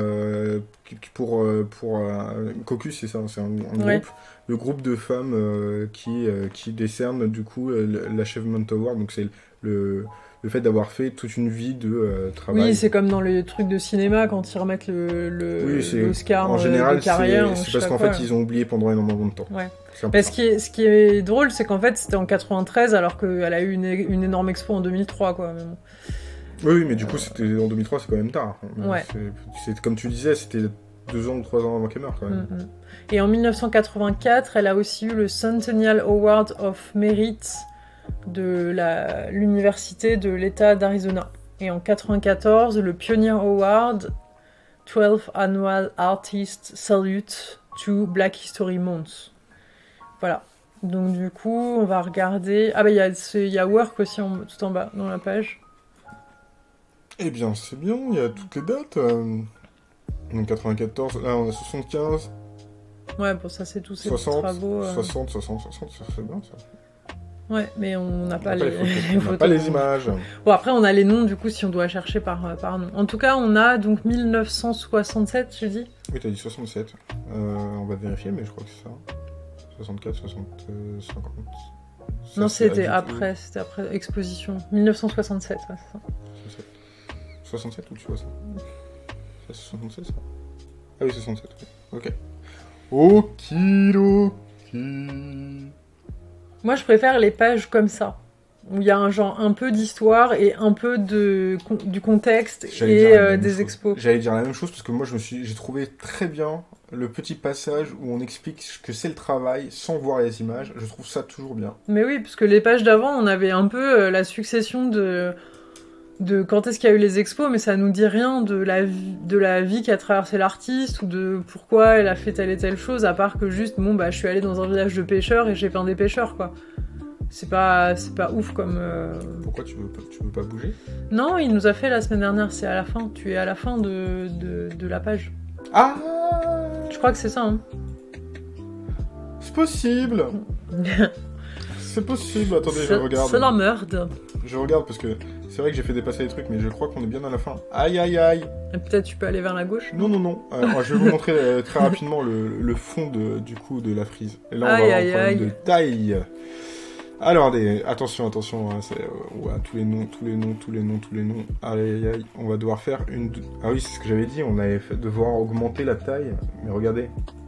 [SPEAKER 3] pour caucus, c'est ça, c'est un groupe. Le groupe de femmes qui décerne du coup l'Achievement Award, donc c'est le fait d'avoir fait toute une vie de travail.
[SPEAKER 2] Oui, c'est comme dans les trucs de cinéma quand ils remettent l'Oscar
[SPEAKER 3] en général,
[SPEAKER 2] de carrière.
[SPEAKER 3] C'est parce qu'en fait, ils ont oublié pendant énormément de temps.
[SPEAKER 2] Ouais. Ce qui est drôle, c'est qu'en fait, c'était en 93, alors qu'elle a eu une énorme expo en 2003, quoi. Mais bon.
[SPEAKER 3] Oui, mais du coup, c'était en 2003, c'est quand même tard.
[SPEAKER 2] Ouais.
[SPEAKER 3] C'est comme tu disais, c'était 2 ans ou 3 ans avant qu'elle meure, quand même.
[SPEAKER 2] Et en 1984, elle a aussi eu le Centennial Award of Merit de l'université de l'État d'Arizona. Et en 94, le Pioneer Award 12th Annual Artist Salute to Black History Month. Voilà. Donc du coup, on va regarder... Ah bah il y a Work aussi tout en bas, dans la page.
[SPEAKER 3] Eh bien, c'est bien, il y a toutes les dates. Donc 94, là on a 75.
[SPEAKER 2] Ouais, bon ça c'est tous ces
[SPEAKER 3] 60,
[SPEAKER 2] travaux.
[SPEAKER 3] 60, ça serait bien ça.
[SPEAKER 2] Ouais, mais on n'a pas les
[SPEAKER 3] photos. On n'a pas les images.
[SPEAKER 2] Bon, après, on a les noms, du coup, si on doit chercher par nom. En tout cas, on a donc 1967, je dis.
[SPEAKER 3] Oui, t'as dit 67. On va vérifier, mais je crois que c'est ça. 64, 60, 50... Ça,
[SPEAKER 2] non, c'était après exposition. 1967, ouais, c'est ça.
[SPEAKER 3] 67 ou tu vois ça? C'est 67, ça? Ah oui, 67, oui. Ok. Okidoki.
[SPEAKER 2] Moi, je préfère les pages comme ça, où il y a un peu d'histoire et un peu du contexte et des expos.
[SPEAKER 3] J'allais dire la même chose parce que moi, j'ai trouvé très bien le petit passage où on explique ce que c'est le travail sans voir les images. Je trouve ça toujours bien.
[SPEAKER 2] Mais oui, parce que les pages d'avant, on avait un peu la succession de quand est-ce qu'il y a eu les expos, mais ça nous dit rien de la vie qu'a traversé l'artiste ou de pourquoi elle a fait telle et telle chose, à part que juste, je suis allée dans un village de pêcheurs et j'ai peint des pêcheurs, quoi. C'est pas ouf comme...
[SPEAKER 3] Pourquoi tu veux pas bouger?
[SPEAKER 2] Non, il nous a fait la semaine dernière, c'est à la fin. Tu es à la fin de la page.
[SPEAKER 3] Ah!
[SPEAKER 2] Je crois que c'est ça, hein.
[SPEAKER 3] C'est possible. C'est possible, attendez, je regarde.
[SPEAKER 2] C'est la merde.
[SPEAKER 3] Je regarde parce que c'est vrai que j'ai fait dépasser les trucs, mais je crois qu'on est bien à la fin. Aïe aïe aïe.
[SPEAKER 2] Peut-être tu peux aller vers la gauche.
[SPEAKER 3] Non. Je vais vous montrer très rapidement le fond de la frise. Et là, on va avoir un problème de taille. Alors, attention, hein, tous les noms. Aïe aïe aïe. On va devoir faire une... Ah oui, c'est ce que j'avais dit, on allait devoir augmenter la taille. Mais regardez.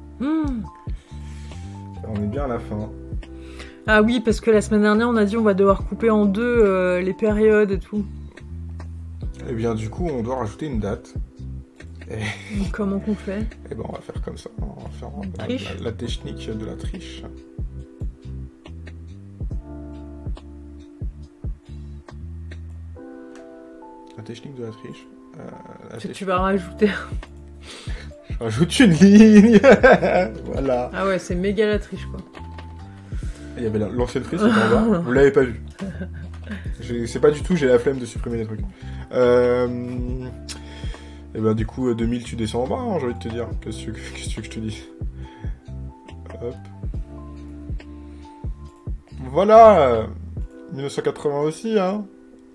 [SPEAKER 3] On est bien à la fin.
[SPEAKER 2] Ah oui, parce que la semaine dernière, on a dit on va devoir couper en deux les périodes et tout.
[SPEAKER 3] Eh bien, du coup, on doit rajouter une date.
[SPEAKER 2] Comment qu'on fait?
[SPEAKER 3] Eh ben, on va faire comme ça. On va faire la technique de la triche. La technique de la triche.
[SPEAKER 2] Tu vas rajouter...
[SPEAKER 3] Je rajoute une ligne. Voilà.
[SPEAKER 2] Ah ouais, c'est méga la triche, quoi.
[SPEAKER 3] Il y avait l'ancienne triche, c'était en bas. Vous l'avez pas vu. C'est pas du tout, j'ai la flemme de supprimer les trucs. Et ben du coup, 2000, tu descends en bas, hein, j'ai envie de te dire. Qu'est-ce que je te dis? Hop. Voilà. 1980 aussi, hein.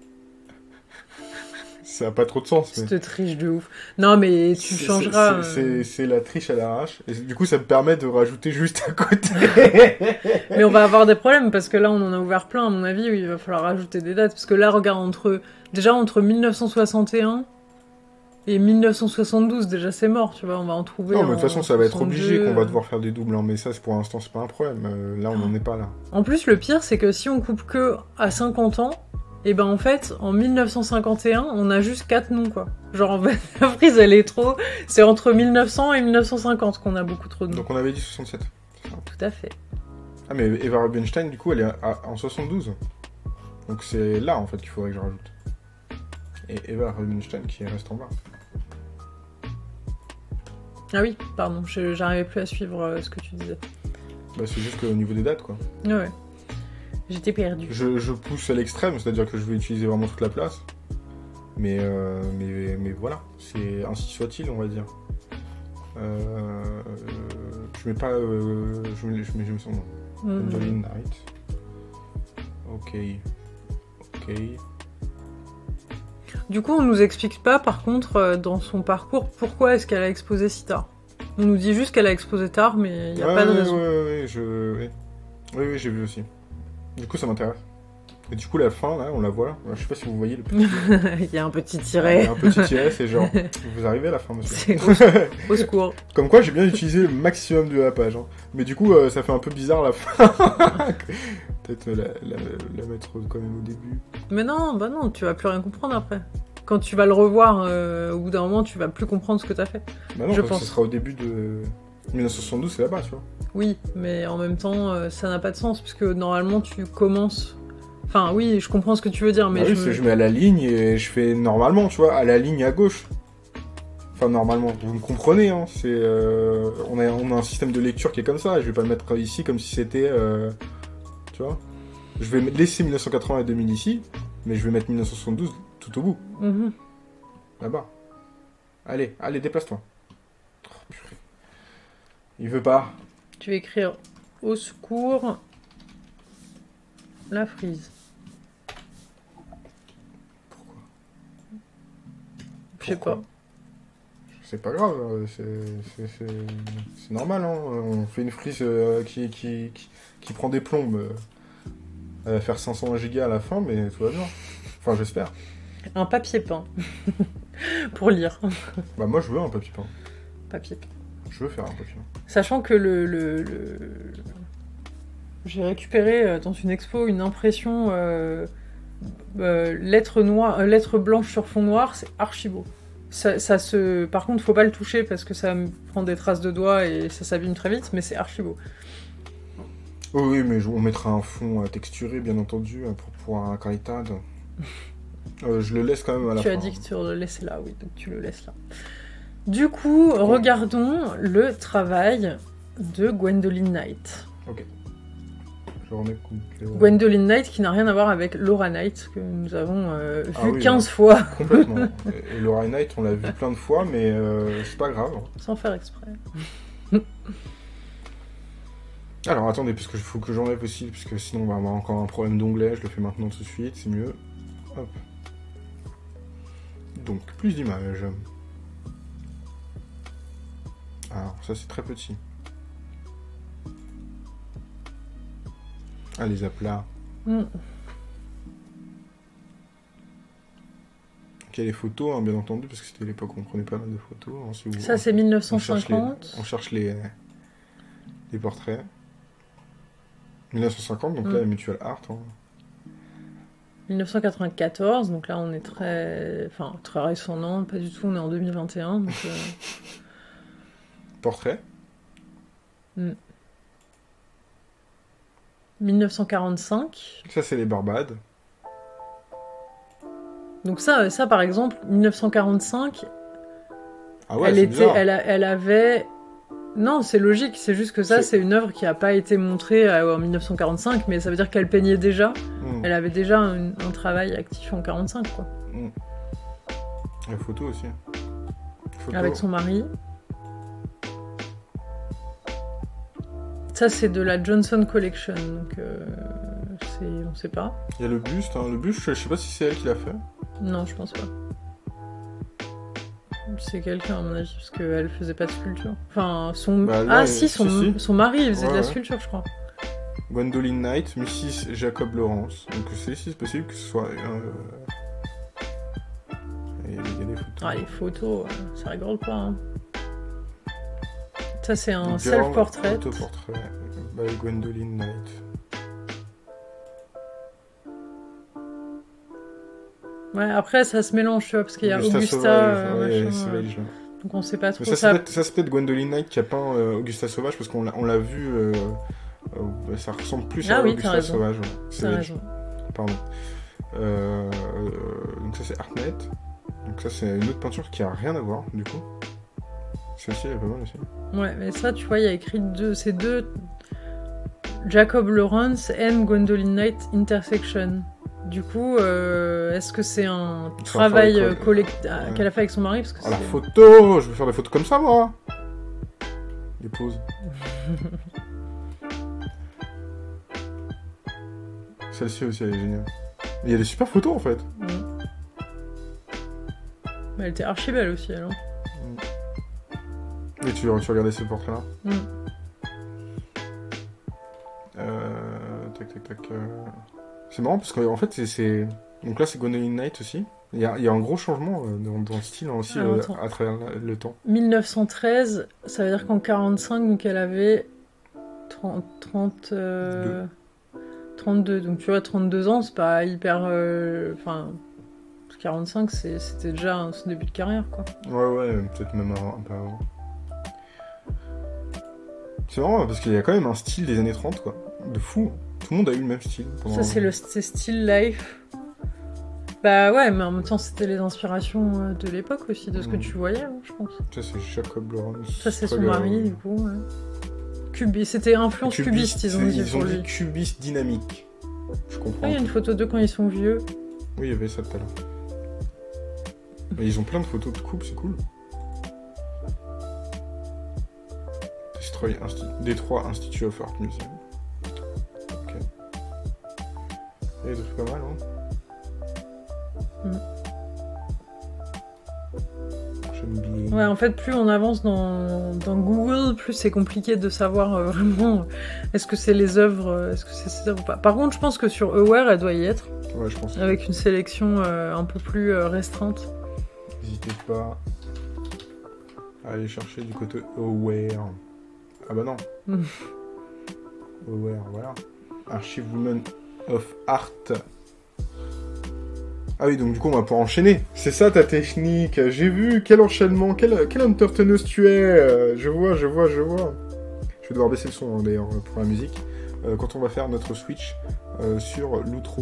[SPEAKER 3] Ça n'a pas trop de sens.
[SPEAKER 2] Mais... Cette triche de ouf. Non, mais tu changeras...
[SPEAKER 3] C'est la triche à l'arrache. Et du coup, ça me permet de rajouter juste à côté.
[SPEAKER 2] Mais on va avoir des problèmes, parce que là, on en a ouvert plein, à mon avis, où il va falloir rajouter des dates. Parce que là, regarde, entre 1961 et 1972, déjà, c'est mort, tu vois. On va en trouver...
[SPEAKER 3] Non, mais de toute façon, ça va être obligé qu'on va devoir faire des doubles. Hein. Mais ça, pour l'instant, c'est pas un problème. Là, on n'en est pas là.
[SPEAKER 2] En plus, le pire, c'est que si on coupe que à 50 ans... Et ben en fait, en 1951, on a juste 4 noms, quoi. Genre, en fait, la frise, elle est trop... C'est entre 1900 et 1950 qu'on a beaucoup trop de noms.
[SPEAKER 3] Donc on avait dit 67.
[SPEAKER 2] Tout à fait.
[SPEAKER 3] Ah, mais Eva Rubinstein, du coup, elle est en 72. Donc c'est là, en fait, qu'il faudrait que je rajoute. Et Eva Rubinstein qui reste en bas.
[SPEAKER 2] Ah oui, pardon, j'arrivais plus à suivre ce que tu disais.
[SPEAKER 3] Bah, c'est juste qu'au niveau des dates, quoi.
[SPEAKER 2] Ouais. J'étais perdue.
[SPEAKER 3] Je pousse à l'extrême, c'est-à-dire que je vais utiliser vraiment toute la place. Mais voilà, c'est ainsi soit-il, on va dire. Je mets pas... je mets son nom. Gwendoline Knight. Ok.
[SPEAKER 2] Du coup, on nous explique pas, par contre, dans son parcours, pourquoi est-ce qu'elle a exposé si tard. On nous dit juste qu'elle a exposé tard, mais il n'y a pas de raison.
[SPEAKER 3] Oui, j'ai vu aussi. Du coup, ça m'intéresse. Et du coup, la fin, là, on la voit. Je sais pas si vous voyez le petit...
[SPEAKER 2] Il y a un petit tiret.
[SPEAKER 3] Il y a un petit tiret, c'est genre... Vous arrivez à la fin, monsieur.
[SPEAKER 2] C'est au secours.
[SPEAKER 3] Comme quoi, j'ai bien utilisé le maximum de la page. Hein. Mais du coup, ça fait un peu bizarre la fin. Peut-être la mettre quand même au début.
[SPEAKER 2] Mais non, bah non, tu vas plus rien comprendre après. Quand tu vas le revoir, au bout d'un moment, tu vas plus comprendre ce que t'as fait.
[SPEAKER 3] Bah non,
[SPEAKER 2] je
[SPEAKER 3] parce
[SPEAKER 2] pense.
[SPEAKER 3] que ce sera au début de... 1972, c'est là-bas, tu vois.
[SPEAKER 2] Oui, mais en même temps, ça n'a pas de sens, puisque normalement, tu commences... Enfin, oui, je comprends ce que tu veux dire, mais
[SPEAKER 3] oui, je mets à la ligne et je fais normalement, tu vois, à la ligne à gauche. Enfin, normalement, vous me comprenez, hein. C'est, on a un système de lecture qui est comme ça, et je vais pas le mettre ici comme si c'était... tu vois. Je vais laisser 1980 et 2000 ici, mais je vais mettre 1972 tout au bout.
[SPEAKER 2] Mm-hmm.
[SPEAKER 3] Là-bas. Allez, déplace-toi. Oh, purée. Il veut pas.
[SPEAKER 2] Tu vas écrire « Au secours, la frise ». Je sais pas.
[SPEAKER 3] C'est pas grave, c'est normal, hein. On fait une frise qui prend des plombes. Elle va faire 500 gigas à la fin, mais tout va bien. Enfin, j'espère.
[SPEAKER 2] Un papier peint. Pour lire.
[SPEAKER 3] Bah moi, je veux un papier peint.
[SPEAKER 2] Papier peint.
[SPEAKER 3] Je veux faire un papier peint.
[SPEAKER 2] Sachant que j'ai récupéré dans une expo une impression lettre blanche sur fond noir, c'est archi beau. Par contre, faut pas le toucher parce que ça me prend des traces de doigts et ça s'abîme très vite, mais c'est archi beau.
[SPEAKER 3] Oh oui, mais on mettra un fond texturé, bien entendu, pour un qualité. Je le laisse quand même à la fin.
[SPEAKER 2] Tu as dit que tu le laissais là, oui, donc tu le laisses là. Du coup, regardons le travail de Gwendoline Knight.
[SPEAKER 3] Ok. Je remets
[SPEAKER 2] Gwendoline Knight qui n'a rien à voir avec Laura Knight que nous avons vu 15 fois.
[SPEAKER 3] Complètement. Et Laura Knight, on l'a vu plein de fois, mais c'est pas grave.
[SPEAKER 2] Sans faire exprès.
[SPEAKER 3] Alors attendez, parce qu'il faut que j'enlève aussi, parce que sinon on va avoir encore un problème d'onglet. Je le fais maintenant tout de suite, c'est mieux. Hop. Donc, plus d'images. Alors, ça c'est très petit. Ah, les aplats. Ok, les photos, hein, bien entendu, parce que c'était l'époque où on prenait pas mal de photos. Hein, si vous...
[SPEAKER 2] Ça, c'est 1950.
[SPEAKER 3] On cherche les portraits. 1950, donc là, Mutual Art. Hein.
[SPEAKER 2] 1994, donc là, on est très récent, non, pas du tout, on est en 2021. Donc,
[SPEAKER 3] Portrait.
[SPEAKER 2] 1945.
[SPEAKER 3] Ça, c'est les Barbades.
[SPEAKER 2] Donc ça, par exemple, 1945,
[SPEAKER 3] ah ouais,
[SPEAKER 2] elle avait... Non, c'est logique, c'est juste que ça, c'est une œuvre qui n'a pas été montrée en 1945, mais ça veut dire qu'elle peignait déjà. Elle avait déjà un travail actif en 45, quoi.
[SPEAKER 3] La photo aussi.
[SPEAKER 2] Avec son mari. Ça, c'est de la Johnson Collection, donc on sait pas.
[SPEAKER 3] Il y a le buste, hein. Le buste, je sais pas si c'est elle qui l'a fait.
[SPEAKER 2] Non, je pense pas. C'est quelqu'un, à mon avis, parce qu'elle faisait pas de sculpture. Enfin, son mari, il faisait de la sculpture, je crois.
[SPEAKER 3] Gwendoline Knight, Mrs. Jacob Lawrence. Donc c'est possible que ce soit... Il y a des photos.
[SPEAKER 2] Ah, les photos, ça rigole pas, hein. Ça, c'est un self-portrait.
[SPEAKER 3] Autoportrait by Gwendoline Knight.
[SPEAKER 2] Ouais, après, ça se mélange, tu vois, parce qu'il y a Augusta
[SPEAKER 3] Sauvage,
[SPEAKER 2] donc on sait pas trop.
[SPEAKER 3] Ça c'est peut-être Gwendoline Knight qui a peint Augusta Sauvage, parce qu'on l'a vu... ça ressemble plus à Augusta Sauvage. Ouais.
[SPEAKER 2] T'as raison.
[SPEAKER 3] Pardon. Donc ça, c'est Artnet. Donc ça, c'est une autre peinture qui a rien à voir, du coup. Celle-ci, elle est pas mal aussi.
[SPEAKER 2] Ouais, mais ça, tu vois, il y a écrit ces deux... Jacob Lawrence and Gwendoline Knight Intersection. Du coup, est-ce que c'est un travail qu'elle a fait avec son mari parce que
[SPEAKER 3] la photo. Je veux faire des photos comme ça, moi. Des poses. Celle-ci aussi, elle est géniale. Il y a des super photos, en fait.
[SPEAKER 2] Mais elle était archi belle aussi, elle.
[SPEAKER 3] Et tu regardais ce portrait-là Tac. C'est marrant parce qu'en fait, c'est... Donc là, c'est Gwendoline Knight aussi. Il y a un gros changement dans le style aussi à travers le temps.
[SPEAKER 2] 1913, ça veut dire qu'en 45, donc elle avait 32. Donc tu vois, 32 ans, c'est pas hyper... Enfin, 45, c'était déjà son début de carrière, quoi.
[SPEAKER 3] Ouais, peut-être même un peu avant. C'est marrant parce qu'il y a quand même un style des années 30, quoi. De fou. Tout le monde a eu le même style.
[SPEAKER 2] Ça, c'est style life. Bah ouais, mais en même temps, c'était les inspirations de l'époque aussi, de ce que tu voyais, hein, je pense.
[SPEAKER 3] Ça, c'est Jacob Lawrence.
[SPEAKER 2] Ça, c'est son mari, du coup. Ouais. C'était influence cubiste, ils ont dit.
[SPEAKER 3] Ils ont dit cubiste dynamique. Je comprends.
[SPEAKER 2] Il y a une photo d'eux quand ils sont vieux.
[SPEAKER 3] Oui, il y avait ça tout à l'heure. Mais ils ont plein de photos de couple, c'est cool. Détroit Institute of Art Museum. Ok. Il y a des trucs pas mal, hein. J'aime bien.
[SPEAKER 2] Ouais, en fait, plus on avance dans Google, plus c'est compliqué de savoir vraiment est-ce que c'est les œuvres, est-ce que c'est ces œuvres ou pas. Par contre, je pense que sur Aware, elle doit y être.
[SPEAKER 3] Ouais, je pense.
[SPEAKER 2] Avec une sélection un peu plus restreinte.
[SPEAKER 3] N'hésitez pas à aller chercher du côté Aware. Ah bah non. Aware, voilà. Archive Women of Art. Ah oui, donc du coup, on va pouvoir enchaîner. C'est ça ta technique. J'ai vu, quel enchaînement, quelle entertaineuse tu es. Je vois. Je vais devoir baisser le son, hein, d'ailleurs, pour la musique. Quand on va faire notre switch sur l'outro.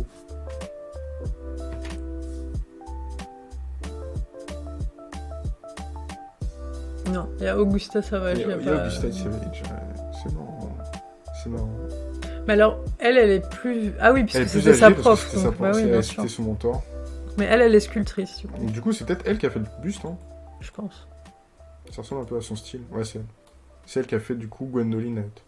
[SPEAKER 2] Non, il y a Augusta Savage.
[SPEAKER 3] Il y a Augusta Savage, c'est marrant.
[SPEAKER 2] Mais alors, elle est plus... Ah oui, puisque c'était sa prof.
[SPEAKER 3] C'était son mentor.
[SPEAKER 2] Mais elle est sculptrice, du coup.
[SPEAKER 3] Donc, du coup, c'est peut-être elle qui a fait le buste, hein.
[SPEAKER 2] Je pense.
[SPEAKER 3] Ça ressemble un peu à son style. Ouais, c'est elle. C'est elle qui a fait, du coup, Gwendoline Knight.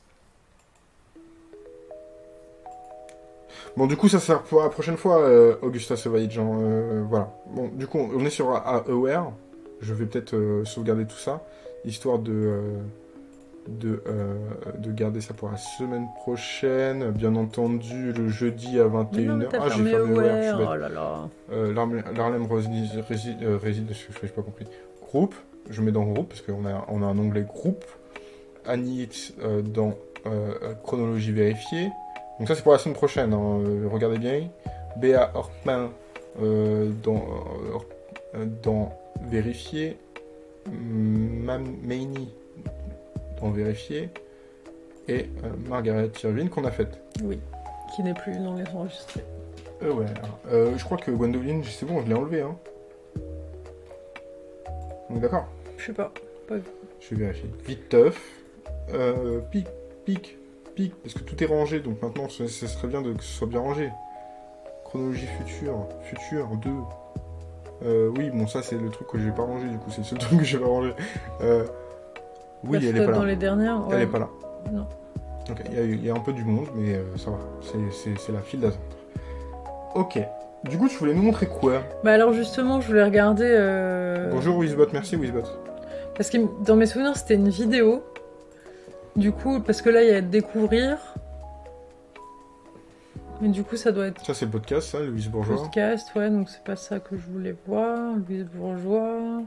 [SPEAKER 3] Bon, du coup, ça sert pour la prochaine fois, Augusta Savage. Voilà. Bon, du coup, on est sur Aware. Je vais peut-être sauvegarder tout ça, histoire de garder ça pour la semaine prochaine. Bien entendu, le jeudi à 21h.
[SPEAKER 2] Ah, j'ai fermé Aware. Oh là là.
[SPEAKER 3] L'Harlem réside, je n'ai pas compris. Groupe, je mets dans groupe, parce qu'on a un onglet groupe. Annie dans chronologie vérifiée. Donc ça, c'est pour la semaine prochaine, hein. Regardez bien. Béa Hortman dans vérifier. Maini dans vérifier. Et Margaret Irvine qu'on a faite.
[SPEAKER 2] Oui, qui n'est plus dans les enregistrés.
[SPEAKER 3] Ouais. Je crois que Gwendoline, c'est bon, je l'ai enlevé. Hein. On est d'accord?
[SPEAKER 2] Je sais pas.
[SPEAKER 3] Je vais vérifier. Vite teuf. Pic. Parce que tout est rangé, donc maintenant, ça serait bien que ce soit bien rangé. Chronologie future 2. Oui, bon, ça, c'est le truc que j'ai pas rangé, du coup, c'est le seul truc que j'ai pas rangé. Oui, elle est pas là.
[SPEAKER 2] Dans les dernières, ouais.
[SPEAKER 3] Elle est pas là.
[SPEAKER 2] Non.
[SPEAKER 3] Ok, il y a un peu du monde, mais ça va. C'est la file d'attente. Ok. Du coup, tu voulais nous montrer quoi?
[SPEAKER 2] Bah alors justement, je voulais regarder...
[SPEAKER 3] Bonjour Wizbot, merci Wizbot.
[SPEAKER 2] Parce que dans mes souvenirs, c'était une vidéo. Du coup, parce que là, il y a découvrir. Mais du coup, ça doit être...
[SPEAKER 3] Ça, c'est le podcast, ça, Louise Bourgeois.
[SPEAKER 2] Podcast, ouais, donc c'est pas ça que je voulais voir. Louise Bourgeois...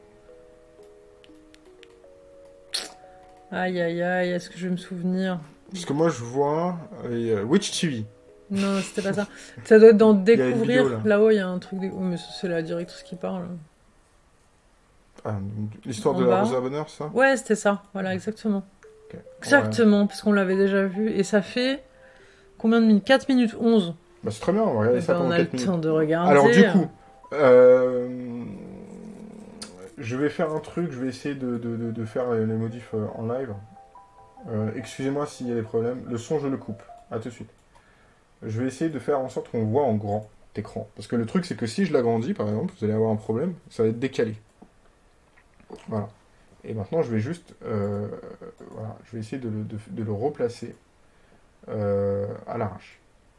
[SPEAKER 2] Aïe, est-ce que je vais me souvenir?
[SPEAKER 3] Parce que moi, je vois Witch TV.
[SPEAKER 2] Non, c'était pas ça. Ça doit être dans Découvrir.
[SPEAKER 3] Vidéo,
[SPEAKER 2] là-haut, il y a un truc... Oh, mais c'est la directrice qui parle.
[SPEAKER 3] Ah, l'histoire de la Rosa Bonheur, ça?
[SPEAKER 2] Ouais, c'était ça. Voilà, exactement.
[SPEAKER 3] Okay.
[SPEAKER 2] Exactement, parce qu'on l'avait déjà vu. Et ça fait... Combien de minutes? 4 minutes 11.
[SPEAKER 3] Bah, c'est très bien, on va regarder ça pendant 4 minutes.
[SPEAKER 2] On a le temps de regarder.
[SPEAKER 3] Alors, du coup... Je vais faire un truc, je vais essayer de faire les modifs en live. Excusez-moi s'il y a des problèmes. Le son, je le coupe. À tout de suite. Je vais essayer de faire en sorte qu'on voit en grand écran. Parce que le truc, c'est que si je l'agrandis, par exemple, vous allez avoir un problème, ça va être décalé. Voilà. Et maintenant, je vais juste... voilà, je vais essayer de le replacer à l'arrache.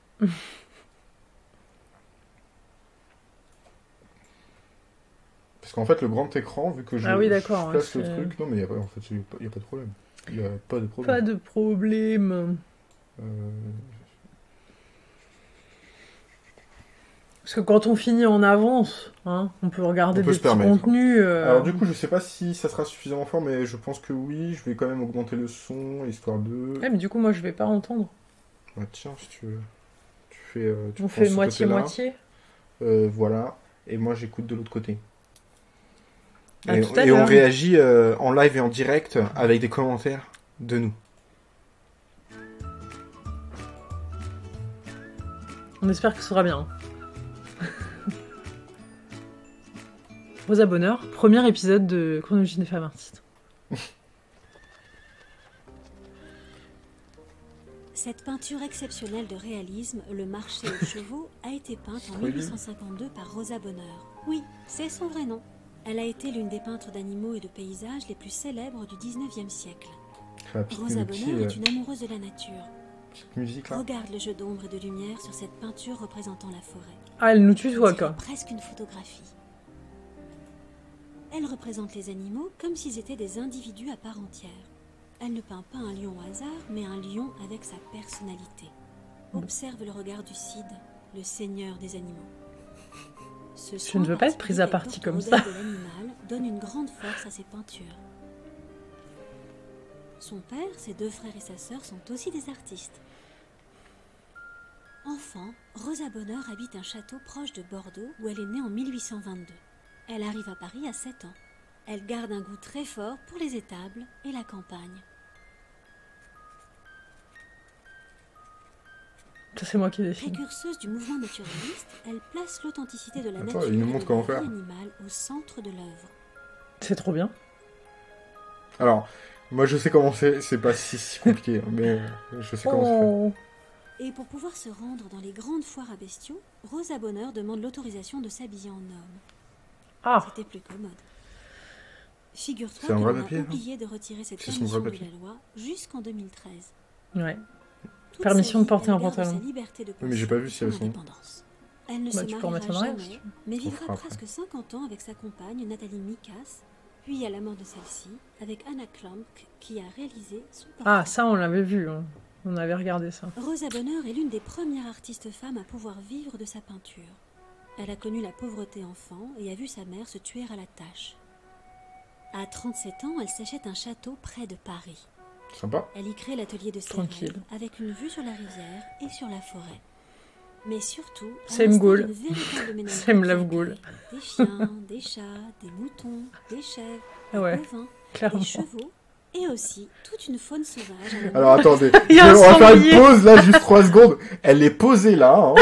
[SPEAKER 3] Parce qu'en fait, le grand écran, vu que je,
[SPEAKER 2] Ah oui,
[SPEAKER 3] je
[SPEAKER 2] d'accord,
[SPEAKER 3] place
[SPEAKER 2] ouais,
[SPEAKER 3] le truc... Non, mais il n'y a pas de problème. Il n'y a pas de problème.
[SPEAKER 2] Pas de problème. Parce que quand on finit en avance, hein, on peut regarder
[SPEAKER 3] On peut
[SPEAKER 2] des
[SPEAKER 3] se
[SPEAKER 2] petits
[SPEAKER 3] permettre.
[SPEAKER 2] contenus.
[SPEAKER 3] Alors du coup, je sais pas si ça sera suffisamment fort, mais je pense que oui. Je vais quand même augmenter le son, histoire de...
[SPEAKER 2] Ouais, mais du coup, moi, je vais pas entendre.
[SPEAKER 3] Bah, tiens, si tu veux. Tu fais... tu
[SPEAKER 2] On
[SPEAKER 3] prends
[SPEAKER 2] fait
[SPEAKER 3] ce
[SPEAKER 2] moitié-moitié.
[SPEAKER 3] voilà. Et moi, j'écoute de l'autre côté.
[SPEAKER 2] À tout à
[SPEAKER 3] Et on
[SPEAKER 2] l'heure.
[SPEAKER 3] réagit en live et en direct avec des commentaires de nous.
[SPEAKER 2] On espère que ce sera bien. Rosa Bonheur, premier épisode de Chronologie des femmes artistes.
[SPEAKER 4] Cette peinture exceptionnelle de réalisme, Le marché aux chevaux, a été peinte en 1852 par Rosa Bonheur. Oui, c'est son vrai nom. Elle a été l'une des peintres d'animaux et de paysages les plus célèbres du 19e siècle. Rosa Bonheur est une amoureuse de la nature.
[SPEAKER 3] Petite musique là.
[SPEAKER 4] Regarde le jeu d'ombre et de lumière sur cette peinture représentant la forêt.
[SPEAKER 2] Ah, elle nous
[SPEAKER 4] On
[SPEAKER 2] tutoie,
[SPEAKER 4] dirait
[SPEAKER 2] quoi.
[SPEAKER 4] presque une photographie. Elle représente les animaux comme s'ils étaient des individus à part entière. Elle ne peint pas un lion au hasard, mais un lion avec sa personnalité. Observe le regard du Cid, le seigneur des animaux. Ce
[SPEAKER 2] Je ne veux pas être prise à partie comme ça.
[SPEAKER 4] Le regard de l'animal donne une grande force à ses peintures. Son père, ses deux frères et sa sœur sont aussi des artistes. Enfant, Rosa Bonheur habite un château proche de Bordeaux où elle est née en 1822. Elle arrive à Paris à 7 ans. Elle garde un goût très fort pour les étables et la campagne.
[SPEAKER 2] Ça, c'est moi qui décide.
[SPEAKER 4] Précurseuse du mouvement naturaliste, elle place l'authenticité de la
[SPEAKER 3] Attends,
[SPEAKER 4] nature
[SPEAKER 3] il nous
[SPEAKER 4] et
[SPEAKER 3] montre
[SPEAKER 4] de
[SPEAKER 3] comment
[SPEAKER 4] la
[SPEAKER 3] faire.
[SPEAKER 4] vie animale au centre de l'œuvre.
[SPEAKER 2] C'est trop bien.
[SPEAKER 3] Alors, moi je sais comment c'est pas si compliqué, hein, mais je sais comment
[SPEAKER 2] Oh.
[SPEAKER 4] Et pour pouvoir se rendre dans les grandes foires à bestiaux, Rosa Bonheur demande l'autorisation de s'habiller en homme.
[SPEAKER 2] Ah,
[SPEAKER 4] C'était plus commode. Figure-toi
[SPEAKER 3] C'est un
[SPEAKER 4] que
[SPEAKER 3] vrai
[SPEAKER 4] l'on a
[SPEAKER 3] papier,
[SPEAKER 4] oublié de retirer cette
[SPEAKER 3] C'est son
[SPEAKER 4] permission
[SPEAKER 3] vrai
[SPEAKER 4] de
[SPEAKER 3] papier.
[SPEAKER 4] la loi jusqu'en 2013.
[SPEAKER 2] ouais.
[SPEAKER 4] Toute
[SPEAKER 2] Permission
[SPEAKER 4] sa
[SPEAKER 2] de porter
[SPEAKER 4] vie,
[SPEAKER 2] un
[SPEAKER 4] elle garde
[SPEAKER 2] pantalon.
[SPEAKER 4] sa liberté de
[SPEAKER 3] Oui, mais j'ai pas vu
[SPEAKER 4] penser
[SPEAKER 3] si
[SPEAKER 4] et
[SPEAKER 3] elles
[SPEAKER 4] son
[SPEAKER 3] sont.
[SPEAKER 4] indépendance. Elle ne
[SPEAKER 2] Bah,
[SPEAKER 4] se
[SPEAKER 2] tu peux en
[SPEAKER 4] mariera
[SPEAKER 2] mettre un rêve,
[SPEAKER 4] jamais,
[SPEAKER 2] si tu veux.
[SPEAKER 4] mais
[SPEAKER 3] On
[SPEAKER 4] vivra
[SPEAKER 3] fera après.
[SPEAKER 4] presque 50 ans avec sa compagne Nathalie Mikas, puis à la mort de celle-ci, avec Anna Klump qui a réalisé son portrait.
[SPEAKER 2] Ah, ça, on l'avait vu. Hein. On avait regardé ça.
[SPEAKER 4] Rosa Bonheur est l'une des premières artistes femmes à pouvoir vivre de sa peinture. Elle a connu la pauvreté enfant et a vu sa mère se tuer à la tâche. À 37 ans, elle s'achète un château près de Paris.
[SPEAKER 3] Sympa.
[SPEAKER 4] Elle y crée l'atelier de ses
[SPEAKER 2] Tranquille.
[SPEAKER 4] rêves, avec une vue sur la rivière et sur la forêt. Mais surtout, elle
[SPEAKER 2] Same
[SPEAKER 4] installe
[SPEAKER 2] goal.
[SPEAKER 4] une véritable ménagerie
[SPEAKER 2] Same
[SPEAKER 4] qui
[SPEAKER 2] love
[SPEAKER 4] accueille
[SPEAKER 2] goal.
[SPEAKER 4] Des chiens, des chats, des moutons, des chèvres,
[SPEAKER 2] Ah ouais,
[SPEAKER 4] des bovins,
[SPEAKER 2] clairement.
[SPEAKER 4] des chevaux et aussi toute une faune sauvage. à la
[SPEAKER 3] Alors attendez,
[SPEAKER 2] Il y a un
[SPEAKER 3] on va faire une
[SPEAKER 2] sanglier.
[SPEAKER 3] pause là, juste 3 secondes. Elle est posée là. Hein.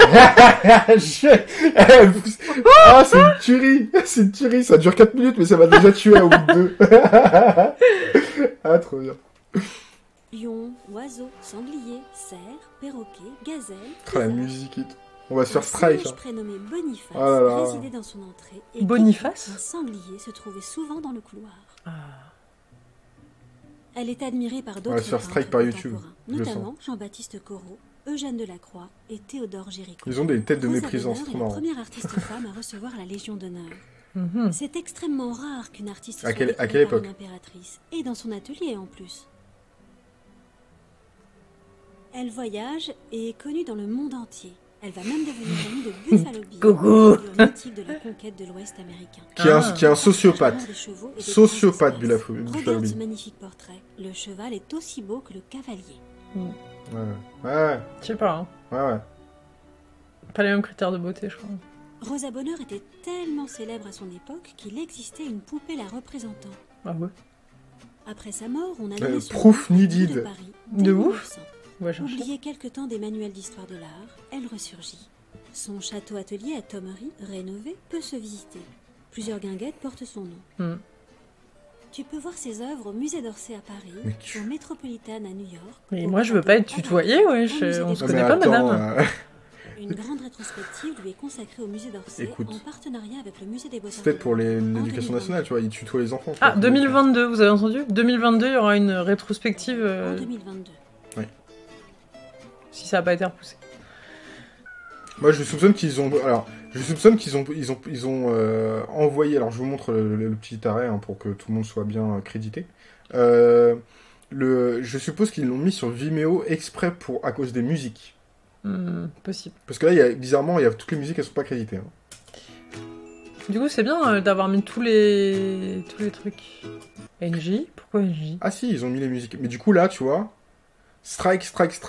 [SPEAKER 3] Ah, c'est une tuerie. C'est une tuerie. Ça dure 4 minutes, mais ça m'a déjà tué au bout de 2. Ah, trop bien.
[SPEAKER 4] Lions, oiseaux, sangliers, cerfs, perroquets, gazelles.
[SPEAKER 3] Oh, la
[SPEAKER 4] lézards.
[SPEAKER 3] musique et tout. On va se
[SPEAKER 4] Un
[SPEAKER 3] faire strike.
[SPEAKER 4] singe
[SPEAKER 3] Hein.
[SPEAKER 4] prénommé Boniface
[SPEAKER 3] Oh là là.
[SPEAKER 4] résidait dans son entrée. Et
[SPEAKER 2] Boniface
[SPEAKER 4] quelquefois, un sanglier se trouvait souvent dans le couloir.
[SPEAKER 2] Ah.
[SPEAKER 4] Elle est admirée par
[SPEAKER 3] On va
[SPEAKER 4] d'autres
[SPEAKER 3] se faire strike
[SPEAKER 4] peintres
[SPEAKER 3] par YouTube,
[SPEAKER 4] contemporains,
[SPEAKER 3] je le
[SPEAKER 4] notamment Jean-Baptiste Corot, Eugène Delacroix et Théodore Géricault.
[SPEAKER 3] Ils ont des têtes de
[SPEAKER 4] Rosa
[SPEAKER 3] méprisants,
[SPEAKER 4] Bonheur
[SPEAKER 3] c'est
[SPEAKER 4] est
[SPEAKER 3] trop
[SPEAKER 4] la
[SPEAKER 3] marrant.
[SPEAKER 4] première artiste femme à recevoir la Légion d'honneur.
[SPEAKER 2] Mhm.
[SPEAKER 4] C'est extrêmement rare qu'une artiste
[SPEAKER 3] À
[SPEAKER 4] soit
[SPEAKER 3] quelle
[SPEAKER 4] décorée par
[SPEAKER 3] époque
[SPEAKER 4] une impératrice, et dans son atelier en plus. Elle voyage et est connue dans le monde entier. Elle va même devenir l'amie de Buffalo Bill,
[SPEAKER 2] Coucou.
[SPEAKER 4] figure mythique de la conquête de l'Ouest américain.
[SPEAKER 3] Qui est un sociopathe.
[SPEAKER 4] L'amour des chevaux et des
[SPEAKER 3] Sociopathe,
[SPEAKER 4] grands espaces.
[SPEAKER 3] Buffalo
[SPEAKER 4] Regarde
[SPEAKER 3] Bill.
[SPEAKER 4] ce magnifique portrait. Le cheval est aussi beau que le cavalier.
[SPEAKER 3] Ouais,
[SPEAKER 2] Je sais pas, hein.
[SPEAKER 3] ouais.
[SPEAKER 2] Pas les mêmes critères de beauté, je crois.
[SPEAKER 4] Rosa Bonheur était tellement célèbre à son époque qu'il existait une poupée la représentant.
[SPEAKER 2] Ah ouais.
[SPEAKER 4] Après sa mort, on a donné son
[SPEAKER 3] proof
[SPEAKER 4] nom à la
[SPEAKER 3] needed.
[SPEAKER 4] ville de Paris.
[SPEAKER 2] De
[SPEAKER 4] dès
[SPEAKER 2] ouf.
[SPEAKER 4] 1900.
[SPEAKER 2] On va chercher.
[SPEAKER 4] Oubliée quelque temps des manuels d'histoire de l'art, elle ressurgit. Son château-atelier à Thomery, rénové, peut se visiter. Plusieurs guinguettes portent son nom.
[SPEAKER 2] Mm.
[SPEAKER 4] Tu peux voir ses œuvres au musée d'Orsay à Paris, au Metropolitan à New York.
[SPEAKER 2] Mais
[SPEAKER 4] au
[SPEAKER 2] moi, je veux pas être tutoyée, on se connaît pas, madame.
[SPEAKER 4] Une grande rétrospective lui est consacrée au musée d'Orsay en partenariat avec le musée des Beaux-Arts.
[SPEAKER 3] C'est peut-être pour l'éducation nationale, tu vois, ils tutoient les enfants.
[SPEAKER 2] Ah, 2022, vous avez entendu 2022, il y aura une rétrospective.
[SPEAKER 4] En 2022.
[SPEAKER 3] Oui.
[SPEAKER 2] Si ça n'a pas été repoussé.
[SPEAKER 3] Moi, je soupçonne qu'ils ont. Alors, ils ont envoyé. Alors, je vous montre le petit arrêt pour que tout le monde soit bien crédité. Je suppose qu'ils l'ont mis sur Vimeo exprès à cause des musiques.
[SPEAKER 2] Possible.
[SPEAKER 3] Parce que là, bizarrement, il y a toutes les musiques, elles sont pas créditées. Hein.
[SPEAKER 2] Du coup, c'est bien d'avoir mis tous les trucs. NJ? Pourquoi NJ?
[SPEAKER 3] Ah si, ils ont mis les musiques. Mais du coup, là, tu vois, strike.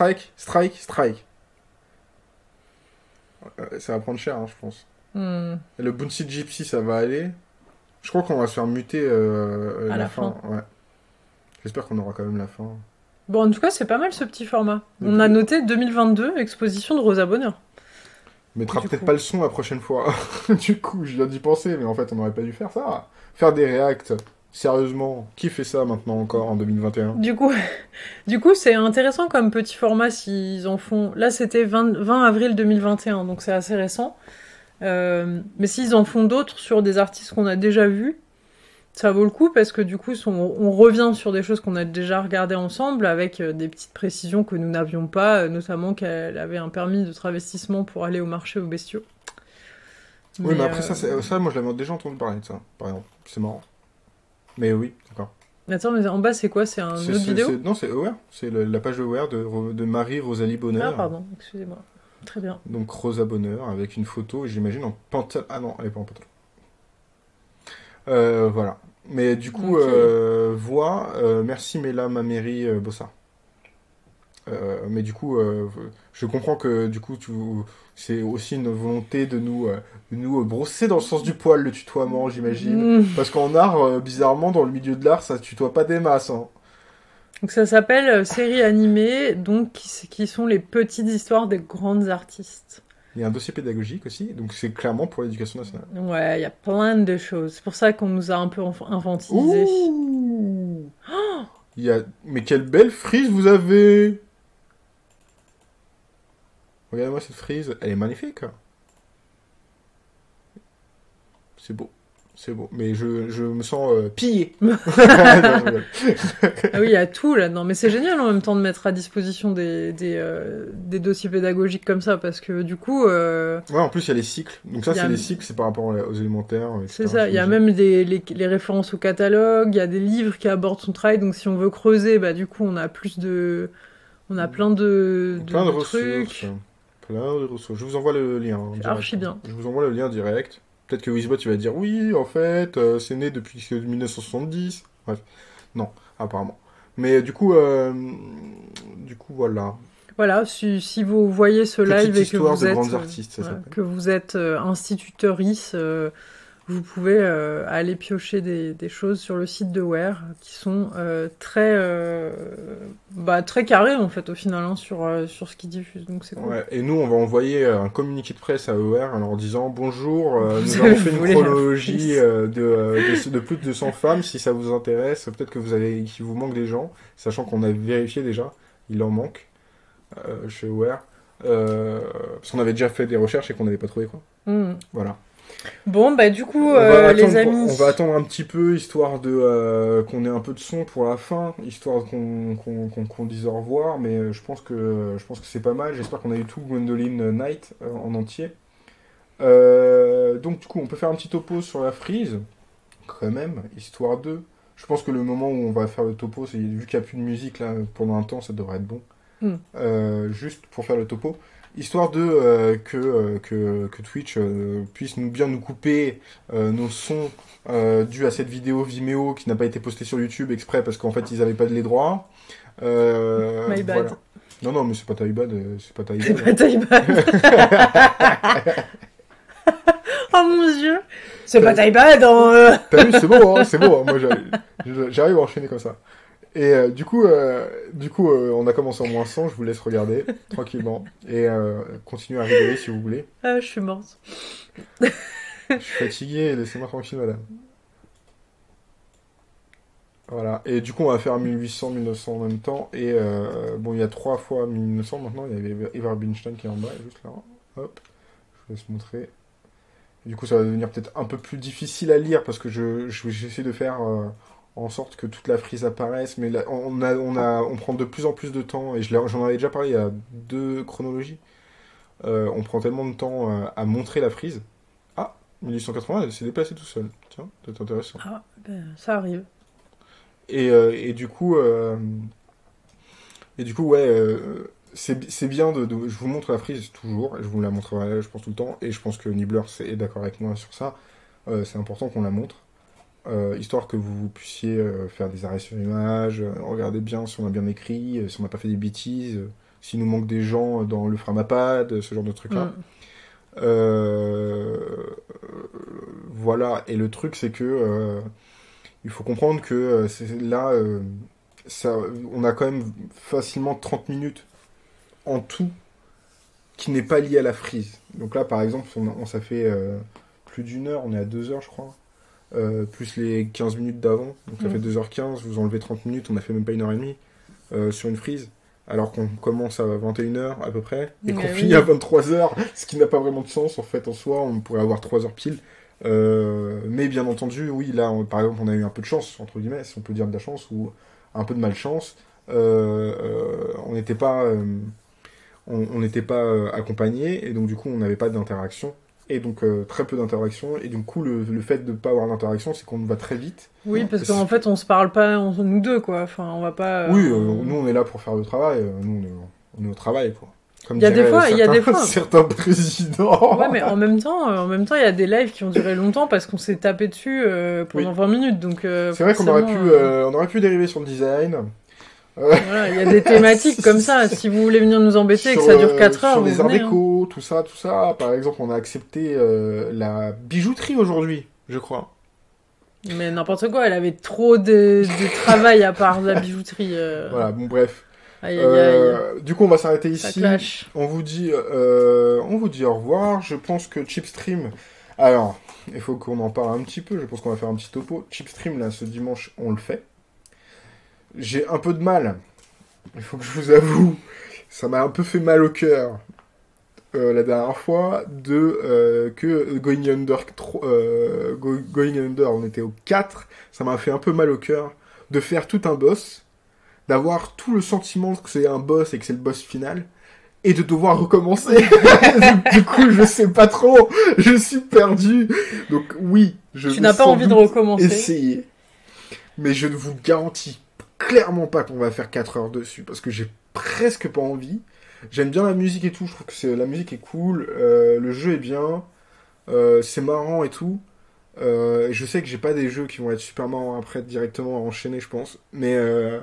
[SPEAKER 3] Ça va prendre cher, hein, je pense. Et le Bouncy Gypsy, ça va aller. Je crois qu'on va se faire muter
[SPEAKER 2] à la fin.
[SPEAKER 3] Ouais. J'espère qu'on aura quand même la fin.
[SPEAKER 2] Bon, en tout cas, c'est pas mal ce petit format. On a noté 2022, exposition de Rosa Bonheur.
[SPEAKER 3] On mettra peut-être pas le son la prochaine fois. Du coup, je viens d'y penser, mais en fait, on aurait pas dû faire ça. Faire des reacts. Sérieusement, qui fait ça maintenant encore en 2021 ?
[SPEAKER 2] Du coup, c'est intéressant comme petit format s'ils en font. Là, c'était 20 avril 2021, donc c'est assez récent. Mais s'ils en font d'autres sur des artistes qu'on a déjà vus, ça vaut le coup parce que du coup, on revient sur des choses qu'on a déjà regardées ensemble avec des petites précisions que nous n'avions pas, notamment qu'elle avait un permis de travestissement pour aller au marché aux bestiaux.
[SPEAKER 3] Oui, mais après, ça, moi, je l'avais déjà entendu parler de ça, par exemple. C'est marrant. Mais oui, d'accord.
[SPEAKER 2] Attends, mais en bas, c'est quoi ? C'est une autre vidéo ?
[SPEAKER 3] Non, c'est Aware. C'est la page Aware de Marie-Rosalie Bonheur.
[SPEAKER 2] Ah, pardon, excusez-moi. Très bien.
[SPEAKER 3] Donc, Rosa Bonheur, avec une photo, j'imagine, en pantalon. Ah non, elle n'est pas en pantalon. Voilà. Mais du coup, merci Mela Maméry Bossa. Mais du coup, je comprends que du coup, c'est aussi une volonté de nous brosser dans le sens du poil, le tutoiement, j'imagine. Parce qu'en art, bizarrement, dans le milieu de l'art, ça tutoie pas des masses. Hein.
[SPEAKER 2] Donc ça s'appelle série animée, donc qui sont les petites histoires des grandes artistes.
[SPEAKER 3] Il y a un dossier pédagogique aussi, donc c'est clairement pour l'éducation nationale.
[SPEAKER 2] Ouais, il y a plein de choses. C'est pour ça qu'on nous a un peu infantilisés.
[SPEAKER 3] Ouh Mais quelle belle frise vous avez! Regardez-moi cette frise, elle est magnifique. C'est beau. Mais je me sens pillé.
[SPEAKER 2] Ah oui, il y a tout là-dedans. Mais c'est génial en même temps de mettre à disposition des dossiers pédagogiques comme ça, parce que du coup... Ouais,
[SPEAKER 3] en plus il y a les cycles. Donc ça, c'est les cycles, c'est par rapport aux élémentaires, etc.
[SPEAKER 2] C'est ça, il y a même les références au catalogue, il y a des livres qui abordent son travail, donc si on veut creuser, bah du coup on a plein de trucs.
[SPEAKER 3] Plein de ressources. Je vous envoie le lien.
[SPEAKER 2] Archi bien.
[SPEAKER 3] Je vous envoie le lien direct. Peut-être que Wizbot, tu vas dire oui, en fait, c'est né depuis 1970. Bref, non, apparemment. Mais du coup, voilà.
[SPEAKER 2] Voilà, si vous voyez ce live et que vous êtes instituteurice, vous pouvez aller piocher des choses sur le site de Ware qui sont très carrés en fait au final hein, sur ce qu'ils diffusent, donc c'est cool.
[SPEAKER 3] Ouais, et nous on va envoyer un communiqué de presse à Ware en leur disant bonjour, nous avons fait une chronologie de plus de 200 femmes, si ça vous intéresse, peut-être que qu'il vous manque des gens, sachant qu'on a vérifié déjà, il en manque chez Ware, parce qu'on avait déjà fait des recherches et qu'on n'avait pas trouvé quoi. Voilà.
[SPEAKER 2] Bon, bah du coup, les amis...
[SPEAKER 3] On va attendre un petit peu, histoire de qu'on ait un peu de son pour la fin, histoire qu'on dise au revoir, mais je pense que c'est pas mal. J'espère qu'on a eu tout Gwendoline Knight en entier. Donc du coup, on peut faire un petit topo sur la frise, quand même, histoire de... Je pense que le moment où on va faire le topo, c'est vu qu'il n'y a plus de musique là pendant un temps, ça devrait être bon. Juste pour faire le topo. Histoire de que Twitch puisse bien nous couper nos sons dus à cette vidéo Vimeo qui n'a pas été postée sur YouTube exprès parce qu'en fait ils n'avaient pas les droits.
[SPEAKER 2] My bad.
[SPEAKER 3] Voilà. Non, mais c'est pas taille bad.
[SPEAKER 2] C'est pas taille bad. Oh mon dieu. C'est pas taille bad.
[SPEAKER 3] T'as vu, c'est beau, hein, c'est beau. Hein. Moi j'arrive à enchaîner comme ça. Et du coup, on a commencé en -100, je vous laisse regarder tranquillement et continuer à rigoler si vous voulez.
[SPEAKER 2] Ah, je suis morte.
[SPEAKER 3] Je suis fatigué, laissez-moi tranquille, madame. Voilà, et du coup, on va faire 1800, 1900 en même temps. Et bon, il y a 3 fois 1900 maintenant. Il y avait Eva Rubinstein qui est en bas, juste là. Hop, je vais se montrer. Et du coup, ça va devenir peut-être un peu plus difficile à lire parce que j'essaie de faire en sorte que toute la frise apparaisse. Mais là, on prend de plus en plus de temps. Et j'en avais déjà parlé il y a 2 chronologies. On prend tellement de temps à montrer la frise. Ah, 1880, elle s'est déplacée tout seul. Tiens, c'est intéressant.
[SPEAKER 2] Ah, ben, ça arrive.
[SPEAKER 3] Et du coup, ouais, c'est bien je vous montre la frise toujours, et je vous la montrerai, je pense, tout le temps, et je pense que Nibbler est d'accord avec moi sur ça. C'est important qu'on la montre, histoire que vous puissiez faire des arrêts sur image, regarder bien si on a bien écrit, si on n'a pas fait des bêtises, s'il nous manque des gens dans le Framapad, ce genre de trucs-là. Voilà, et le truc, c'est que il faut comprendre que là, on a quand même facilement 30 minutes en tout qui n'est pas lié à la frise. Donc là, par exemple, ça fait plus d'1 heure, on est à 2 heures, je crois, plus les 15 minutes d'avant. Donc ça fait 2h15, vous enlevez 30 minutes, on a fait même pas 1h30 sur une frise. Alors qu'on commence à 21h à peu près, et qu'on finit à 23h, ce qui n'a pas vraiment de sens en fait en soi, on pourrait avoir 3 heures pile. Mais bien entendu, oui, là, par exemple, on a eu un peu de chance, entre guillemets, si on peut dire de la chance, ou un peu de malchance. On n'était pas, accompagnés, et donc du coup, on n'avait pas d'interaction. Et donc, très peu d'interaction. Et du coup, le fait de ne pas avoir d'interaction, c'est qu'on va très vite.
[SPEAKER 2] Oui, parce qu'en fait, on se parle pas, nous deux, quoi. Enfin, on va pas...
[SPEAKER 3] Oui, nous, on est là pour faire le travail. Nous, on est au travail, quoi. Comme
[SPEAKER 2] il y a des fois,
[SPEAKER 3] certains présidents.
[SPEAKER 2] Ouais, mais en même temps, il y a des lives qui ont duré longtemps parce qu'on s'est tapé dessus pendant 20 minutes. Donc,
[SPEAKER 3] c'est vrai qu'on aurait pu dériver sur le design.
[SPEAKER 2] Voilà, il y a des thématiques comme ça. Si vous voulez venir nous embêter et que ça dure 4 heures,
[SPEAKER 3] sur
[SPEAKER 2] vous
[SPEAKER 3] les arts
[SPEAKER 2] venez,
[SPEAKER 3] déco, tout ça. Par exemple, on a accepté la bijouterie aujourd'hui, je crois.
[SPEAKER 2] Mais n'importe quoi, elle avait trop de travail à part de la bijouterie.
[SPEAKER 3] Voilà, bon, bref.
[SPEAKER 2] Aïe, aïe, aïe.
[SPEAKER 3] Du coup, on va s'arrêter ici.
[SPEAKER 2] Clash.
[SPEAKER 3] On vous dit au revoir. Je pense que Chipstream... Alors, il faut qu'on en parle un petit peu. Je pense qu'on va faire un petit topo. Chipstream, là, ce dimanche, on le fait. J'ai un peu de mal. Il faut que je vous avoue. Ça m'a un peu fait mal au cœur. La dernière fois, que Going Under, on était au 4. Ça m'a fait un peu mal au cœur de faire tout un boss, d'avoir tout le sentiment que c'est un boss et que c'est le boss final, et de devoir recommencer. Du coup, je sais pas trop, je suis perdu. Donc oui,
[SPEAKER 2] tu n'as pas envie de recommencer.
[SPEAKER 3] Essayer. Mais je ne vous garantis clairement pas qu'on va faire 4 heures dessus, parce que j'ai presque pas envie. J'aime bien la musique et tout, je trouve que la musique est cool, le jeu est bien, c'est marrant et tout. Je sais que j'ai pas des jeux qui vont être super marrants après directement à enchaîner, je pense, mais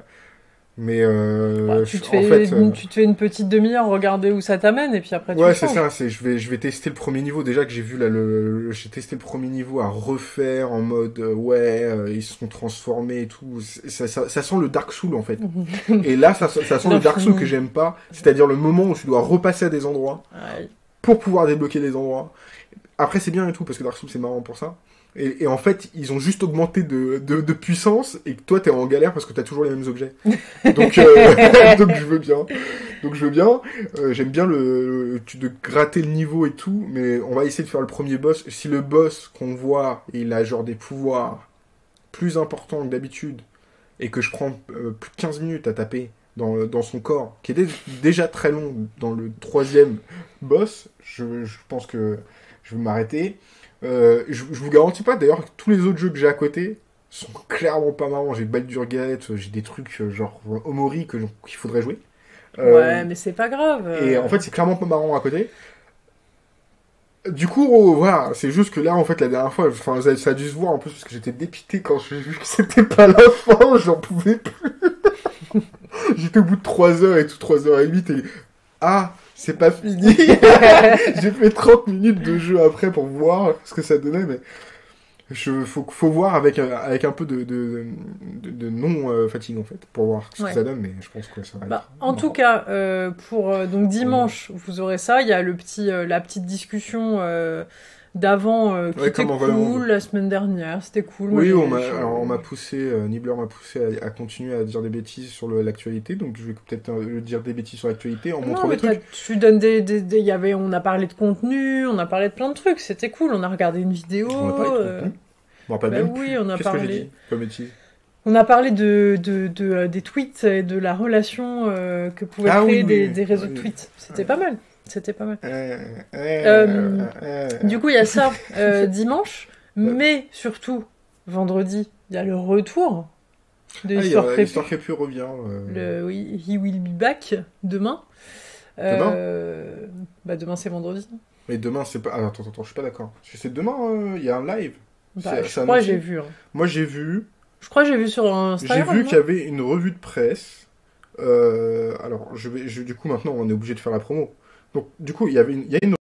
[SPEAKER 2] tu te fais une petite demi-heure, regarder où ça t'amène, et puis après tu
[SPEAKER 3] c'est ça, je vais tester le premier niveau. Déjà que j'ai vu là, j'ai testé le premier niveau à refaire en mode ils se sont transformés et tout. Ça sent le Dark Souls en fait. Et là, ça sent le Dark Souls que j'aime pas, c'est-à-dire le moment où tu dois repasser à des endroits pour pouvoir débloquer des endroits. Après, c'est bien et tout, parce que Dark Souls c'est marrant pour ça. Et en fait, ils ont juste augmenté de puissance, et que toi, t'es en galère parce que t'as toujours les mêmes objets. Donc, donc je veux bien. J'aime bien de gratter le niveau et tout, mais on va essayer de faire le premier boss. Si le boss qu'on voit, il a genre des pouvoirs plus importants que d'habitude, et que je prends plus de 15 minutes à taper dans son corps, qui est déjà très long dans le 3e boss, je pense que je vais m'arrêter. Je vous garantis pas, d'ailleurs, que tous les autres jeux que j'ai à côté sont clairement pas marrants. J'ai Baldur's Gate, j'ai des trucs genre Omori qu'il faudrait jouer.
[SPEAKER 2] Ouais, mais c'est pas grave.
[SPEAKER 3] Et en fait, c'est clairement pas marrant à côté. Du coup, voilà, c'est juste que là, en fait, la dernière fois, ça a dû se voir en plus, parce que j'étais dépité quand j'ai vu que c'était pas la fin, j'en pouvais plus. J'étais au bout de 3 heures et tout, 3h08, et... Ah, c'est pas fini. J'ai fait 30 minutes de jeu après pour voir ce que ça donnait, mais faut voir avec un peu de non-fatigue en fait, pour voir ce que ça donne, mais je pense que ça va être...
[SPEAKER 2] En tout cas, pour donc dimanche, vous aurez ça, il y a la petite discussion d'avant qui
[SPEAKER 3] Ouais,
[SPEAKER 2] était
[SPEAKER 3] comme Envol à
[SPEAKER 2] cool,
[SPEAKER 3] Monde.
[SPEAKER 2] la semaine dernière, c'était cool.
[SPEAKER 3] Oui,
[SPEAKER 2] Moi,
[SPEAKER 3] on m'a poussé, Nibbler m'a poussé à continuer à dire des bêtises sur l'actualité, donc je vais peut-être dire des bêtises sur l'actualité en montrant
[SPEAKER 2] non,
[SPEAKER 3] des trucs.
[SPEAKER 2] tu donnes on a parlé de contenu, on a parlé de plein de trucs, c'était cool, on a regardé une vidéo.
[SPEAKER 3] On a parlé de contenu. Je me rappelle
[SPEAKER 2] bah
[SPEAKER 3] même
[SPEAKER 2] oui,
[SPEAKER 3] plus.
[SPEAKER 2] on a
[SPEAKER 3] Qu'est-ce que j'ai
[SPEAKER 2] parlé.
[SPEAKER 3] dit comme bêtise?
[SPEAKER 2] On a parlé des tweets et de la relation que pouvaient créer des réseaux de tweets. C'était pas mal. C'était pas mal. Du coup, il y a ça dimanche, mais surtout, vendredi, il y a le retour de Histoire Crépue.
[SPEAKER 3] Histoire Crépue revient.
[SPEAKER 2] Oui, He Will Be Back, demain.
[SPEAKER 3] Demain
[SPEAKER 2] Demain, c'est vendredi.
[SPEAKER 3] Mais demain, c'est pas... Attends, je suis pas d'accord. C'est demain, il y a un live.
[SPEAKER 2] Je crois que j'ai vu. Hein.
[SPEAKER 3] Moi, j'ai vu...
[SPEAKER 2] Je crois que j'ai vu sur Instagram.
[SPEAKER 3] J'ai vu qu'il y avait une revue de presse. Alors, du coup, maintenant, on est obligé de faire la promo. Donc, du coup, il y a une